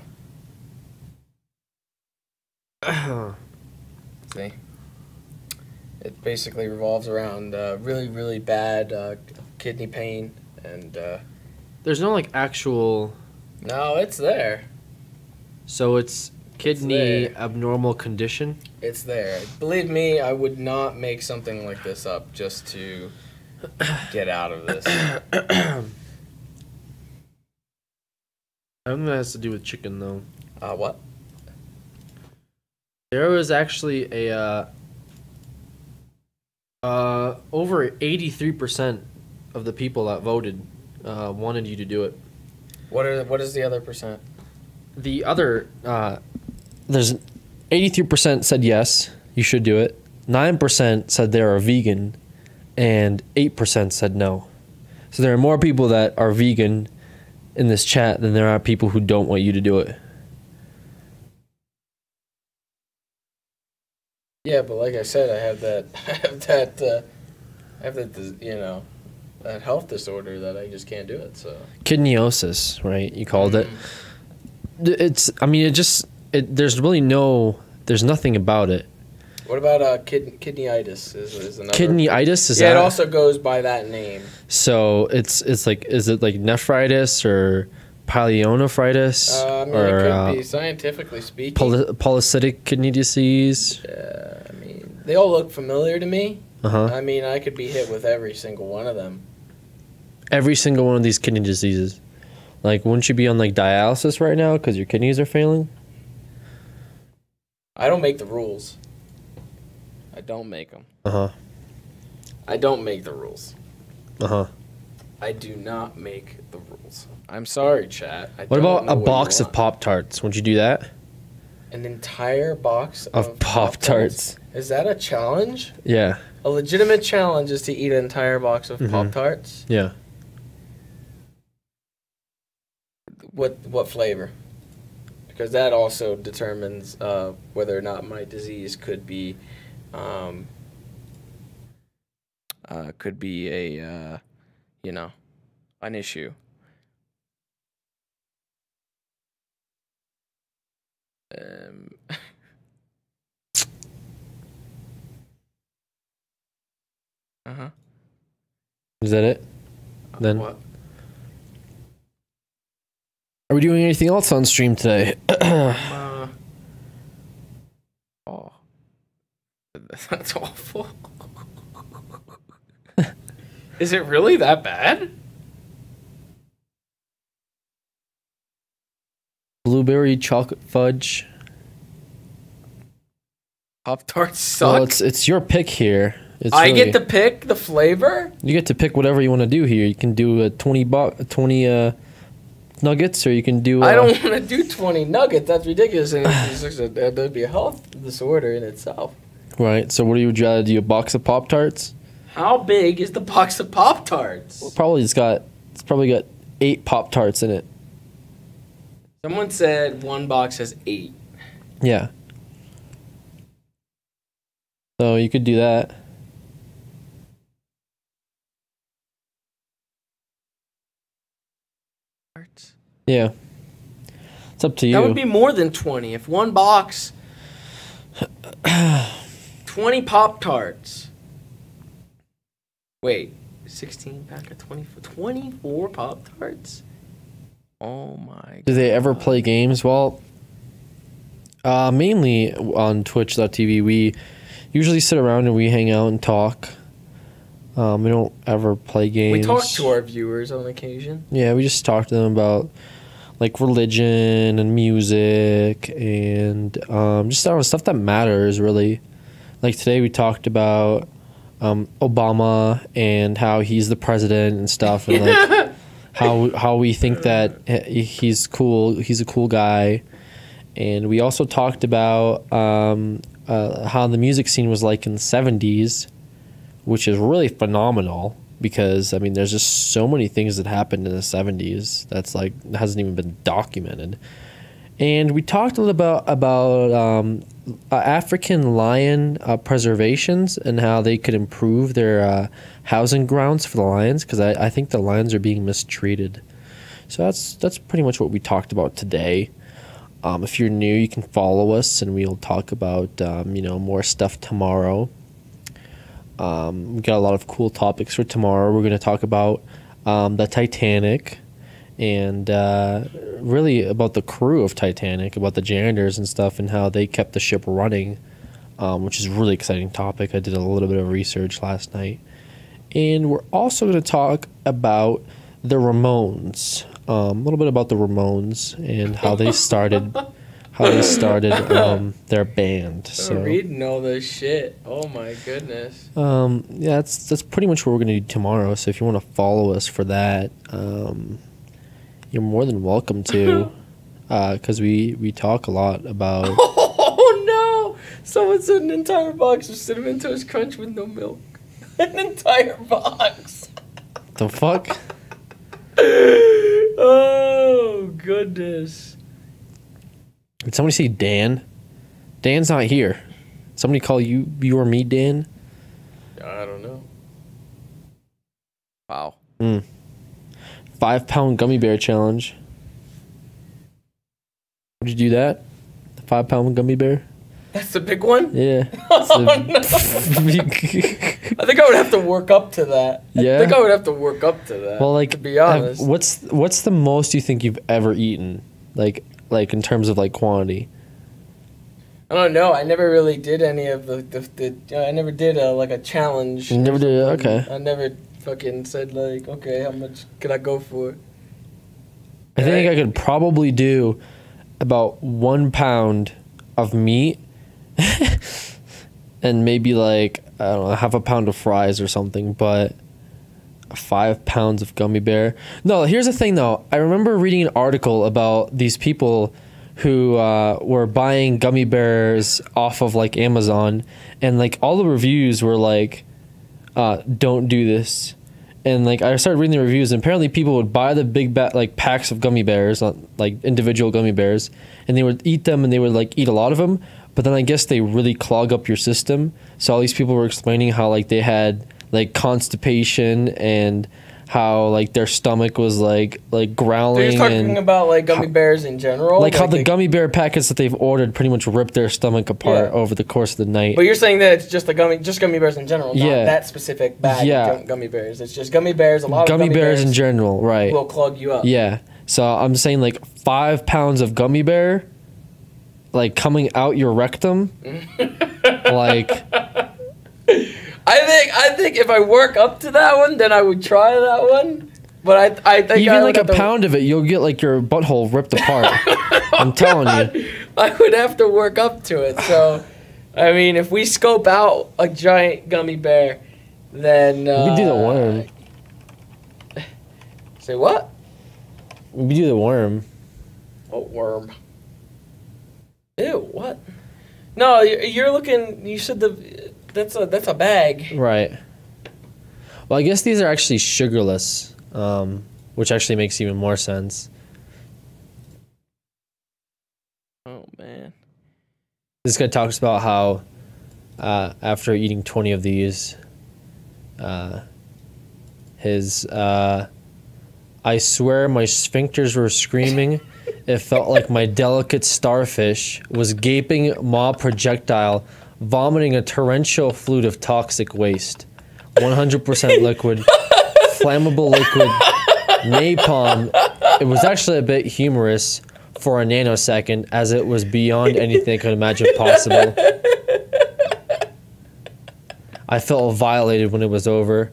go. See, it basically revolves around uh, really, really bad uh, kidney pain, and uh, There's no like actual. no, it's there. So it's Kidney there. abnormal condition. It's there. Believe me, I would not make something like this up just to get out of this. I don't think that has to do with chicken, though. Uh, what? There was actually a uh, uh, over eighty-three percent of the people that voted uh, wanted you to do it. What are what is the other percent? The other, uh, there's eighty-three percent said yes, you should do it. nine percent said they're a vegan, and eight percent said no. So there are more people that are vegan in this chat than there are people who don't want you to do it. Yeah, but like I said, I have that, I have that, uh, I have that, dis- you know, that health disorder that I just can't do it. So Kidneyosis, right? You called it. It's. I mean, it just. It. There's really no. There's nothing about it. what about uh, kid, kidneyitis? Is, is another Kidneyitis is yeah, that? it also goes by that name. So it's. It's like. Is it like nephritis or pyelonephritis Uh, I mean, or it could uh, be scientifically speaking. poly- polycystic kidney disease? uh, I mean, they all look familiar to me. Uh huh. I mean, I could be hit with every single one of them. Every single one of these kidney diseases. Like, wouldn't you be on like dialysis right now because your kidneys are failing? I don't make the rules. I don't make them. Uh huh. I don't make the rules. Uh huh. I do not make the rules. I'm sorry, chat. I What don't about know a what you box of want. Pop Tarts? Would you do that? An entire box Of of, Pop-Tarts. Is that a challenge? Yeah. A legitimate challenge is to eat an entire box of Mhm. Pop Tarts. Yeah. What what flavor? Because that also determines uh, whether or not my disease could be, um, uh, could be a, uh, you know, an issue. Um. uh huh. Is that it? Then What? are we doing anything else on stream today? Uh, oh, that's awful. Is it really that bad? Blueberry chocolate fudge. Pop Tarts suck. Well, it's it's your pick here. It's I really- get to pick the flavor. You get to pick whatever you want to do here. You can do a twenty bo- twenty uh, nuggets, or you can do. Uh, I don't want to do twenty nuggets. That's ridiculous. And it's just a, that'd be a health disorder in itself. Right. So, what do you would you rather do? A box of Pop Tarts? How big is the box of Pop Tarts? Probably it's got. It's probably got eight Pop Tarts in it. Someone said one box has eight. Yeah. So you could do that. Tarts. Yeah. It's up to you. That would be more than twenty. If one box, twenty Pop Tarts. Wait, sixteen pack of twenty-four, twenty-four Pop Tarts? Oh my. Do they ever God. play games? Well, uh, mainly on twitch dot t v, we usually sit around and we hang out and talk. Um, we don't ever play games. We talk to our viewers on occasion. Yeah, we just talk to them about like religion and music and um, just uh, stuff that matters, really. Like today we talked about um, Obama and how he's the president and stuff, and like how how we think that he's cool. He's a cool guy. And we also talked about um, uh, how the music scene was like in the seventies, which is really phenomenal because, I mean, there's just so many things that happened in the seventies that's like hasn't even been documented. And we talked a little about, about um, uh, African lion uh, preservations and how they could improve their uh, housing grounds for the lions, because I, I think the lions are being mistreated. So that's that's pretty much what we talked about today. Um, if you're new, you can follow us, and we'll talk about um, you know more stuff tomorrow. Um, we got a lot of cool topics for tomorrow. We're going to talk about um, the Titanic and uh, really about the crew of Titanic, about the janitors and stuff, and how they kept the ship running, um, which is a really exciting topic. I did a little bit of research last night. And we're also going to talk about the Ramones, um, a little bit about the Ramones and how they started, how they started um, their band. So I'm reading all this shit. Oh my goodness. Um, yeah, that's that's pretty much what we're gonna do tomorrow. So if you want to follow us for that, um, you're more than welcome to, because uh, we we talk a lot about. Oh no! Someone said an entire box of Cinnamon Toast Crunch with no milk. An entire box. The fuck? Oh goodness. Did somebody say Dan? Dan's not here. Somebody call you you or me Dan? I don't know. Wow. Mm. Five pound gummy bear challenge. Would you do that? The five pound gummy bear? That's the big one? Yeah. Oh, no. I think I would have to work up to that. Yeah? I think I would have to work up to that. Well, like, to be honest. have- what's what's the most you think you've ever eaten? Like, like in terms of like quantity? I don't know. I never really did any of the. the, the uh, I never did a, like a challenge. You never did. Okay. I never fucking said like, okay, how much could I go for? I think I could probably do about one pound of meat and maybe like, I don't know, half a pound of fries or something, but five pounds of gummy bear. No, here's the thing though. I remember reading an article about these people who uh, were buying gummy bears off of like Amazon, and like all the reviews were like, uh, don't do this. And like I started reading the reviews, and apparently people would buy the big ba- like packs of gummy bears, not like individual gummy bears, and they would eat them, and they would like eat a lot of them. But then I guess they really clog up your system. So all these people were explaining how like they had like constipation and how like their stomach was like like growling. They're just talking and about like gummy how, bears in general. like, like how the they, gummy bear packets that they've ordered pretty much ripped their stomach apart Yeah. over the course of the night. But you're saying that it's just the gummy, just gummy bears in general, not Yeah. that specific bag Yeah. of gum- gummy bears. It's just gummy bears. A lot gummy, of gummy bears, bears in general, right? will clog you up. Yeah. So I'm saying like five pounds of gummy bear, like coming out your rectum, like. I think I think if I work up to that one, then I would try that one. But I I think Even I like would a have to- pound of it, you'll get like your butthole ripped apart. I'm telling you. I would have to work up to it. So, I mean, if we scope out a giant gummy bear, then uh, We do the worm. Say what? We do the worm. A worm. Ew, what? No, you're, you're looking. You said the that's a that's a bag. Right. Well, I guess these are actually sugarless, um, which actually makes even more sense. Oh man. This guy talks about how uh, after eating twenty of these, uh, his uh, I swear my sphincters were screaming. It felt like my delicate starfish was gaping maw projectile, vomiting a torrential fluid of toxic waste. one hundred percent liquid, flammable liquid, napalm. It was actually a bit humorous for a nanosecond, as it was beyond anything I could imagine possible. I felt violated when it was over.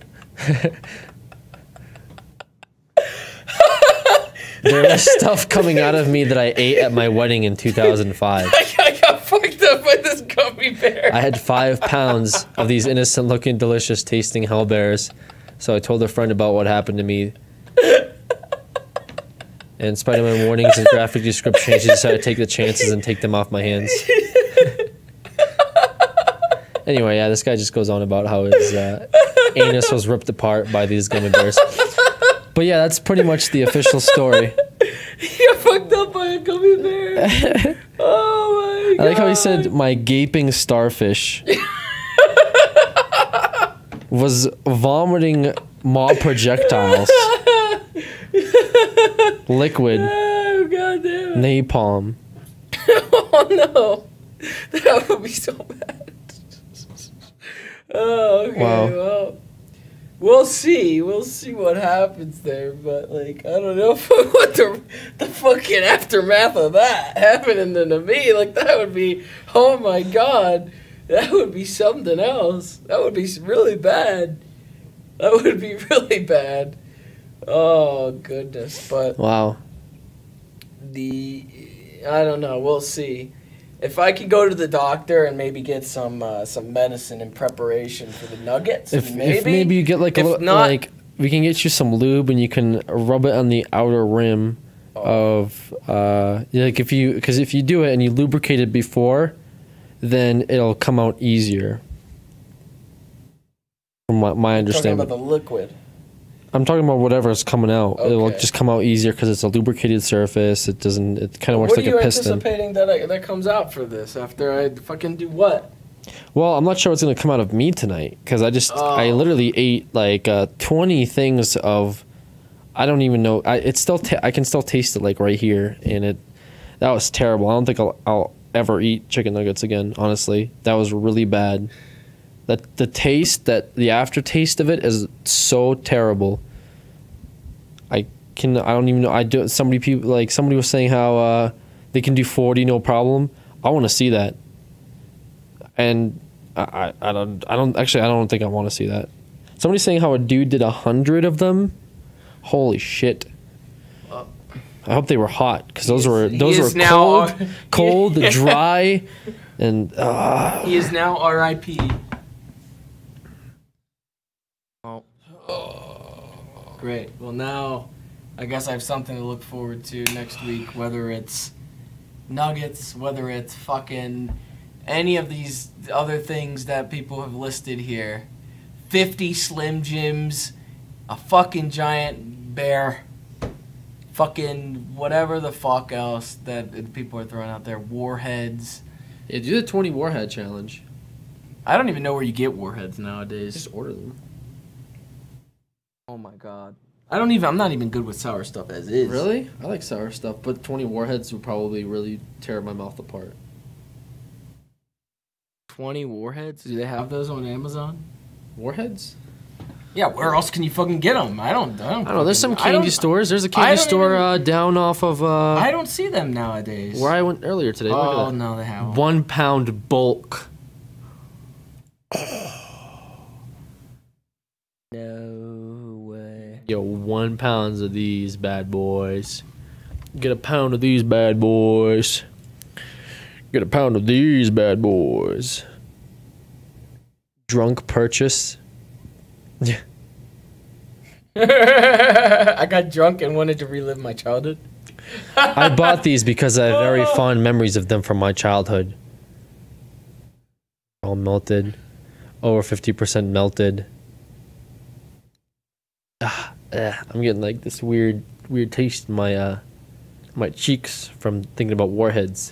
There was stuff coming out of me that I ate at my wedding in two thousand five. I got fucked up by this gummy bear. I had five pounds of these innocent-looking, delicious-tasting hell bears. So I told a friend about what happened to me. And in spite of my warnings and graphic descriptions, she decided to take the chances and take them off my hands. Anyway, yeah, this guy just goes on about how his uh, anus was ripped apart by these gummy bears. But yeah, that's pretty much the official story. You got fucked up by a gummy bear. Oh my god. I like how he said, my gaping starfish was vomiting maw projectiles. Liquid. Oh god damn it. Napalm. Oh no. That would be so bad. Oh, okay. Wow. Well, we'll see. We'll see what happens there. But like, I don't know if, what the the fucking aftermath of that happening to me. Like that would be, oh my god, that would be something else. That would be really bad. That would be really bad. Oh goodness, but Wow. the I don't know. We'll see. If I could go to the doctor and maybe get some uh, some medicine in preparation for the nuggets, If maybe if maybe you get like a If little, not- like we can get you some lube and you can rub it on the outer rim Oh. of uh like if you because if you do it and you lubricate it before, then it'll come out easier. From my, my talking understanding. about the liquid. I'm talking about whatever's coming out. It'll Okay. just come out easier because it's a lubricated surface. It doesn't. It kind of works What like are you a piston. anticipating that I, that comes out for this after I fucking do what? Well, I'm not sure what's gonna come out of me tonight because I just I Oh. literally ate like uh, twenty things of. I don't even know. I it's still ta- I can still taste it like right here, and it that was terrible. I don't think I'll I'll ever eat chicken nuggets again. Honestly, that was really bad. That the taste that the aftertaste of it is so terrible. I can I don't even know. I do somebody people like somebody was saying how uh, they can do forty no problem. I want to see that. And I, I, I don't I don't actually I don't think I want to see that. Somebody's saying how a dude did a hundred of them. Holy shit! Well, I hope they were hot because those he were is- he those is were now cold, on- cold, dry, and uh, he is now R I P Oh. Great. Well, now I guess I have something to look forward to next week, whether it's nuggets, whether it's fucking any of these other things that people have listed here. fifty Slim Jims, a fucking giant bear, fucking whatever the fuck else that people are throwing out there. Warheads. yeah, do the twenty warhead challenge. I don't even know where you get warheads nowadays. Just order them. Oh my god. I don't even. I'm not even good with sour stuff as is. Really? I like sour stuff, but twenty warheads would probably really tear my mouth apart. twenty warheads? Do they have those on Amazon? Warheads? Yeah. Where else can you fucking get them? I don't. I don't, I don't know. There's some fucking- I don't- candy stores. There's a I candy don't store even- uh, down off of uh, I don't see them nowadays. where I went earlier today. Look Oh at that. no, they have. One pound bulk. No way. Yo, one pounds of these bad boys. Get a pound of these bad boys. Get a pound of these bad boys. Drunk purchase. Yeah. I got drunk and wanted to relive my childhood. I bought these because I have very fond memories of them from my childhood. All melted. Over fifty percent melted. Ah, eh, I'm getting like this weird, weird taste in my, uh, my cheeks from thinking about warheads.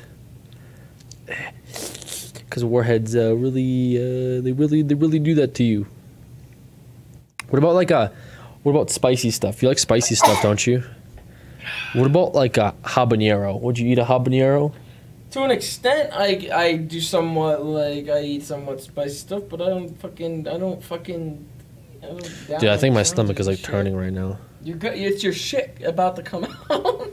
Because warheads uh, really, uh, they really, they really do that to you. What about like a, what about spicy stuff? You like spicy stuff, don't you? What about like a habanero? Would you eat a habanero? To an extent, I, I do somewhat like I eat somewhat spicy stuff, but I don't fucking I don't fucking. I don't down Dude, I like think my tons stomach of is like shit. turning right now. You're good. It's your shit about to come out.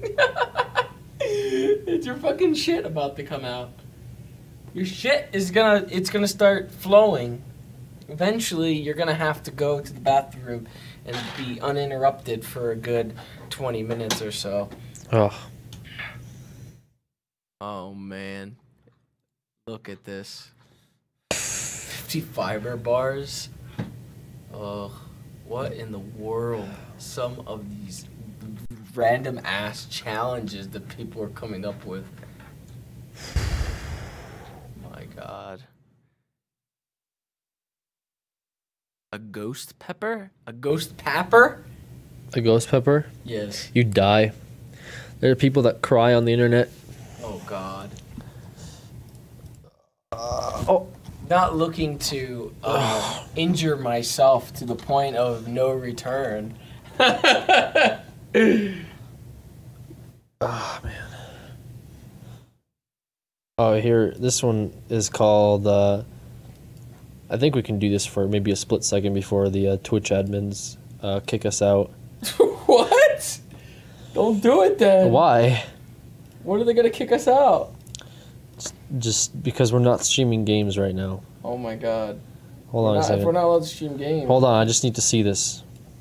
It's your fucking shit about to come out. Your shit is gonna. It's gonna start flowing. Eventually, you're gonna have to go to the bathroom and be uninterrupted for a good twenty minutes or so. Oh, Oh man, look at this. fifty fiber bars. Ugh, what in the world? Some of these random ass challenges that people are coming up with. My god. A ghost pepper? A ghost pepper? a ghost pepper? Yes. You die. There are people that cry on the internet. Oh god. Oh, Not looking to uh, injure myself to the point of no return. ah, man. Oh, here, this one is called uh, I think we can do this for maybe a split second before the uh, Twitch admins uh, kick us out. What? Don't do it then. Why? What are they gonna kick us out? Just because we're not streaming games right now. Oh my god. Hold on We're a not, second. if we're not allowed to stream games. Hold on, I just need to see this.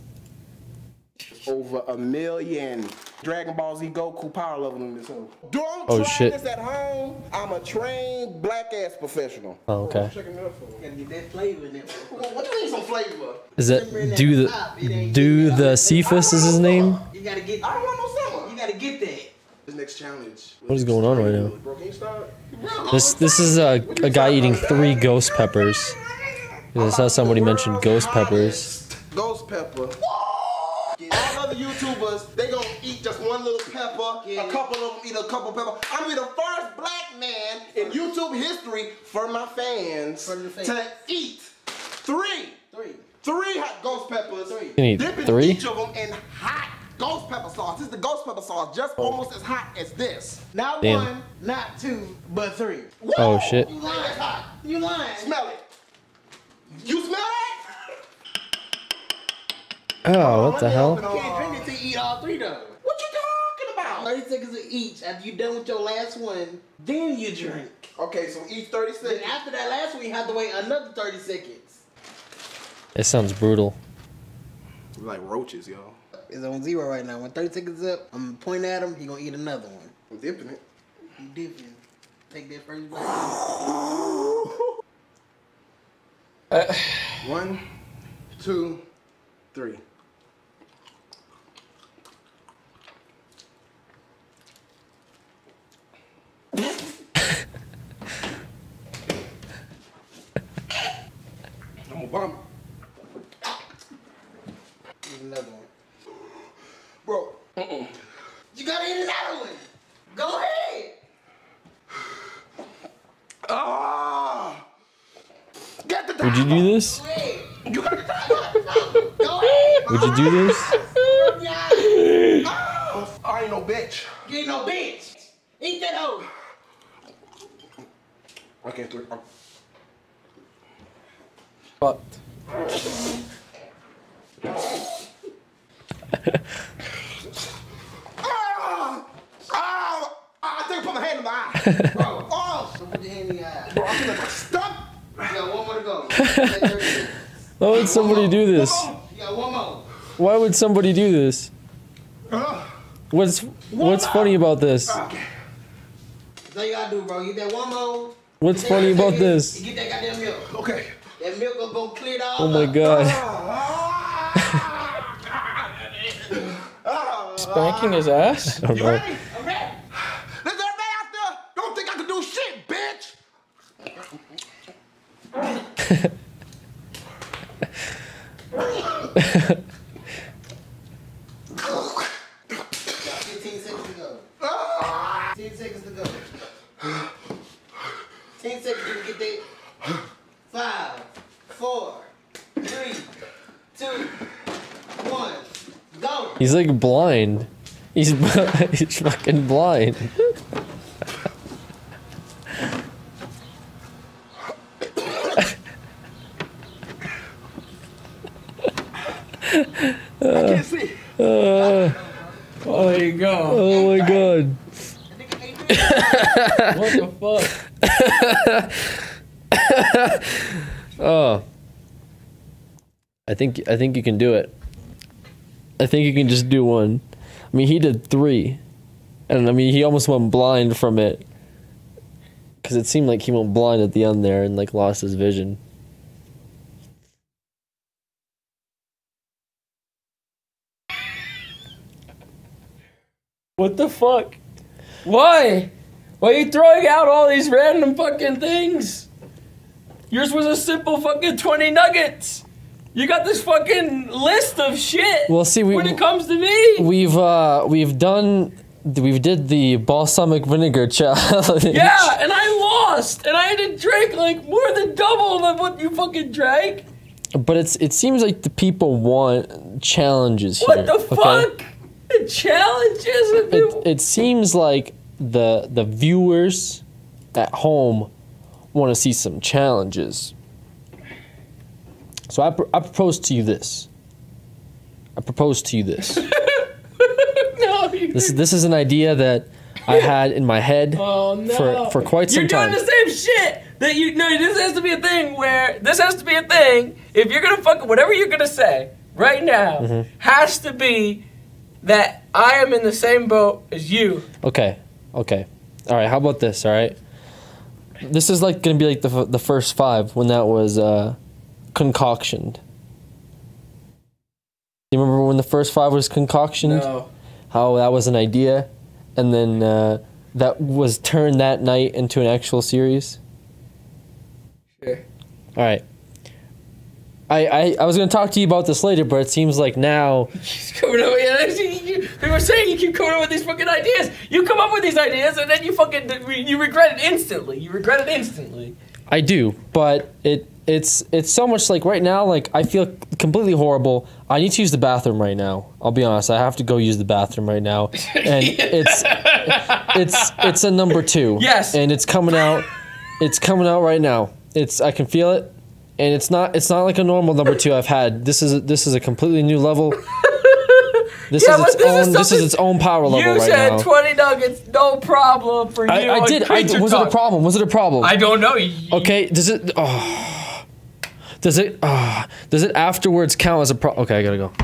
Over a million Dragon Ball Z Goku power level in this hole. Don't Oh, try shit. this at home. I'm a trained black ass professional. Oh, okay. Checking it up for. Gotta get that flavor in there. What you mean some flavor? Is that do the do the Cephas is his name? You gotta get. I don't want no summer. You gotta get that. This next challenge. What is going on right now? Bro, can you start? This this is a, a guy eating three ghost peppers. I saw somebody mention ghost peppers. Ghost pepper. All other YouTubers, they gonna eat just one little pepper. A couple of them eat a couple pepper. I'm gonna be the first black man in YouTube history for my fans For your fans. to eat three, Three. three hot ghost peppers. Three. You need Dipping three? each of them in hot ghost pepper sauce. This is the ghost pepper sauce, just almost as hot as this. Not Damn. one, not two, but three. Oh shit. You lying? It's hot. You lying? Smell it. You smell it? Oh, what the hell? You can't drink it till you eat all three though. What you talking about? thirty seconds of each. After you're done with your last one, then you drink. Okay, so each thirty Then seconds. after that last one, you have to wait another thirty seconds. It sounds brutal. We're like roaches, y'all. It's on zero right now. When thirty seconds up, I'm gonna point at him. He gonna eat another one. I'm dipping it. You dipping. Take that first bite. Uh, One, two, three. I'm a bum. Eat another one. Bro, uh-uh. You gotta eat another one. Go ahead. Ah! Get the Would you do this? Go ahead. You got the Go ahead. Would you do this? Ah! I ain't no bitch. You ain't no bitch. Eat that hoe. I can't do it. I'm- fucked. Ah! Ah! I think I put my hand in my eye. Bro, oh! Don't put your hand in your eye. Bro, I feel like I'm stuck. You got one more to go. You got thirty seconds. Why would somebody do this? You got one more. Why would somebody do this? Ah! What's what's funny about this? Okay. That's all you gotta do, bro. Get that one more. What's Get that funny about second, this? and get that goddamn milk. Okay. That milk is gonna clear it all Oh my up. god. Spanking his ass? I don't You know. ready? I'm ready. There's everybody out there. Don't think I can do shit, bitch. Got fifteen seconds to go. Ah! ten seconds to go. ten seconds to get that. Five, four, three, two, one, go. He's like blind. He's he's fucking blind. I can't see. Uh, Oh, there you go. oh my god. What the fuck? Oh. I think I think you can do it. I think you can just do one. I mean, he did three. And I mean, he almost went blind from it. Cuz it seemed like he went blind at the end there and like lost his vision. What the fuck? Why? Why are you throwing out all these random fucking things? Yours was a simple fucking twenty nuggets. You got this fucking list of shit. Well, see, we when it comes to me. we've uh we've done we did the balsamic vinegar challenge. Yeah, and I lost, and I had to drink like more than double of what you fucking drank. But it's it seems like the people want challenges here. What the okay? fuck? The challenges with people. It, it seems like the the viewers at home want to see some challenges. So I, pr I propose to you this. I propose to you this. No, you This is this is an idea that I had in my head oh, no. for for quite some You're time. doing the same shit that you no. This has to be a thing where this has to be a thing. If you're gonna fuck whatever you're gonna say right now Mm-hmm. has to be that I am in the same boat as you. Okay, okay, all right. How about this? All right, this is like gonna be like the f the first five when that was uh, concoctioned. You remember when the first five was concoctioned? No. How that was an idea, and then uh, that was turned that night into an actual series. Sure. All right. I, I, I was going to talk to you about this later, but it seems like now... He's coming up, yeah, you, we were saying you keep coming up with these fucking ideas. You come up with these ideas and then you fucking, you regret it instantly. You regret it instantly. I do, but it it's it's so much like right now, like I feel completely horrible. I need to use the bathroom right now. I'll be honest, I have to go use the bathroom right now. And it's it's it's a number two. Yes. And it's coming out it's coming out right now. It's I can feel it. And it's not it's not like a normal number two I've had. This is a, this is a completely new level. This Yeah, is but its this is own this is something- its own power level You right said now. twenty nuggets, no problem for you. I, I on did. I, Creature was it a Talk. problem? Was it a problem? I don't know. You- Okay, does it? Oh, does it? Oh, does it afterwards count as a pro? Okay, I gotta go.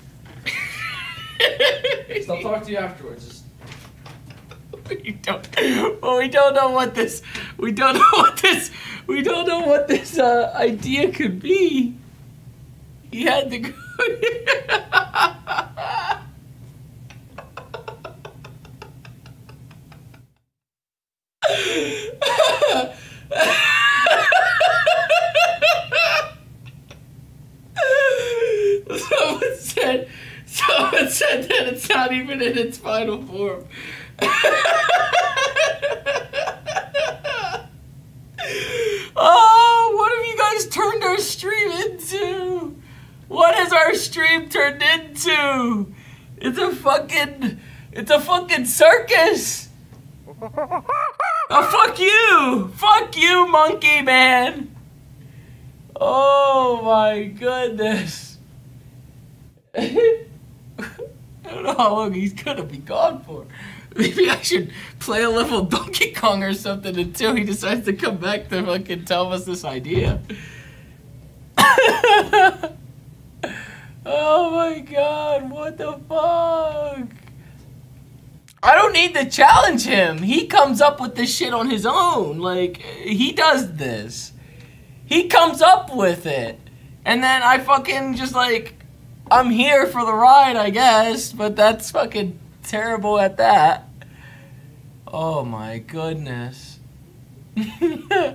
I'll talk to you afterwards. Just... We don't. Well, we don't know what this. We don't know what this. We don't know what this uh, idea could be. He had to go. Someone said, someone said that it's not even in its final form. Oh, what have you guys turned our stream into? What has our stream turned into? It's a fucking, it's a fucking circus. Oh, fuck you! Fuck you, monkey man! Oh my goodness. I don't know how long he's gonna be gone for. Maybe I should play a level Donkey Kong or something until he decides to come back to fucking tell us this idea. Oh my god, what the fuck? I don't need to challenge him. He comes up with this shit on his own. Like, he does this. He comes up with it. And then I fucking just like, I'm here for the ride, I guess. But that's fucking terrible at that. Oh my goodness. The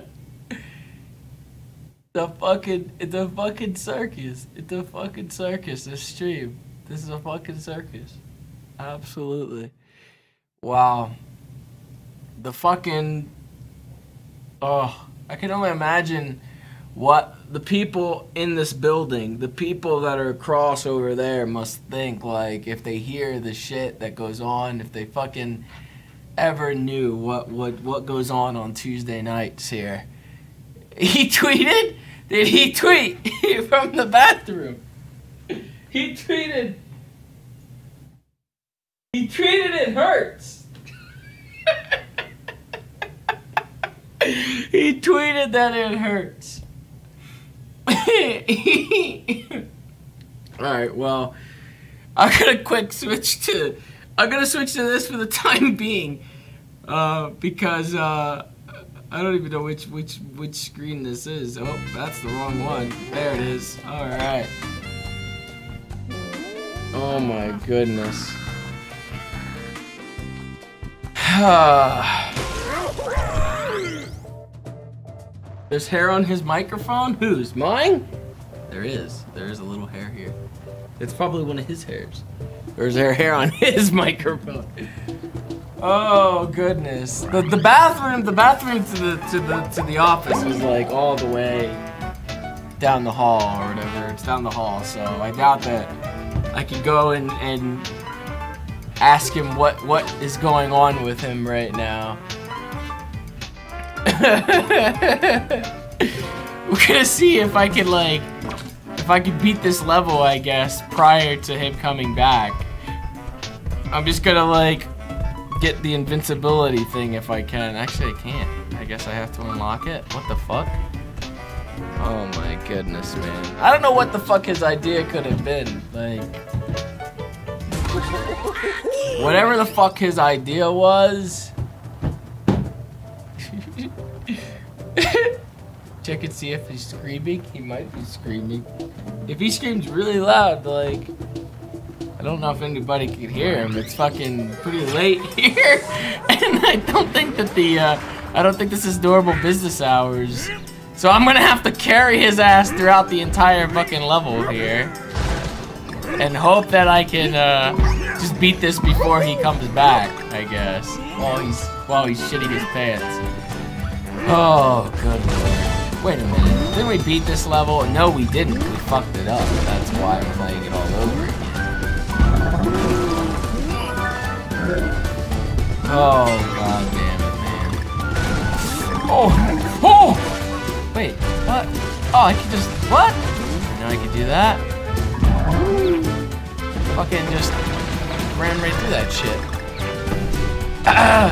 fucking, it's a fucking circus. It's a fucking circus, this stream. This is a fucking circus. Absolutely. Wow. The fucking... Oh, I can only imagine what the people in this building, the people that are across over there must think, like, if they hear the shit that goes on, if they fucking ever knew what, what, what goes on on Tuesday nights here. He tweeted? Did he tweet from the bathroom? He tweeted... He tweeted it hurts. He tweeted that it hurts. Alright, well, I'm gonna quick switch to... I'm gonna switch to this for the time being. Uh, because, uh... I don't even know which, which, which screen this is. Oh, that's the wrong one. There it is. Alright. Oh my goodness. There's hair on his microphone? Whose? Mine? There is. There is a little hair here. It's probably one of his hairs. There's there hair on his microphone. Oh goodness. The the bathroom the bathroom to the to the to the office was like all the way down the hall or whatever. It's down the hall, so I doubt that I could go and, and ask him what, what is going on with him right now. We're gonna see if I can like if I could beat this level, I guess, prior to him coming back, I'm just gonna like get the invincibility thing if I can. Actually, I can't. I guess I have to unlock it. What the fuck? Oh my goodness, man. I don't know what the fuck his idea could have been. Like, whatever the fuck his idea was. Check and see if he's screaming. He might be screaming. If he screams really loud, like, I don't know if anybody could hear him. It's fucking pretty late here, and I don't think that the, uh, I don't think this is normal business hours. So I'm gonna have to carry his ass throughout the entire fucking level here, and hope that I can uh, just beat this before he comes back. I guess while he's while he's shitting his pants. Oh, good lord. Wait a minute, didn't we beat this level? No, we didn't. We fucked it up. That's why I'm playing it all over again. Oh, god damn it, man. Oh, oh! Wait, what? Oh, I can just, what? Now I can do that? Fucking just ran right through that shit. Ah!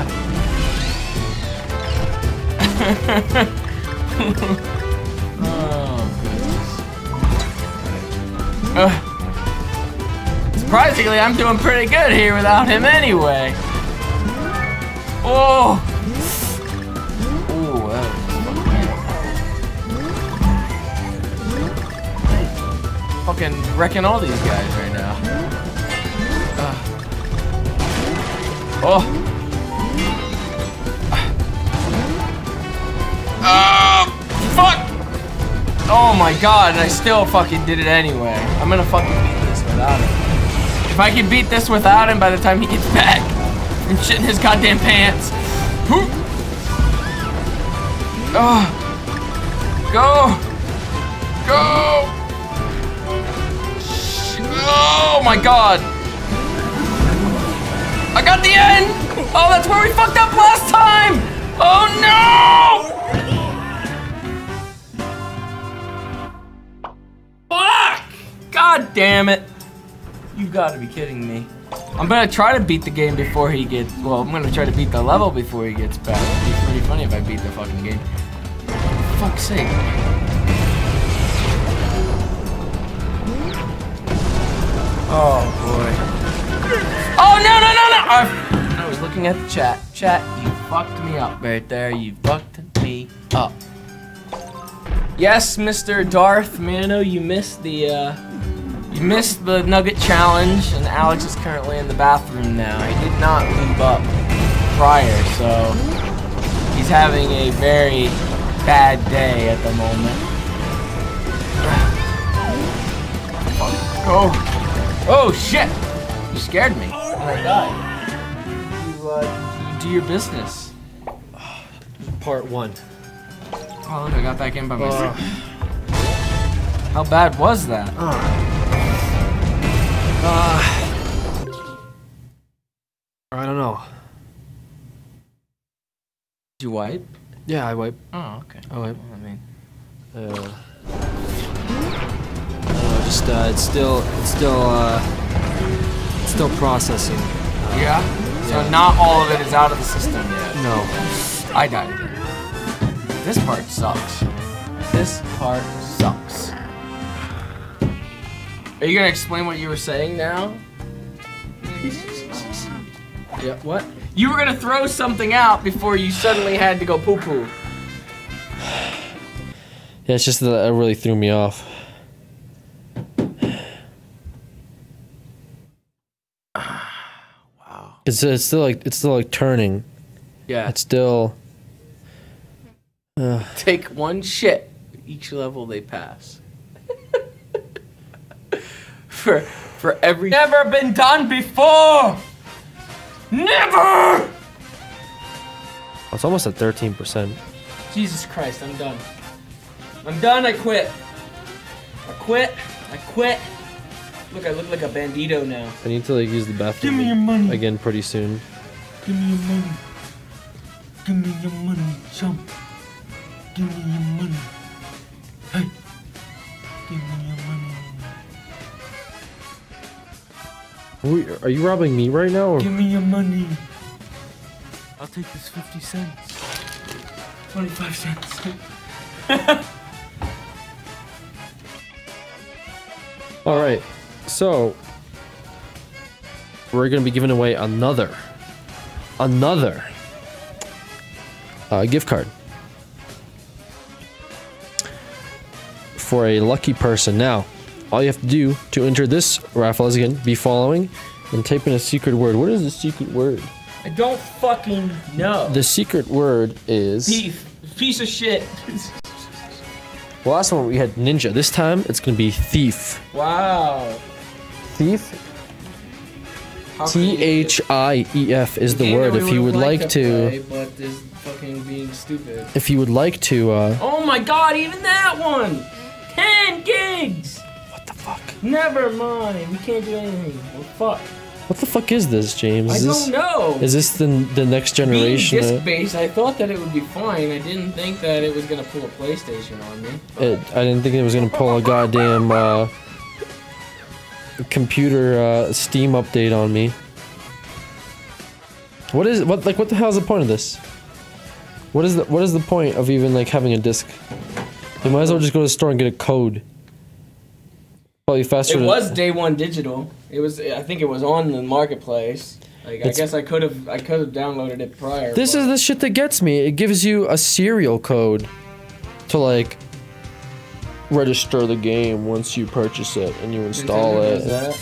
Oh, goodness. Uh, surprisingly, I'm doing pretty good here without him anyway. Oh! Oh, that was fucking wrecking all these guys right now. Uh. Oh! Uh, fuck! Oh my god, and I still fucking did it anyway. I'm gonna fucking beat this without him. If I can beat this without him by the time he gets back from shitting his goddamn pants. Oh. Go! Go! Oh my god! I got the end! Oh, that's where we fucked up last time! Oh no! God damn it. You gotta be kidding me. I'm gonna try to beat the game before he gets, well, I'm gonna try to beat the level before he gets back. It'd be pretty funny if I beat the fucking game. For fuck's sake. Oh boy. Oh no, no, no, no! I, I was looking at the chat. Chat, you fucked me up right there. You fucked me up. Yes, Mister Darth Mano, you missed the, uh, you missed the nugget challenge, and Alex is currently in the bathroom now. He did not lube up prior, so he's having a very bad day at the moment. Oh, oh shit! You scared me, and I died. You, uh, you do your business. Part one. Oh, look, I got back in by myself. Uh, How bad was that? Uh, uh, I don't know. Did you wipe? Yeah, I wipe. Oh, okay. I wipe. Well, I mean, Uh, uh, just uh, it's still, it's still, uh, it's still processing. Uh, yeah? So yeah. not all of it is out of the system yet. No. I died again. This part sucks. This part sucks. Are you gonna explain what you were saying now? Yeah, what? You were gonna throw something out before you suddenly had to go poo-poo. Yeah, it's just that it really threw me off. Wow. It's it's still like it's still like turning. Yeah. It's still. Uh, Take one shit each level they pass. for for every never been done before. Never. it's almost at thirteen percent. Jesus Christ, I'm done. I'm done. I quit. I quit. I quit. Look, I look like a bandito now. I need to like use the bathroom Give me your money. again pretty soon. Give me your money. Give me your money, chump. Give me your money. Hey. Give me your money. Are, we, are you robbing me right now? Or? Give me your money. I'll take this fifty cents. twenty-five cents. All right, so we're gonna be giving away another, another uh, gift card for a lucky person. Now, all you have to do to enter this raffle is again be following and type in a secret word. What is the secret word? I don't fucking know. The secret word is Thief. Piece of shit. Well, last one we had ninja. This time it's gonna be thief. Wow. Thief. How T H I E F is the word. If you would like to, play, but is fucking being stupid. if you would like to, uh, Oh my god, even that one! ten gigs! what the fuck? Never mind, we can't do anything. Well, fuck. What the fuck is this, James? I Is this, don't know. Is this the the next Being generation? of- disc-based, I thought that it would be fine. I didn't think that it was gonna pull a PlayStation on me. It, I didn't think it was gonna pull a goddamn uh, computer uh, Steam update on me. What is what like what the hell is the point of this? What is the what is the point of even like having a disc? You might as well just go to the store and get a code. Probably faster. It to- was day one digital. It was. I think it was on the marketplace. Like It's- I guess I could have. I could have downloaded it prior. This but- is the shit that gets me. It gives you a serial code to like register the game once you purchase it and you install Nintendo it. does that.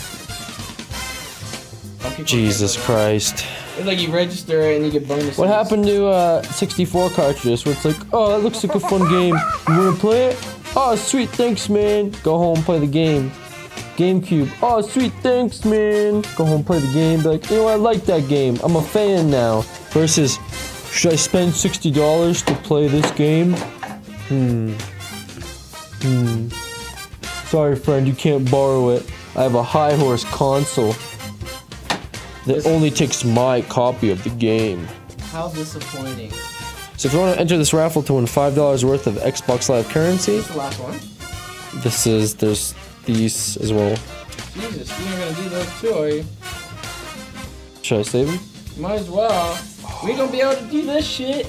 Some people Jesus can't do Christ. that. It's like you register it and you get bonuses. What happened to uh, sixty-four cartridges where it's like, oh, that looks like a fun game. You wanna play it? Oh, sweet, thanks, man. Go home, play the game. GameCube. Oh, sweet, thanks, man. Go home, play the game. Be like, you know what, I like that game. I'm a fan now. Versus, should I spend sixty dollars to play this game? Hmm. Hmm. Sorry, friend, you can't borrow it. I have a high horse console that only takes my copy of the game. How disappointing. So if you want to enter this raffle to win five dollars worth of Xbox Live currency, This is the last one. this is, there's these as well. Jesus, you're not gonna do those too, are you? Should I save them? Might as well. We ain't gonna be able to do this shit.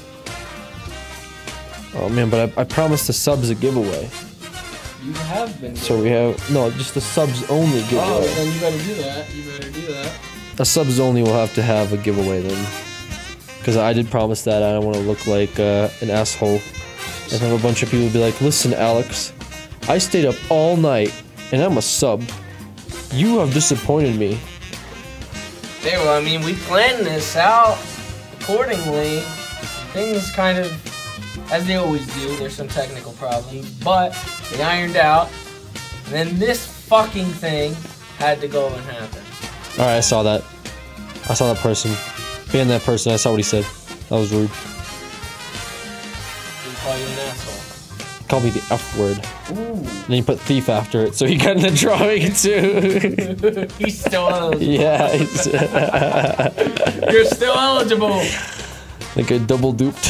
Oh man, but I, I promised the subs a giveaway. You have been. So we have, no, just the subs only Oh, giveaway. then you better do that. You better do that. A subs only will have to have a giveaway then. Because I did promise that. I don't want to look like uh, an asshole. And have a bunch of people be like, listen, Alex, I stayed up all night and I'm a sub. You have disappointed me. Hey, well, I mean, we planned this out accordingly. Things kind of, as they always do, there's some technical problems, but they ironed out. And then this fucking thing had to go and happen. Alright, I saw that. I saw that person. Ban that person. I saw what he said. That was rude. We call you an asshole. Call me the F word. Ooh. And then you put thief after it, so he got in the drawing too. He's still eligible. Yeah, it's You're still eligible. like a double duped.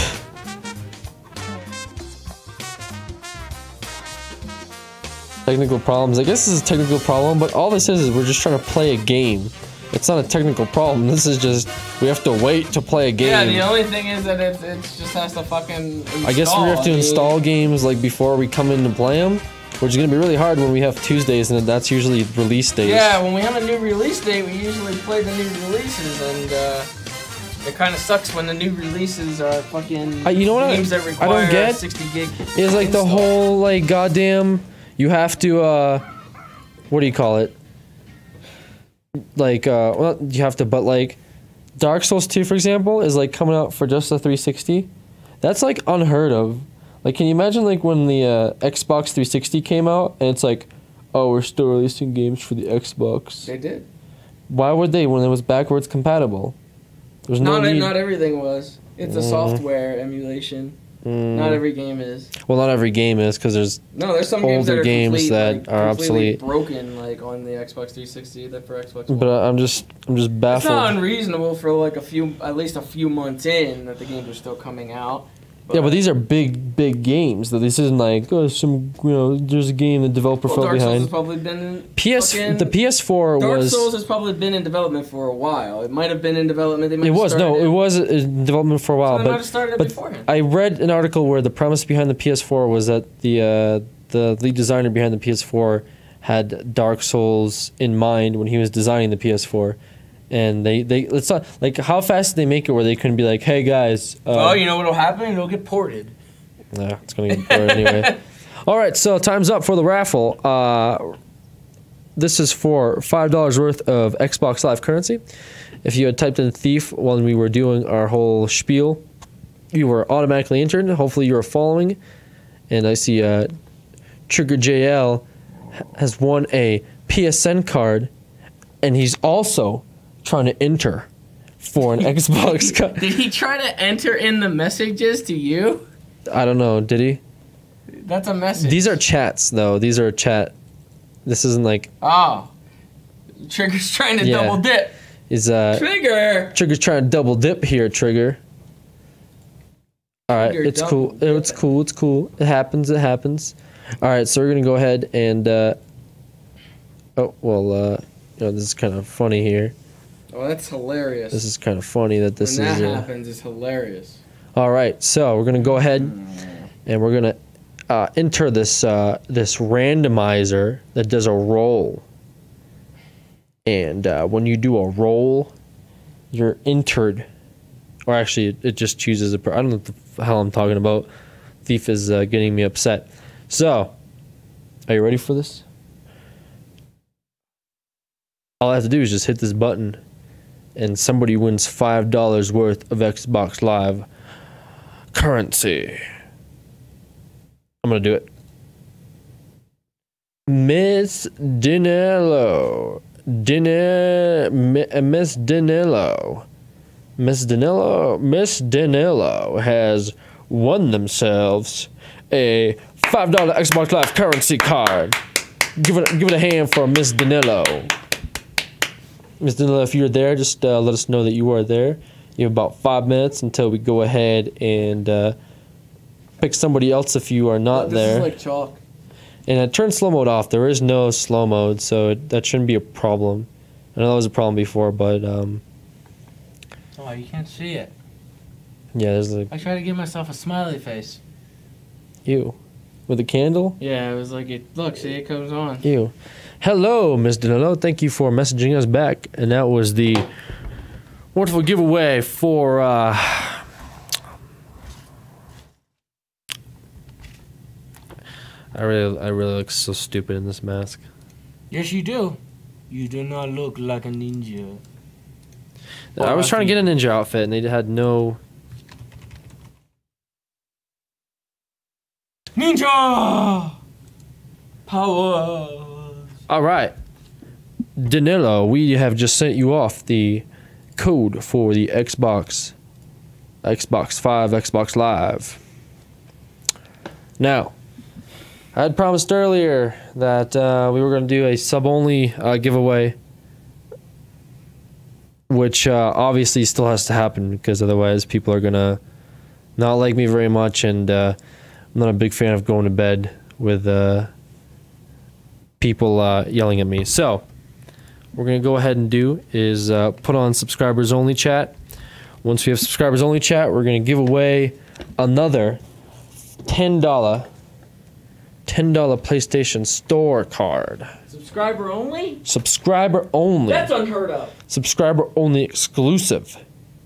Technical problems. I guess this is a technical problem, but all this is is we're just trying to play a game. It's not a technical problem. This is just we have to wait to play a game. Yeah, the only thing is that it, it just has to fucking install. I guess we have to I mean, install games like before we come in to play them, which is gonna be really hard when we have Tuesdays and that's usually release days. Yeah, when we have a new release date, we usually play the new releases, and uh, it kind of sucks when the new releases are fucking Uh, you know what I- games that I don't require get sixty gig. It's like the install. whole like goddamn you have to uh what do you call it? Like uh well you have to but like Dark Souls two for example is like coming out for just the three sixty. That's like unheard of. Like can you imagine like when the uh, Xbox three sixty came out and it's like oh we're still releasing games for the Xbox. They did. Why would they when it was backwards compatible? There's no Not need. not everything was. It's a Mm. software emulation. Mm. Not every game is. Well, not every game is because there's No, there's some games that older are games complete, that like, are completely obsolete. broken, like on the Xbox three sixty, that for Xbox One. but uh, I'm just I'm just It's baffled. not unreasonable for like a few, at least a few months in, that the games are still coming out. yeah, but these are big, big games. Though this isn't like oh, some you know. There's a game the developer Well, fell Dark Souls behind. has probably been in P S fucking- the P S four Dark was. Souls has probably been in development for a while. It might have been in development. They might It have was no, started it was in development for a while, So they might but have started it but beforehand. I read an article where the premise behind the P S four was that the uh, the lead designer behind the P S four had Dark Souls in mind when he was designing the P S four, and they they it's not like how fast did they make it where they couldn't be like, hey guys, uh, Oh, you know what'll happen? It'll get ported. nah, it's gonna get bored anyway. All right, so time's up for the raffle. Uh, this is for five dollars worth of Xbox Live currency. If you had typed in thief when we were doing our whole spiel, you were automatically entered. Hopefully you were following. And I see uh, Trigger J L has won a P S N card, and he's also trying to enter for an Xbox card. Did he try to enter in the messages to you? I don't know, did he? That's a message. These are chats, though. These are chat. This isn't like... Oh. Trigger's trying to Yeah. double dip. Is uh, Trigger! Trigger's trying to double dip here, Trigger. All right, Trigger it's cool. double It's cool. It's cool. It happens. It happens. All right, so we're gonna go ahead and. Uh, oh well, uh, you know this is kind of funny here. Oh, that's hilarious. This is kind of funny that this when is. that Uh, happens, it's hilarious. all right, so we're gonna go ahead and we're gonna uh, enter this uh, this randomizer that does a roll. And uh, when you do a roll, you're entered. Or actually, it, it just chooses a. Per- I don't know what the hell I'm talking about. Thief is uh, getting me upset. So, are you ready for this? All I have to do is just hit this button, and somebody wins five dollars worth of Xbox Live currency. I'm gonna do it. Miss Dinello, Dinner, Miss Dinello. Miss Danilo, Miss Danilo has won themselves a five dollar Xbox Live currency card. Give it, give it a hand for Miss Danilo. Miss Danilo, if you're there, just uh, let us know that you are there. You have about five minutes until we go ahead and uh, pick somebody else if you are not this there. is like chalk. And I turned slow mode off. There is no slow mode, so it, that shouldn't be a problem. I know that was a problem before, but um, Oh, you can't see it. yeah, there's like I tried to give myself a smiley face. you with a candle. Yeah, it was like, it. Look, see, it comes on. You. Hello, Miss Danilo. Thank you for messaging us back. And that was the wonderful giveaway for uh I really I really look so stupid in this mask. Yes, you do. You do not look like a ninja. I was trying to get a ninja outfit and they had no Ninja! Power! All right. Danilo, we have just sent you off the code for the Xbox Xbox five, Xbox Live. Now, I had promised earlier that uh, we were going to do a sub-only uh, giveaway, which uh, obviously still has to happen because otherwise people are going to not like me very much, and uh, I'm not a big fan of going to bed with uh, people uh, yelling at me. So, what we're going to go ahead and do is uh, put on subscribers only chat. Once we have subscribers only chat, we're going to give away another ten dollar ten dollar PlayStation Store card. Subscriber only? Subscriber only. That's unheard of. Subscriber only exclusive.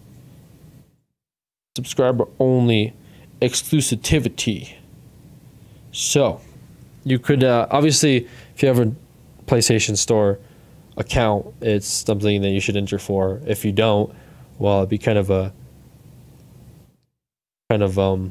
Subscriber only exclusivity. So, you could, uh, obviously, if you have a PlayStation Store account, it's something that you should enter for. If you don't, well, it'd be kind of a, kind of, um,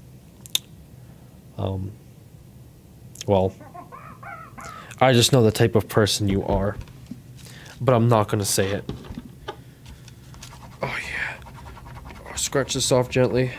um, well, I just know the type of person you are, but I'm not going to say it. Oh, yeah. Oh, scratch this off gently.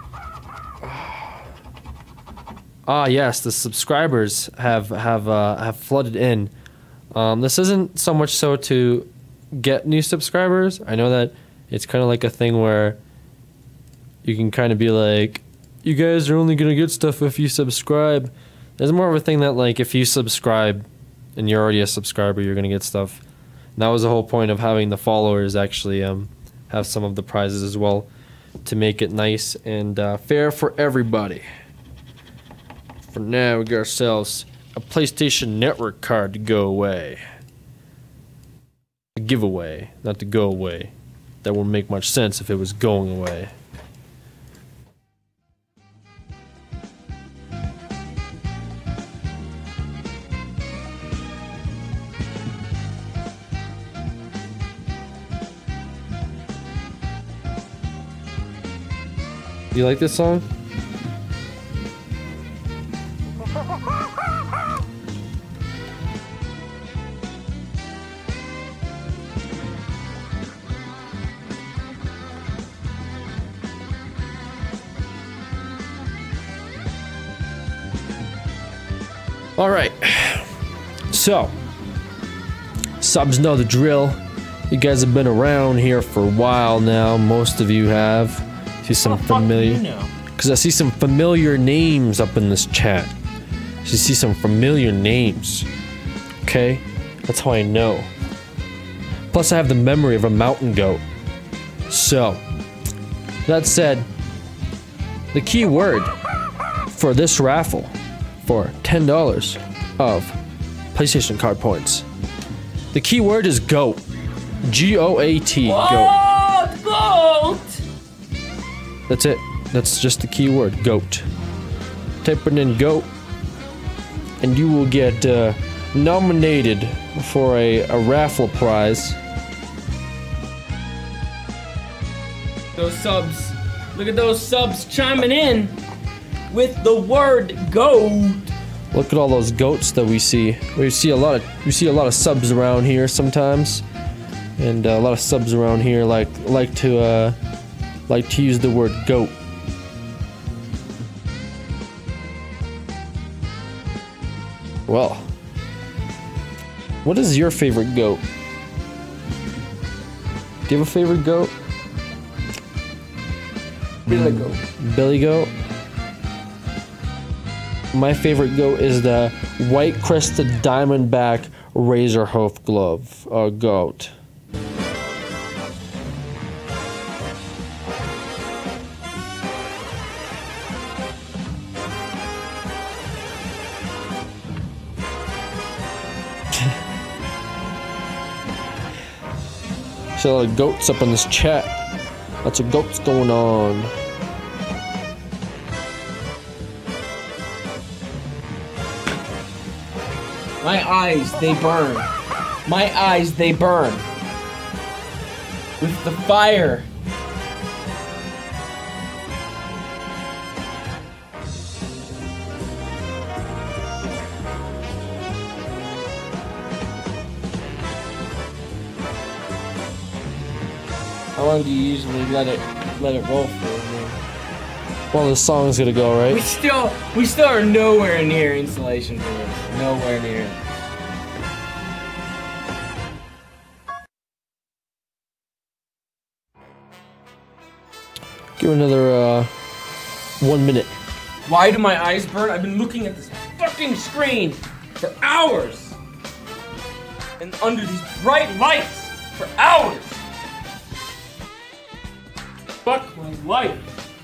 Ah, yes, the subscribers have have uh, have flooded in. Um, this isn't so much so to get new subscribers. I know that it's kind of like a thing where you can kind of be like, you guys are only gonna get stuff if you subscribe. There's more of a thing that like if you subscribe and you're already a subscriber, you're gonna get stuff. And that was the whole point of having the followers actually um, have some of the prizes as well, to make it nice and uh, fair for everybody. For now, we got ourselves a PlayStation Network card to go away. A giveaway, not to go away. That wouldn't make much sense if it was going away. Do you like this song? All right, so subs know the drill. You guys have been around here for a while now. Most of you have. See some familiar, because I see some familiar names up in this chat. You see some familiar names. Okay, that's how I know. Plus, I have the memory of a mountain goat. So, that said, the key word for this raffle for ten dollars of PlayStation card points. The key word is GOAT. G O A T. GOAT. Goat! That's it. That's just the key word. GOAT. Type it in GOAT, and you will get uh, nominated for a, a raffle prize. Those subs. Look at those subs chiming in with the word GOAT. Look at all those goats that we see. We see a lot of we see a lot of subs around here sometimes, and uh, a lot of subs around here like like to uh, like to use the word goat. Well, what is your favorite goat? Do you have a favorite goat? Billy Goat. Billy Goat. My favorite goat is the white crested diamondback razor hoof glove or goat. See a lot of goats up in this chat. Lots of goats going on. My eyes, they burn. My eyes, they burn. With the fire. How long do you usually let it let it roll for? Well, the song's gonna go, right? We still we still are nowhere near installation for this. Nowhere near. Give it another uh, one minute. Why do my eyes burn? I've been looking at this fucking screen for hours. And under these bright lights for hours. Fuck my life.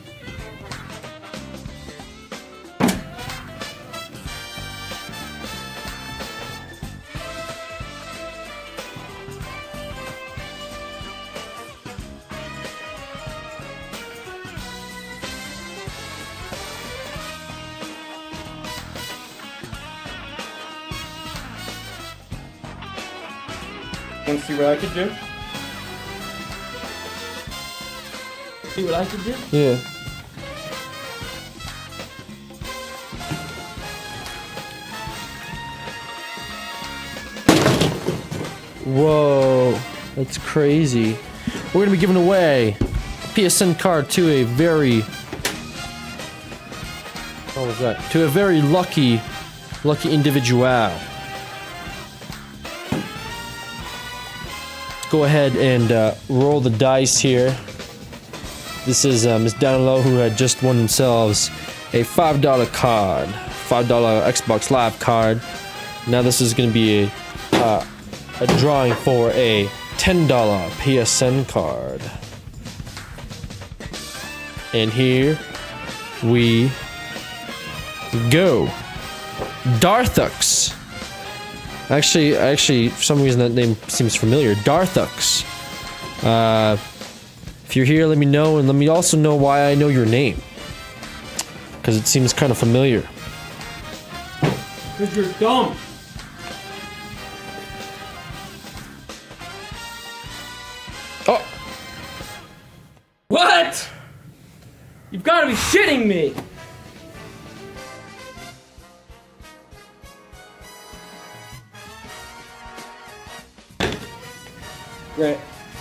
Want to see what I could do? See what I could do? Yeah. Whoa, that's crazy. We're gonna be giving away a P S N card to a very what was that? To a very lucky, lucky individual. Go ahead and uh, roll the dice here. This is uh, Miss Down Low who had just won themselves a five dollar card, five dollar Xbox Live card. Now this is going to be a, uh, a drawing for a ten dollar P S N card. And here we go. Darthux. Actually, actually, for some reason that name seems familiar. Darthux. Uh, if you're here, let me know, and let me also know why I know your name. Because it seems kind of familiar. Because you're dumb. Oh! What? You've got to be shitting me. Right.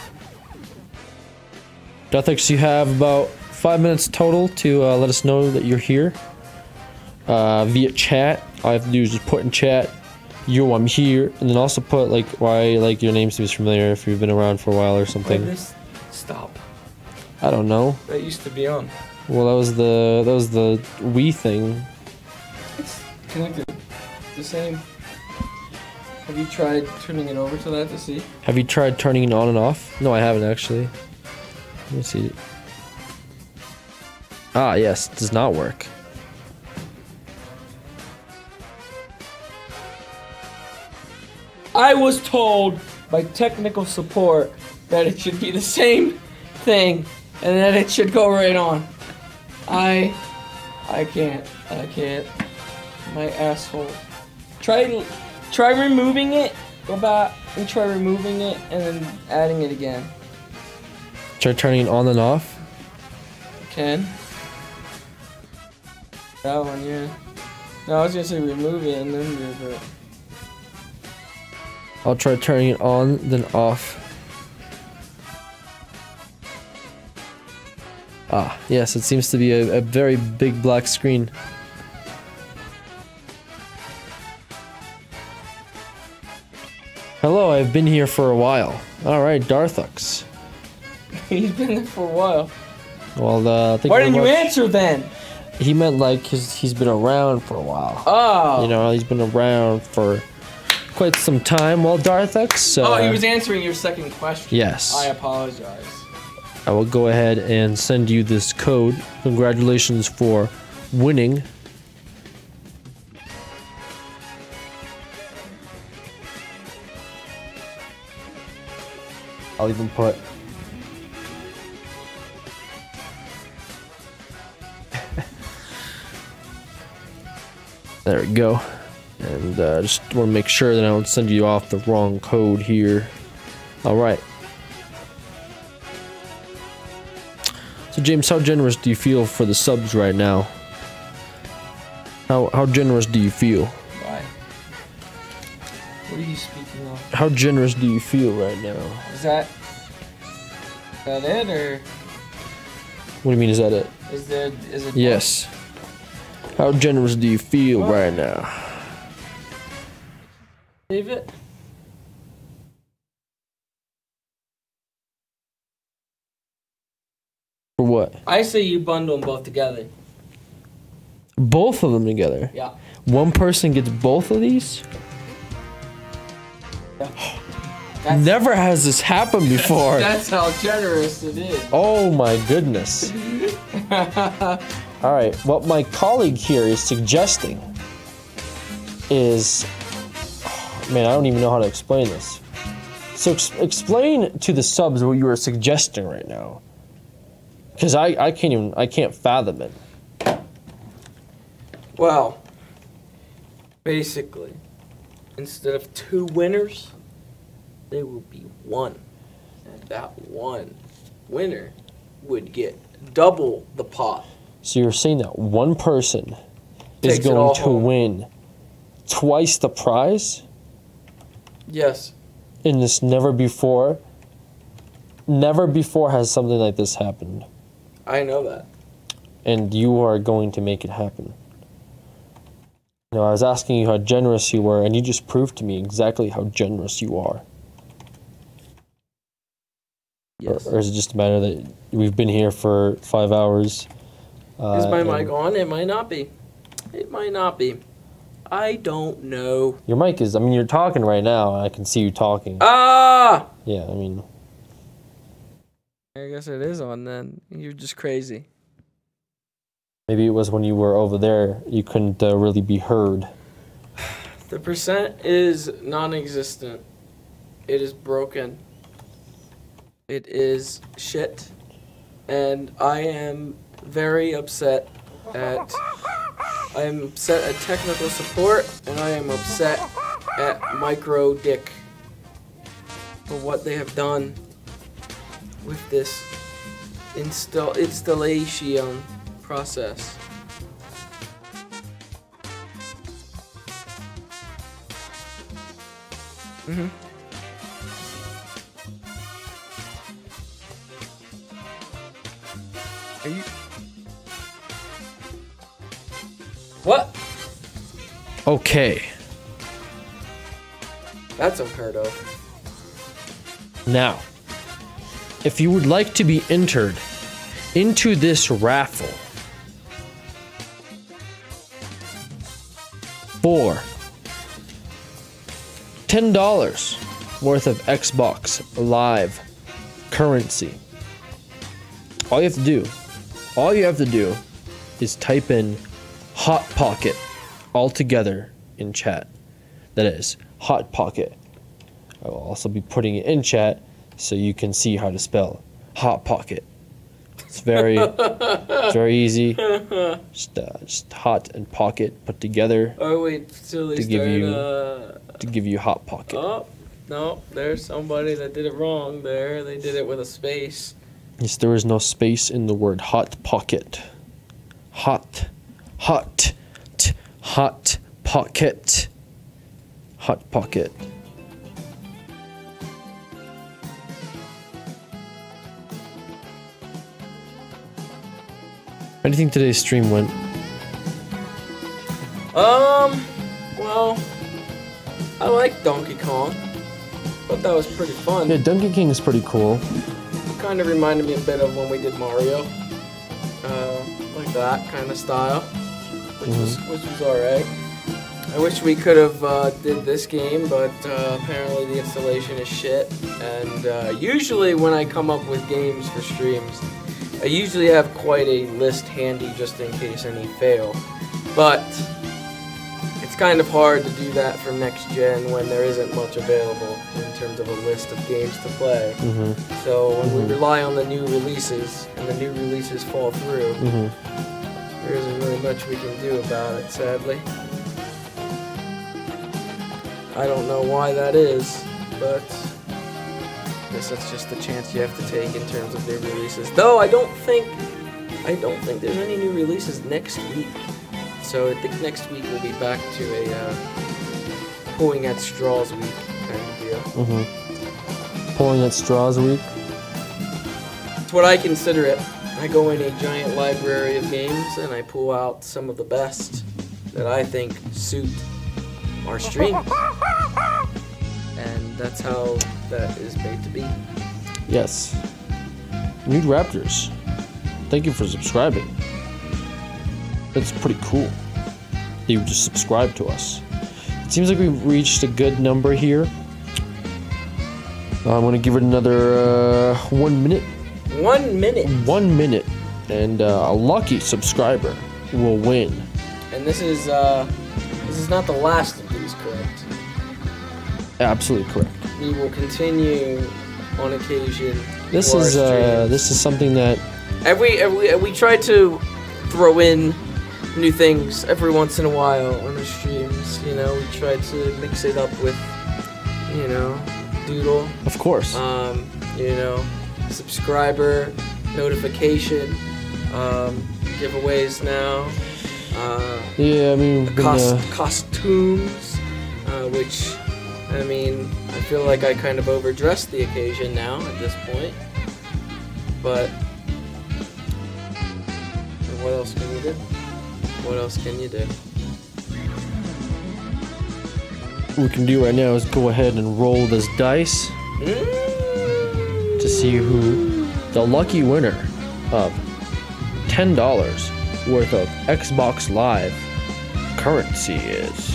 Darthux, you have about five minutes total to uh, let us know that you're here. Uh, via chat. All I have to do is just put in chat, yo, I'm here, and then also put like why like your name seems familiar if you've been around for a while or something. Why this stop? I don't know. That used to be on. Well, that was the that was the Wii thing. It's connected. The same. Have you tried turning it over to that to see? Have you tried turning it on and off? No, I haven't actually. Let me see. Ah, yes, it does not work. I was told by technical support that it should be the same thing and that it should go right on. I I can't. I can't. My asshole. Try try removing it. Go back and try removing it and then adding it again. Try turning it on and off. Can. That one, yeah. No, I was gonna say remove it and then do it. I'll try turning it on, then off. Ah, yes, it seems to be a, a very big black screen. Hello, I've been here for a while. Alright, Darthux. He's been there for a while. Well, uh, thank Why you didn't you very much. answer then? He meant like his, he's been around for a while. Oh. You know, he's been around for quite some time. Well, Darthux. So, Oh, he was answering your second question. Yes. I apologize. I will go ahead and send you this code. Congratulations for winning. I'll even put there we go. And uh, just want to make sure that I don't send you off the wrong code here. Alright. So James, how generous do you feel for the subs right now? How how generous do you feel? Why? What are you speaking of? How generous do you feel right now? Is that... Is that it, or... What do you mean, is that it? Is there... Is it... Yes. How generous do you feel What? right now? Save it? For what? I say you bundle them both together. Both of them together? Yeah. One person gets both of these? That's, Never has this happened before. that's how generous it is. Oh my goodness. Alright, what my colleague here is suggesting is... oh, man, I don't even know how to explain this. So ex explain to the subs what you were suggesting right now. Because I, I can't even, I can't fathom it. Well, basically, instead of two winners, there will be one. And that one winner would get double the pot. So you're saying that one person is Takes it going all to home. win twice the prize Yes. in this never before, never before has something like this happened. I know that. And you are going to make it happen. You know, I was asking you how generous you were, and you just proved to me exactly how generous you are. Yes. Or, or is it just a matter that we've been here for five hours? Uh, Is my and mic on? It might not be. It might not be. I don't know. Your mic is, I mean, you're talking right now, and I can see you talking. Ah! Yeah, I mean. I guess it is on then. You're just crazy. Maybe it was when you were over there, you couldn't uh, really be heard. The percent is non-existent. It is broken. It is shit. And I am very upset at... I am upset at technical support, and I am upset at Micro Dick for what they have done with this install installation process. Mm-hmm. Are you? What? Okay. That's unheard of. Now, if you would like to be entered into this raffle for ten dollars worth of Xbox Live currency, all you have to do, all you have to do is type in Hot Pocket all together in chat. That is Hot Pocket. I will also be putting it in chat so you can see how to spell Hot Pocket. It's very, it's very easy. Just, uh, just hot and pocket put together. Oh wait, so they To give started, you- uh, to give you Hot Pocket. oh, no, there's somebody that did it wrong there. They did it with a space. Yes, there is no space in the word Hot Pocket. Hot, hot, t, hot pocket. Hot Pocket. How do you think today's stream went? Um, well, I like Donkey Kong. Thought that was pretty fun. Yeah, Donkey King is pretty cool. It kind of reminded me a bit of when we did Mario. Uh, like that kind of style, which was which was alright. I wish we could have uh, did this game, but uh, apparently the installation is shit. And uh, usually when I come up with games for streams, I usually have quite a list handy just in case any fail. But it's kind of hard to do that for next gen when there isn't much available in terms of a list of games to play. Mm-hmm. So when Mhm. we rely on the new releases and the new releases fall through, Mm-hmm. there isn't really much we can do about it, sadly. I don't know why that is, but I guess that's just the chance you have to take in terms of new releases. Though I don't think I don't think there's any new releases next week. So I think next week we'll be back to a uh, pulling at straws week kind of deal. Mm-hmm. Pulling at straws week. It's what I consider it. I go in a giant library of games and I pull out some of the best that I think suit our stream. And that's how that is made to be. Yes. Nude Raptors. Thank you for subscribing. That's pretty cool. You just subscribe to us. It seems like we've reached a good number here. Uh, I'm gonna give it another uh, one minute. One minute. One minute, and uh, a lucky subscriber will win. And this is uh this is not the last of these, correct? Absolutely correct. We will continue on occasion. This for our is uh, streams. this is something that Every, every we try to throw in new things every once in a while on our streams. You know, we try to mix it up with, you know, Doodle. of course. Um, you know, subscriber notification, um, giveaways now. Uh, yeah, I mean, we've been, cost, uh, costumes, uh, which, I mean, I feel like I kind of overdressed the occasion now at this point. But what else can you do? What else can you do? what we can do right now is go ahead and roll this dice. Mm. to see who the lucky winner of ten dollars worth of Xbox Live currency is.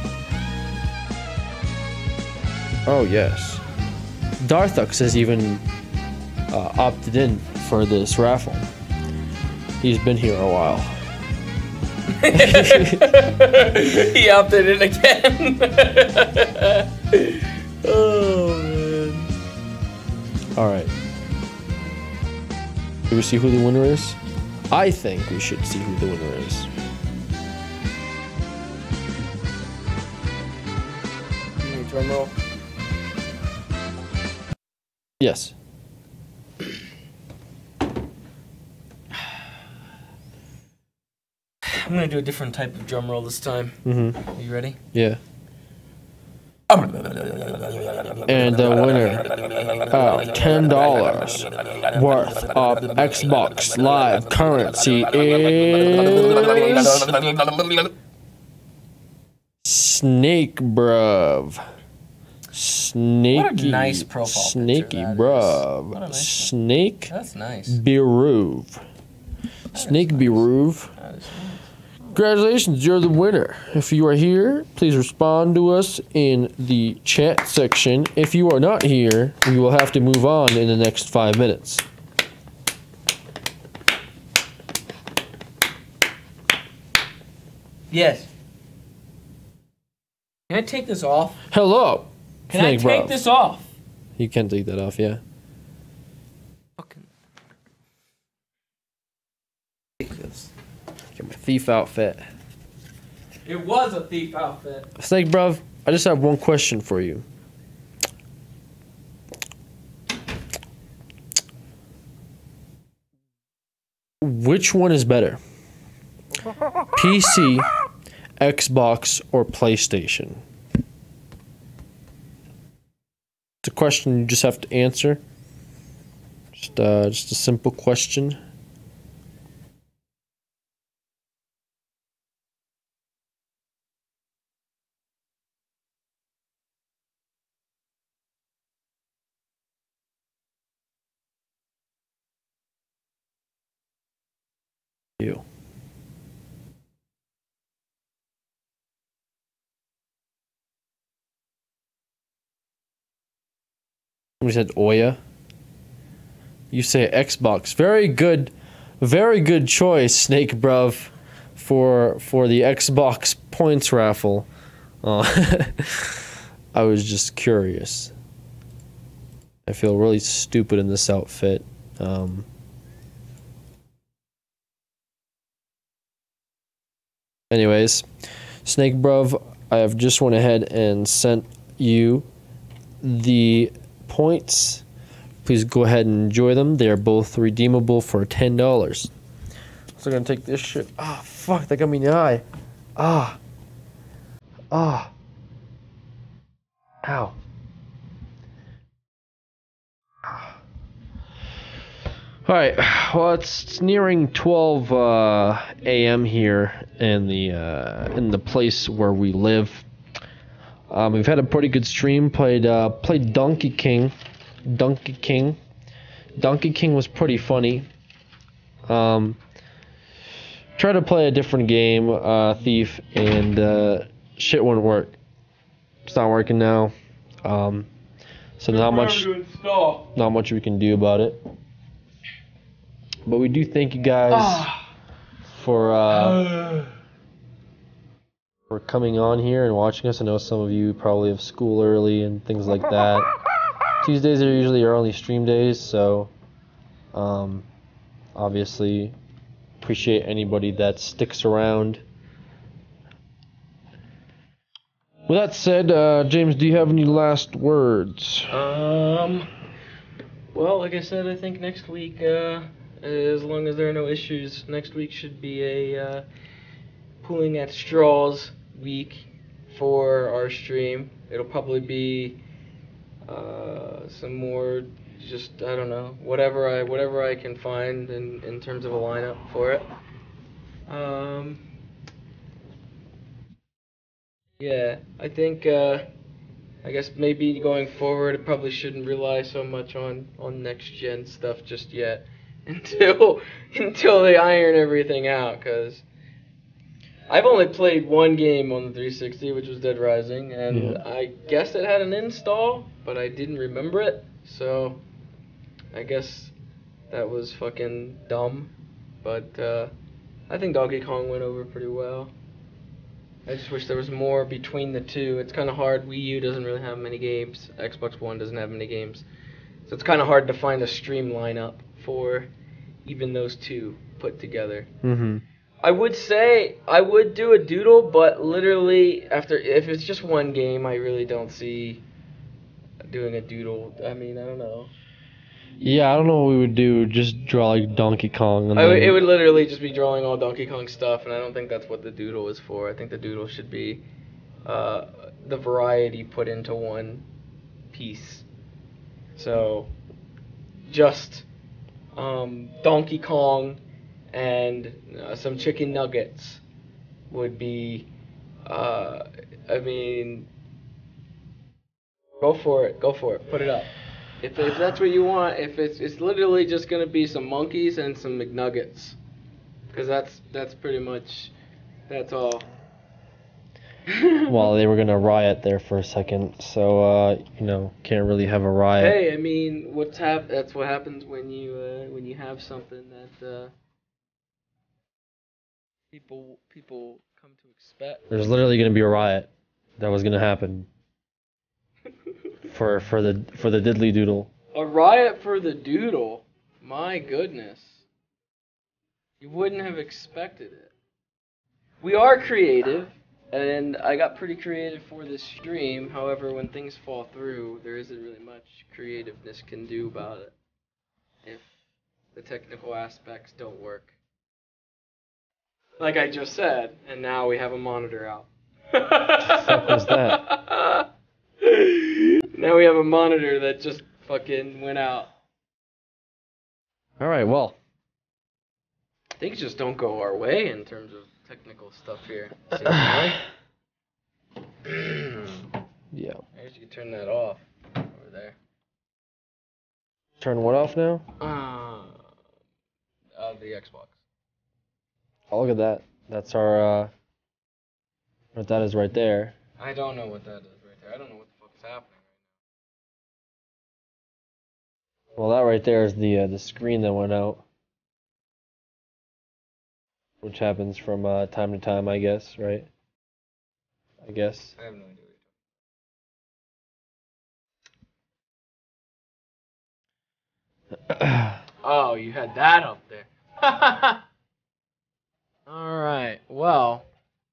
Oh yes, Darthux has even uh, opted in for this raffle. He's been here a while. He opted in again. Oh man. Alright. Do we see who the winner is? I think we should see who the winner is. Drum roll. Yes. I'm gonna do a different type of drum roll this time. Mm-hmm. Are you ready? Yeah. And the winner of ten dollars worth of Xbox Live currency is Snake Bruv. Snaky. What a nice profile Snaky picture that Bruv. is. What a nice- Snake That's nice. Beruv. Snake Beruv. That is nice. Congratulations, you're the winner. If you are here, please respond to us in the chat section. If you are not here, we will have to move on in the next five minutes. Yes. Can I take this off? Hello, Can Snake I take Bro. this off? You can take that off, yeah. Fucking. Get my thief outfit. It was a thief outfit. Snake Bruv, I just have one question for you. Which one is better? P C, Xbox, or PlayStation? It's a question you just have to answer. Just, uh, just a simple question. You. Somebody said Oya. You say Xbox. Very good, very good choice, Snake Bruv, for for the Xbox points raffle. Uh, I was just curious. I feel really stupid in this outfit. Um, anyways, Snake Bruv, I have just went ahead and sent you the points. Please go ahead and enjoy them. They are both redeemable for ten dollars. So I'm gonna take this shit. Ah, oh, fuck, that got me in the eye. Ah. Ah. Ow. Alright, well it's, it's nearing twelve uh, a m here in the uh, in the place where we live. Um, we've had a pretty good stream. Played uh, played Donkey King. Donkey King. Donkey King was pretty funny. Um, tried to play a different game, uh, Thief, and uh, shit wouldn't work. It's not working now. Um, so not much, not much we can do about it. But we do thank you guys for uh, for coming on here and watching us. I know some of you probably have school early and things like that. Tuesdays are usually our only stream days, so um, obviously appreciate anybody that sticks around. With that said, uh, James, do you have any last words? Um. Well, like I said, I think next week, uh, as long as there are no issues, next week should be a uh, pulling at straws week for our stream. It'll probably be uh, some more, just I don't know, whatever I whatever I can find in in terms of a lineup for it. Um. Yeah, I think uh, I guess maybe going forward, I probably shouldn't rely so much on, on next gen stuff just yet until until they iron everything out. Cause I've only played one game on the three sixty, which was Dead Rising, and Yeah. I guess it had an install, but I didn't remember it. So I guess that was fucking dumb. But uh, I think Donkey Kong went over pretty well. I just wish there was more between the two. It's kind of hard. Wii U doesn't really have many games. Xbox One doesn't have many games. So it's kind of hard to find a stream lineup for even those two put together. Mm-hmm. I would say I would do a doodle, but literally after if it's just one game, I really don't see doing a doodle. I mean, I don't know. Yeah, I don't know what we would do. Just draw like Donkey Kong. And I w- then... it would literally just be drawing all Donkey Kong stuff, and I don't think that's what the doodle is for. I think the doodle should be uh, the variety put into one piece. So, just um, Donkey Kong and uh, some chicken nuggets would be, uh, I mean, go for it, go for it, put it up. If, if that's what you want, if it's it's literally just gonna be some monkeys and some McNuggets, because that's that's pretty much that's all. Well, they were gonna riot there for a second, so uh, you know, can't really have a riot. Hey, I mean, what's hap- That's what happens when you uh, when you have something that uh, people people come to expect. There's literally gonna be a riot. That was gonna happen for for the for the diddly doodle. A riot for the doodle. My goodness. You wouldn't have expected it. We are creative, and I got pretty creative for this stream. However, when things fall through, there isn't really much creativeness can do about it if the technical aspects don't work. Like I just said, and now we have a monitor out. What the fuck was that? Now we have a monitor that just fucking went out. All right, well. Things just don't go our way in terms of technical stuff here. Seemingly. Yeah. I guess you could turn that off over there. Turn what off now? Uh, uh the Xbox. Oh, look at that. That's our, uh, what that is right there. I don't know what that is right there. I don't know what the fuck is happening Well, that right there is the uh, the screen that went out, which happens from uh, time to time, I guess, right? I guess. right now. I have no idea what you're talking about. Oh, you had that up there. Alright, well,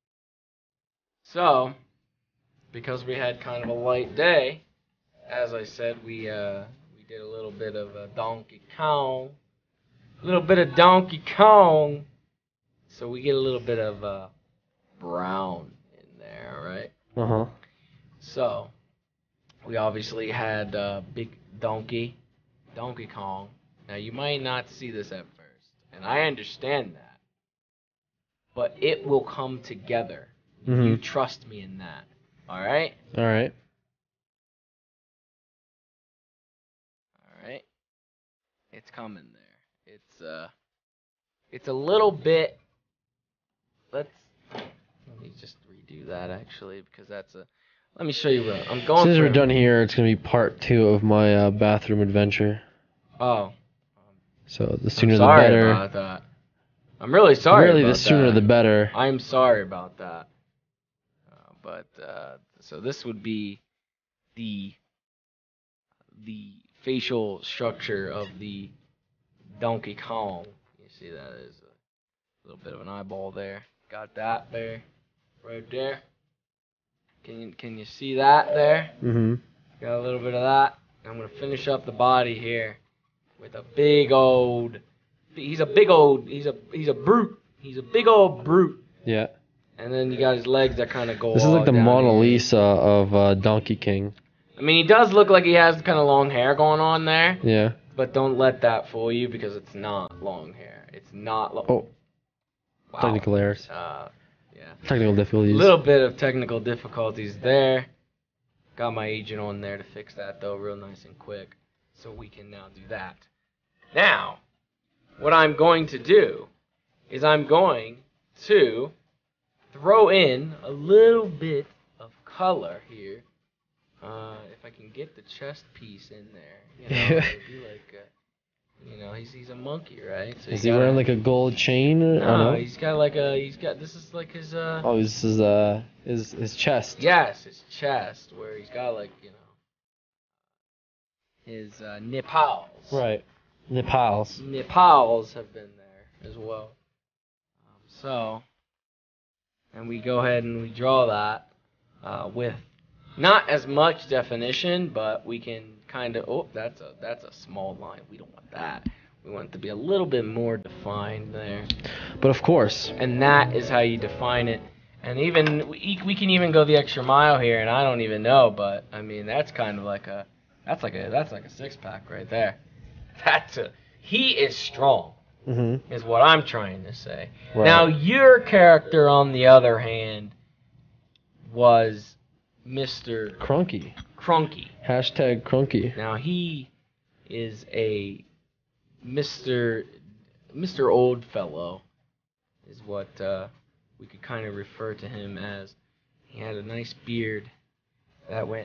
so, because we had kind of a light day, as I said, we, uh, we did a little bit of uh, Donkey Kong, a little bit of Donkey Kong, so we get a little bit of uh, brown in there, right? Uh-huh. So, we obviously had uh, Big Donkey, Donkey Kong. Now, you might not see this at first, and I understand that. But it will come together. Mm-hmm. You trust me in that. Alright? Alright. Alright. It's coming there. It's uh it's a little bit let's let me just redo that actually because that's a let me show you what I'm going Since for. we're done here, it's gonna be part two of my uh, bathroom adventure. Oh. So the sooner I'm the sorry better. about that. I'm really sorry Really, about the sooner that. the better. I'm sorry about that. Uh, but uh, so this would be the the facial structure of the Donkey Kong. You see that is a little bit of an eyeball there. Got that there, right there. Can you can you see that there? Mm-hmm. Got a little bit of that. I'm gonna finish up the body here with a big old. He's a big old. He's a he's a brute. He's a big old brute. Yeah. And then you got his legs that kind of go. This is all like the down Mona here. Lisa of uh, Donkey King. I mean, he does look like he has kind of long hair going on there. Yeah. But don't let that fool you because it's not long hair. It's not long. Oh. Wow. Technical errors. Uh, yeah. Technical A difficulties. little bit of technical difficulties there. Got my agent on there to fix that though, real nice and quick, so we can now do that. Now, what I'm going to do is I'm going to throw in a little bit of color here. Uh, if I can get the chest piece in there, you know, it'd be like, a, you know, he's he's a monkey, right? So Is he gotta, wearing like a gold chain? Or No, no, he's got like a, he's got, this is like his, uh. Oh, this is uh his his chest. Yes, his chest, where he's got like, you know, his uh, nipples. Right. Nepals. Nipples have been there as well. Um, so, and we go ahead and we draw that uh, with not as much definition, but we can kind of, oh, that's a that's a small line. We don't want that. We want it to be a little bit more defined there. But of course. And that is how you define it. And even we, we can even go the extra mile here, and I don't even know, but I mean that's kind of like a that's like a that's like a six pack right there. That's a he is strong. Mm-hmm. Is what I'm trying to say. Right. Now your character, on the other hand, was Mister Crunky. Crunky. Hashtag Crunky. Now he is a Mister Mister Old Fellow, is what uh, we could kind of refer to him as. He had a nice beard that went,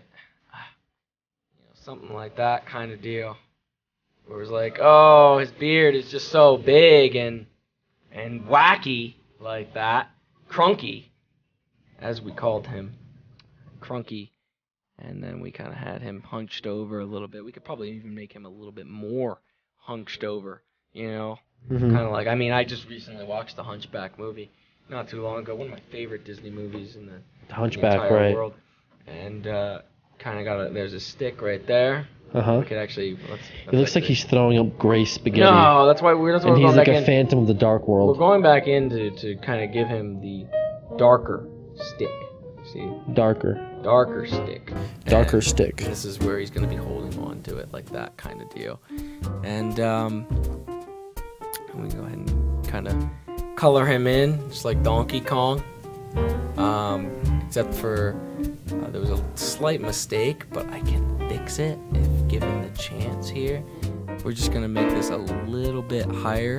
you know, something like that kind of deal. Where it was like, oh, his beard is just so big and and wacky like that. Crunky, as we called him. Crunky. And then we kind of had him hunched over a little bit. We could probably even make him a little bit more hunched over, you know? Mm-hmm. Kind of like, I mean, I just recently watched the Hunchback movie not too long ago. One of my favorite Disney movies in the, The Hunchback, the entire right. world. And uh, kind of got a, there's a stick right there. Uh-huh. We could actually, let's, It looks like he's throwing up gray spaghetti. No, that's why we're, that's why And we're he's going like back a in. phantom of the dark world. We're going back in to, to kind of give him the darker stick. See? Darker. Darker stick. Darker And stick. This is where he's going to be holding on to it, like that kind of deal. And um, we go ahead and kind of color him in, just like Donkey Kong. Um, except for uh, there was a slight mistake, but I can fix it if given the chance here. We're just going to make this a little bit higher.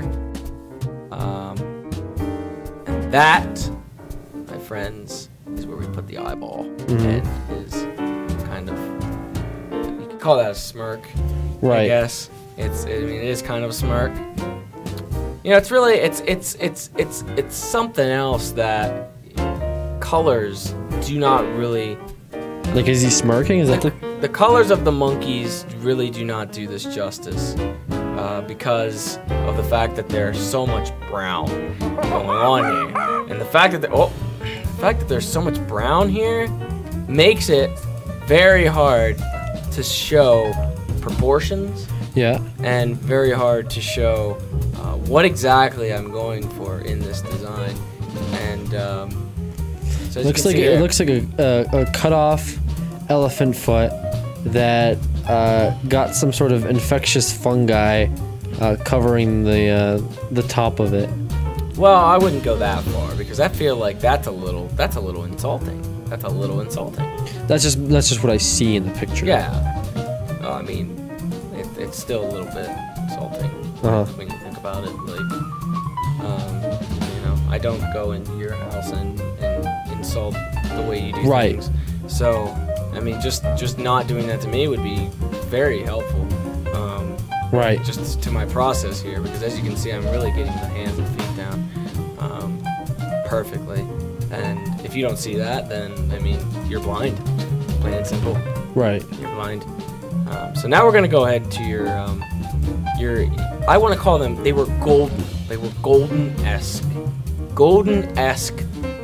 Um, and that, my friends, is where we put the eyeball. Mm-hmm. And is kind of, you could call that a smirk, Right. I guess. It's, I mean, it is kind of a smirk. You know, it's really, it's, it's, it's, it's, it's something else that colors do not really. Like, is he smirking? Is that the... The colors of the monkeys really do not do this justice, uh, because of the fact that there's so much brown going on here, and the fact that oh, the fact that there's so much brown here makes it very hard to show proportions. Yeah. And very hard to show uh, what exactly I'm going for in this design, and um, so as Looks you like can see it here- looks like a, a, a cut off elephant foot that uh, got some sort of infectious fungi uh, covering the uh, the top of it. Well, I wouldn't go that far because I feel like that's a little that's a little insulting. That's a little insulting. That's just that's just what I see in the picture. Yeah. Oh, I mean, it, it's still a little bit insulting Uh-huh. when you think about it. Like, um, you know, I don't go into your house and, and insult the way you do Right. things. So, I mean, just just not doing that to me would be very helpful. Um, Right. Just to my process here, because as you can see, I'm really getting the hands and feet down um, perfectly. And if you don't see that, then I mean, you're blind. Plain and simple. Right. You're blind. Um, so now we're gonna go ahead to your um, your. I want to call them. They were golden. They were golden-esque. Golden-esque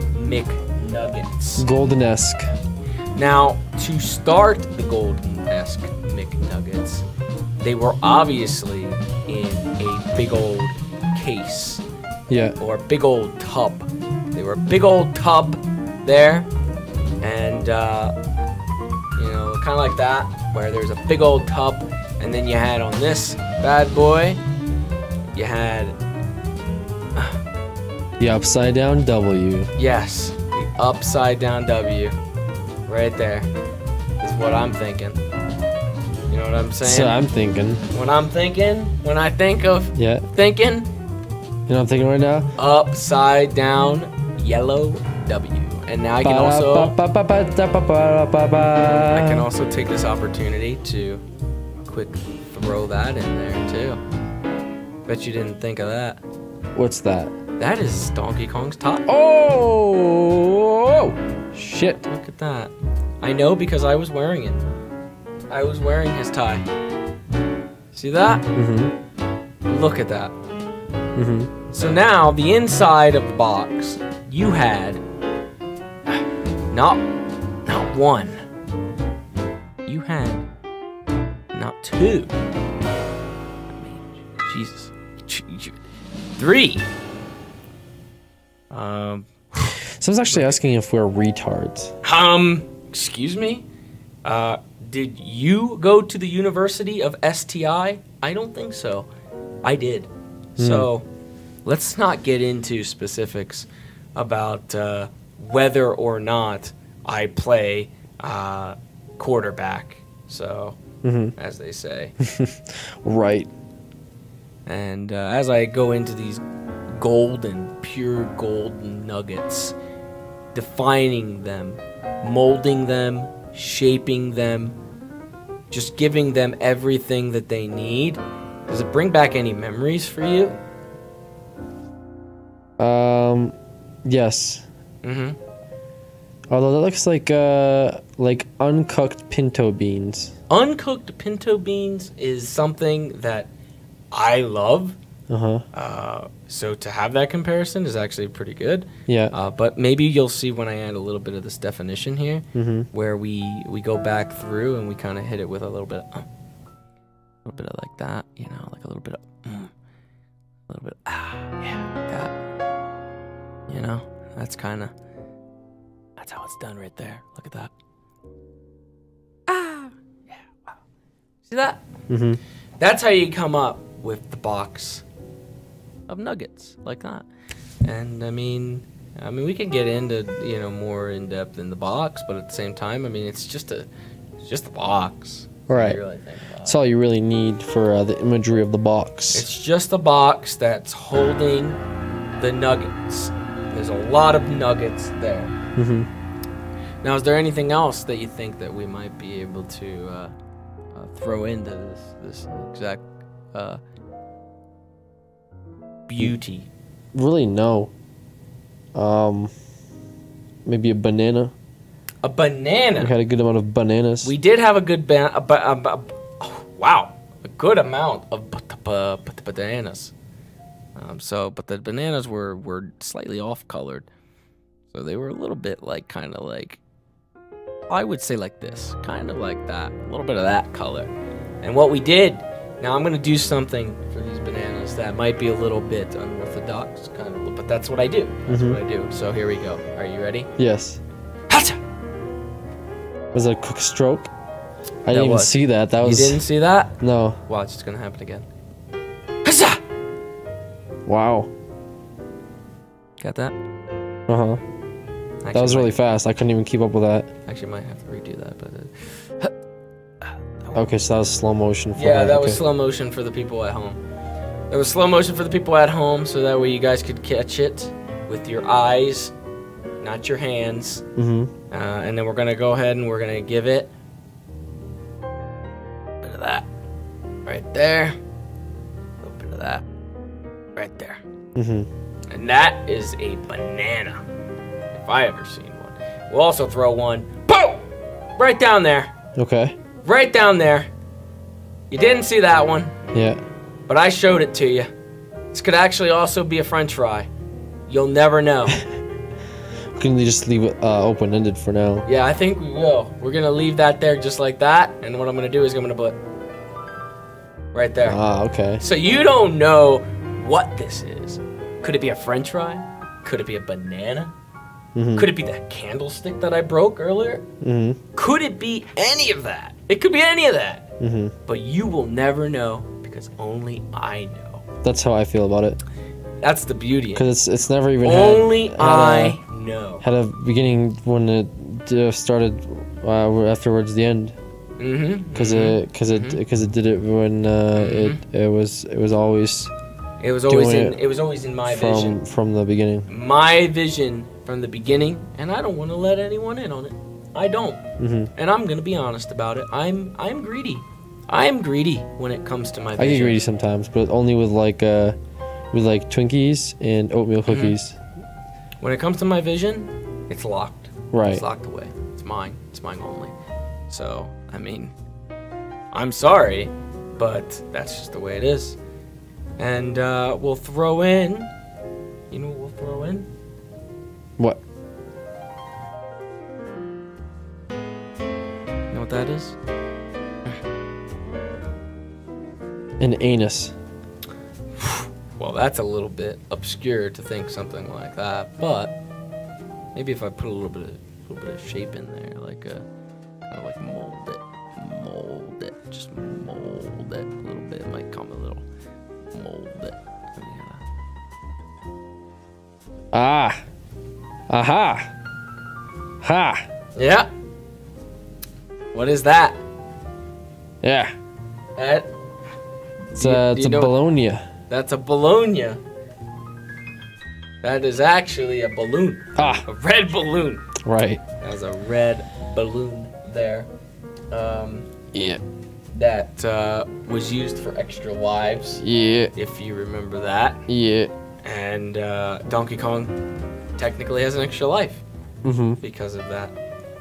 McNuggets. Golden-esque. Now, to start the golden-esque McNuggets, they were obviously in a big old case. Yeah. Or a big old tub. They were a big old tub there, and uh, you know, kind of like that, where there's a big old tub, and then you had on this bad boy, you had The upside down W. yes, the upside down W, right there. is what I'm thinking. You know what I'm saying? So I'm thinking. When I'm thinking, when I think of Yeah. thinking, You know what I'm thinking right now? upside down yellow W. And now I can also I can also take this opportunity to quick throw that in there too. Bet you didn't think of that. What's that? That is Donkey Kong's top. Oh! Shit. Look at that. I know because I was wearing it. I was wearing his tie. See that? Mm-hmm. Look at that. Mm-hmm. So now, the inside of the box, you had not, not one. You had not two. I mean, Jesus. Three. Um, Someone's actually asking if we're retards. um, excuse me? Uh, did you go to the University of S T I? I don't think so. I did. Mm. So, let's not get into specifics about uh, whether or not I play uh, quarterback. So, Mm-hmm. as they say. Right. And uh, as I go into these golden, pure golden nuggets, defining them, molding them, shaping them, just giving them everything that they need, does it bring back any memories for you? Um, yes. Mm-hmm. Although that looks like uh like uncooked pinto beans. Uncooked pinto beans is something that I love. Uh-huh. Uh, so to have that comparison is actually pretty good. Yeah. Uh, but maybe you'll see when I add a little bit of this definition here, Mm-hmm. where we we go back through and we kind of hit it with a little bit, of, uh, a little bit of like that, you know, like a little bit of, mm, a little bit, ah, yeah, like that. You know, that's kind of, that's how it's done right there. Look at that. Ah, yeah, wow. See that? Mm-hmm. That's how you come up with the box of nuggets like that. And I mean, I mean, we can get into, you know, more in depth in the box, but at the same time, I mean, it's just a, it's just a box. Right. You really think about That's all you really need for uh, the imagery of the box. It's just a box that's holding the nuggets. There's a lot of nuggets there. Mm-hmm. Now, is there anything else that you think that we might be able to uh, uh, throw into this this exact uh, beauty? Really, no. Um, maybe a banana. A banana. We had a good amount of bananas. We did have a good ban. A ba- a ba- oh, wow, a good amount of ba- ba- ba- bananas. Um, so, but the bananas were were slightly off colored, so they were a little bit like kind of like, I would say like this, kind of like that, a little bit of that color. And what we did, now I'm gonna do something for these bananas that might be a little bit unorthodox, kind of, but that's what I do. That's Mhm. what I do. So here we go. Are you ready? Yes. Hacha! Was it a quick stroke? I That didn't even was. see that. That You was. didn't see that? No. Watch, it's gonna happen again. Hacha! Wow. Got that? Uh huh. Actually, That was really might, fast. I couldn't even keep up with that. Actually, might have to redo that, but. Uh, Okay, so that was slow motion. For yeah, her. that okay. was slow motion for the people at home. It was slow motion for the people at home, so that way you guys could catch it with your eyes, not your hands. Mm-hmm. Uh, and then we're gonna go ahead and we're gonna give it a bit of that right there, a little bit of that right there, Mm-hmm. and that is a banana, if I ever seen one. We'll also throw one, boom, right down there, Okay. right down there. You didn't see that one, Yeah. but I showed it to you. This could actually also be a French fry. You'll never know. Can we just leave it uh, open ended for now? Yeah, I think we will. We're gonna leave that there just like that, and what I'm gonna do is I'm gonna put right there. Ah, okay. So you don't know what this is. Could it be a French fry? Could it be a banana? Mm-hmm. Could it be that candlestick that I broke earlier? Mm-hmm. Could it be any of that? It could be any of that. Mm-hmm. But you will never know because only I know. That's how I feel about it. That's the beauty. Cause it's it's never even Only had, had I a, know. had a beginning when it uh, started uh, afterwards the end. Mm-hmm. Because mm-hmm. it, because it, because mm-hmm. it did it when uh, mm-hmm. it, it was, it was always. It was always in. It, it was always in my from, vision. From the beginning. My vision from the beginning, and I don't want to let anyone in on it. I don't. Mm-hmm. And I'm gonna be honest about it. I'm, I'm greedy. I'm greedy when it comes to my vision. I get greedy sometimes, but only with like, uh, with like Twinkies and oatmeal cookies. Mm-hmm. When it comes to my vision, it's locked. Right. It's locked away. It's mine. It's mine only. So, I mean, I'm sorry, but that's just the way it is. And uh, we'll throw in, you know what we'll throw in? What? You know what that is? An anus. Well, that's a little bit obscure to think something like that, but maybe if I put a little bit of, a little bit of shape in there, like a, kind of like mold it, mold it, just mold it a little bit. It might come a little, mold it. Ah, aha, ha. Yeah. What is that? Yeah. That. It's a, it's a bologna. That's a bologna. That is actually a balloon. Ah. A red balloon. Right. That's a red balloon there. Um, yeah. That uh, was used for extra lives. Yeah. If you remember that. Yeah. And uh, Donkey Kong technically has an extra life. Mm-hmm. Because of that.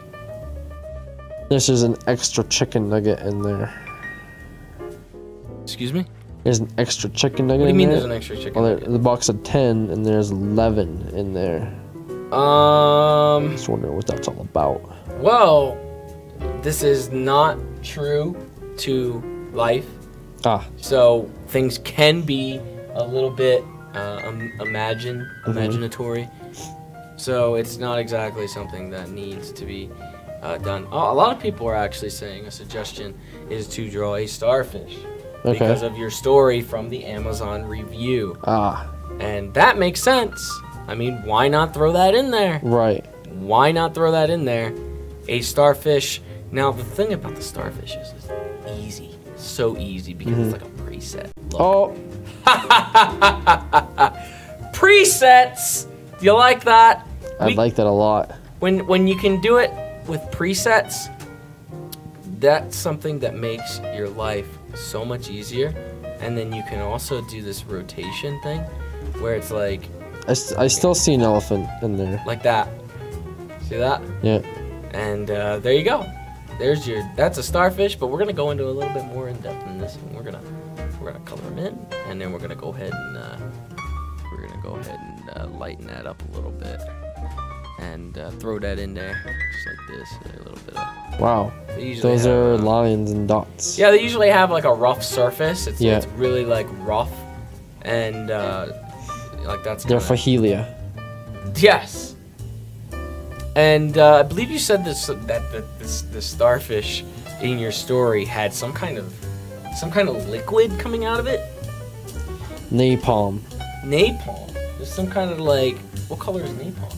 This is an extra chicken nugget in there. Excuse me? There's an extra chicken nugget in there. What do you mean there? there's an extra chicken well, nugget? Well, the box of ten, and there's eleven in there. Um... Just wondering what that's all about. Well, this is not true to life. Ah. So things can be a little bit uh, um, imagine, mm-hmm. imaginatory. So it's not exactly something that needs to be uh, done. Oh, a lot of people are actually saying a suggestion is to draw a starfish. Okay. Because of your story from the Amazon review. Ah. And that makes sense. I mean, why not throw that in there? Right. Why not throw that in there? A starfish. Now, the thing about the starfish is it's easy. So easy because mm-hmm. it's like a preset. Look. Oh. Presets! Do you like that? I we, like that a lot. When, when you can do it with presets, that's something that makes your life so much easier. And then you can also do this rotation thing where it's like I, st I still see an elephant in there like that. See that? Yeah. And uh, there you go. There's your that's a starfish, but we're gonna go into a little bit more in depth in this one. We're gonna we're gonna color them in, and then we're gonna go ahead and uh, we're gonna go ahead and uh, lighten that up a little bit and uh, throw that in there just like this, a little bit of. Wow. Those have, are uh, lines and dots. Yeah, they usually have like a rough surface. It's, yeah. it's really like rough, and uh, like that's. They're kinda... fahelia. Yes. And uh, I believe you said this that, that this the starfish in your story had some kind of some kind of liquid coming out of it. Napalm. Napalm. There's some kind of like what color is napalm?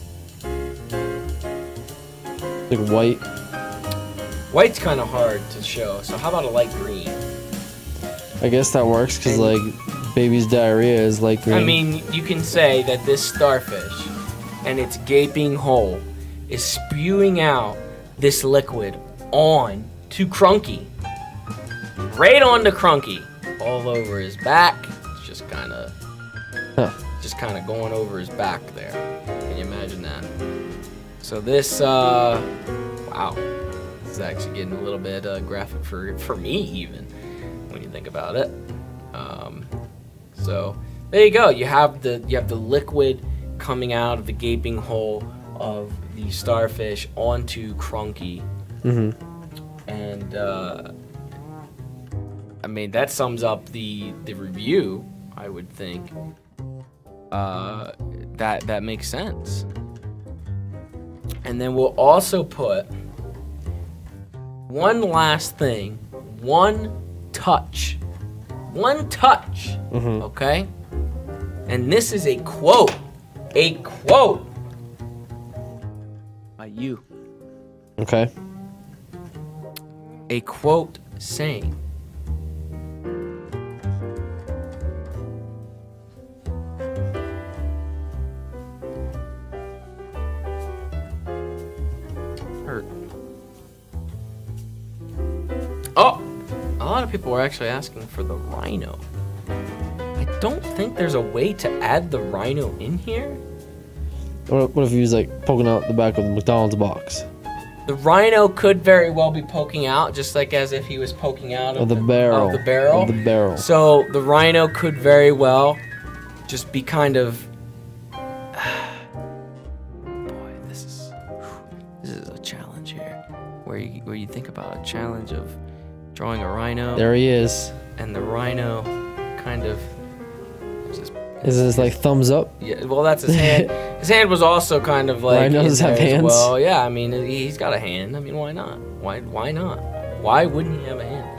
Like white. White's kind of hard to show, so how about a light green? I guess that works because like baby's diarrhea is light green. I mean, you can say that this starfish and its gaping hole is spewing out this liquid on to Crunky. Right on to Crunky. All over his back. It's just kind of huh. just kind of going over his back there. Can you imagine that? So this, uh, wow. This is actually getting a little bit uh, graphic for, for me even, when you think about it. Um, so there you go. You have the you have the liquid coming out of the gaping hole of the starfish onto Crunky. Mm-hmm. And uh, I mean that sums up the the review, I would think. Uh, that that makes sense. And then we'll also put one last thing, one touch, one touch, mm-hmm. okay? And this is a quote, a quote by you. Okay. a quote saying? Hurt. Oh! A lot of people are actually asking for the rhino. I don't think there's a way to add the rhino in here. What, what if he was like poking out the back of the McDonald's box? The rhino could very well be poking out, just like as if he was poking out of, Of the barrel. Of the barrel. Of the barrel. So the rhino could very well just be kind of. Boy, this is this is a challenge here, where you where you think about a challenge of drawing a rhino. There he is. And the rhino kind of. Just, Is this like thumbs up? Yeah, well, that's his hand. His hand was also kind of like. Rhinos in have there as hands? Well, yeah. I mean, he's got a hand. I mean, why not? Why? Why not? Why wouldn't he have a hand?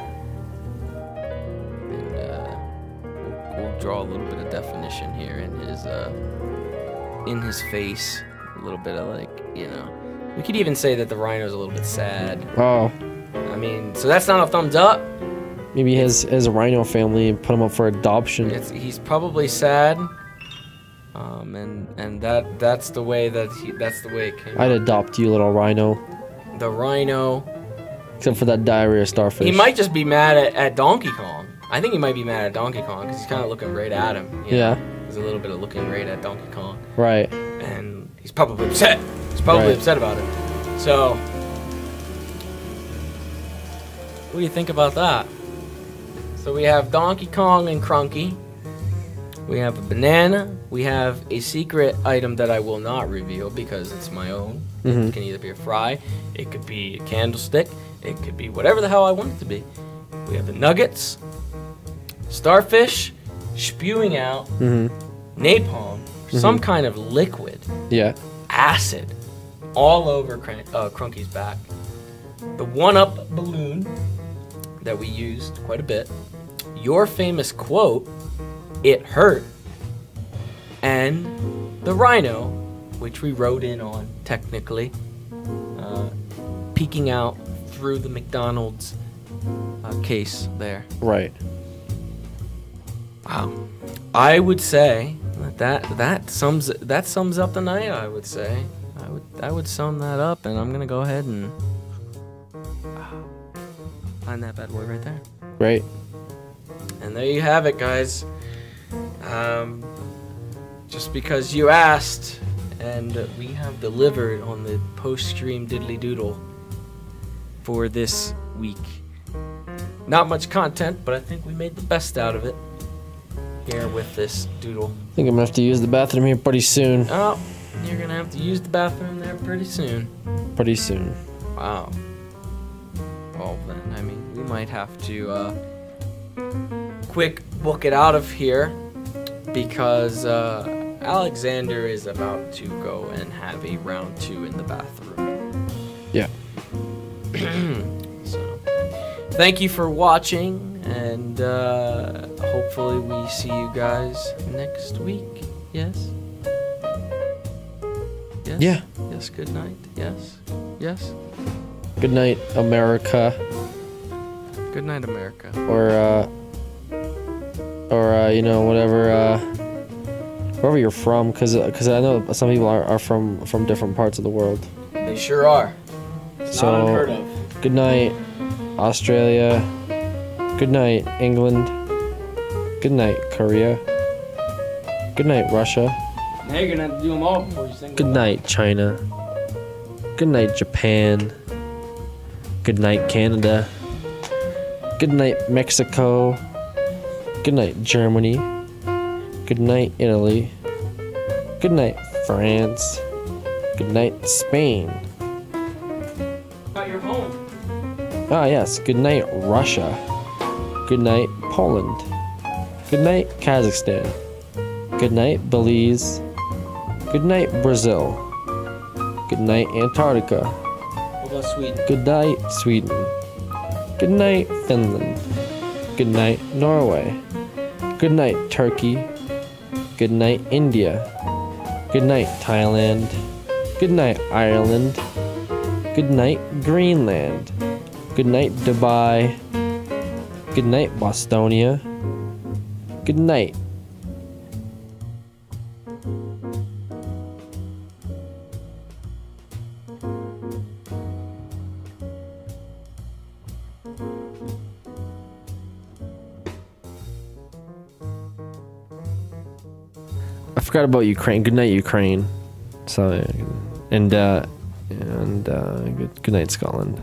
And uh, we'll, we'll draw a little bit of definition here in his uh, in his face. A little bit of like, you know. We could even say that the rhino's a little bit sad. Oh, I mean, so that's not a thumbs up. maybe his his rhino family and put him up for adoption. It's, he's probably sad. Um, and and that that's the way that he that's the way it came. I'd adopt you, little rhino. The rhino. Except for that diarrhea starfish. He might just be mad at, at Donkey Kong. I think he might be mad at Donkey Kong because he's kind of looking right at him. You know? Yeah. There's a little bit of looking right at Donkey Kong. Right. And he's probably upset. He's probably Right. upset about it. So, what do you think about that? So we have Donkey Kong and Crunky. We have a banana. We have a secret item that I will not reveal because it's my own. Mhm. It can either be a fry, it could be a candlestick, it could be whatever the hell I want it to be. We have the nuggets, starfish spewing out Mm-hmm. napalm, some kind of liquid, Yeah. acid, all over Cran- uh, Crunky's back. The one-up balloon that we used quite a bit. Your famous quote, "It hurt," and the rhino, which we wrote in on technically, uh, peeking out through the McDonald's uh, case there. Right. Wow, I would say that that, that sums that sums up the night. I would say I would I would sum that up, and I'm gonna go ahead and find that bad boy right there. Right. And there you have it, guys. Um, just because you asked, and we have delivered on the post-stream diddly doodle for this week. Not much content, but I think we made the best out of it here with this doodle. I think I'm gonna have to use the bathroom here pretty soon. Oh, you're gonna have to use the bathroom there pretty soon. Pretty soon. Wow. Well then, I mean, we might have to uh, quick book it out of here because uh, Alexander is about to go and have a round two in the bathroom. Yeah. So, thank you for watching, and uh, hopefully we see you guys next week. Yes? Yes? Yeah. Yes, good night. Yes? Yes? Good night, America. Good night, America. Or uh or uh you know whatever uh wherever you're from, because because I know some people are, are from from different parts of the world. They sure are. It's So, not unheard of. Good night, Australia. Good night, England. Good night, Korea. Good night, Russia. Now you're gonna have to do them all before you sing. Good night, China. Good night, Japan. Good night, Canada. Good night, Mexico. Good night, Germany. Good night, Italy. Good night, France. Good night, Spain. Got your home. Ah, yes. Good night, Russia. Good night, Poland. Good night, Kazakhstan. Good night, Belize. Good night, Brazil. Good night, Antarctica. What about Sweden? Good night, Sweden. Good night, Finland. Good night, Norway. Good night, Turkey. Good night, India. Good night, Thailand. Good night, Ireland. Good night, Greenland. Good night, Dubai. Good night, Bostonia. Good night. I forgot about Ukraine. Good night, Ukraine. So, and uh, and uh, good, good night, Scotland.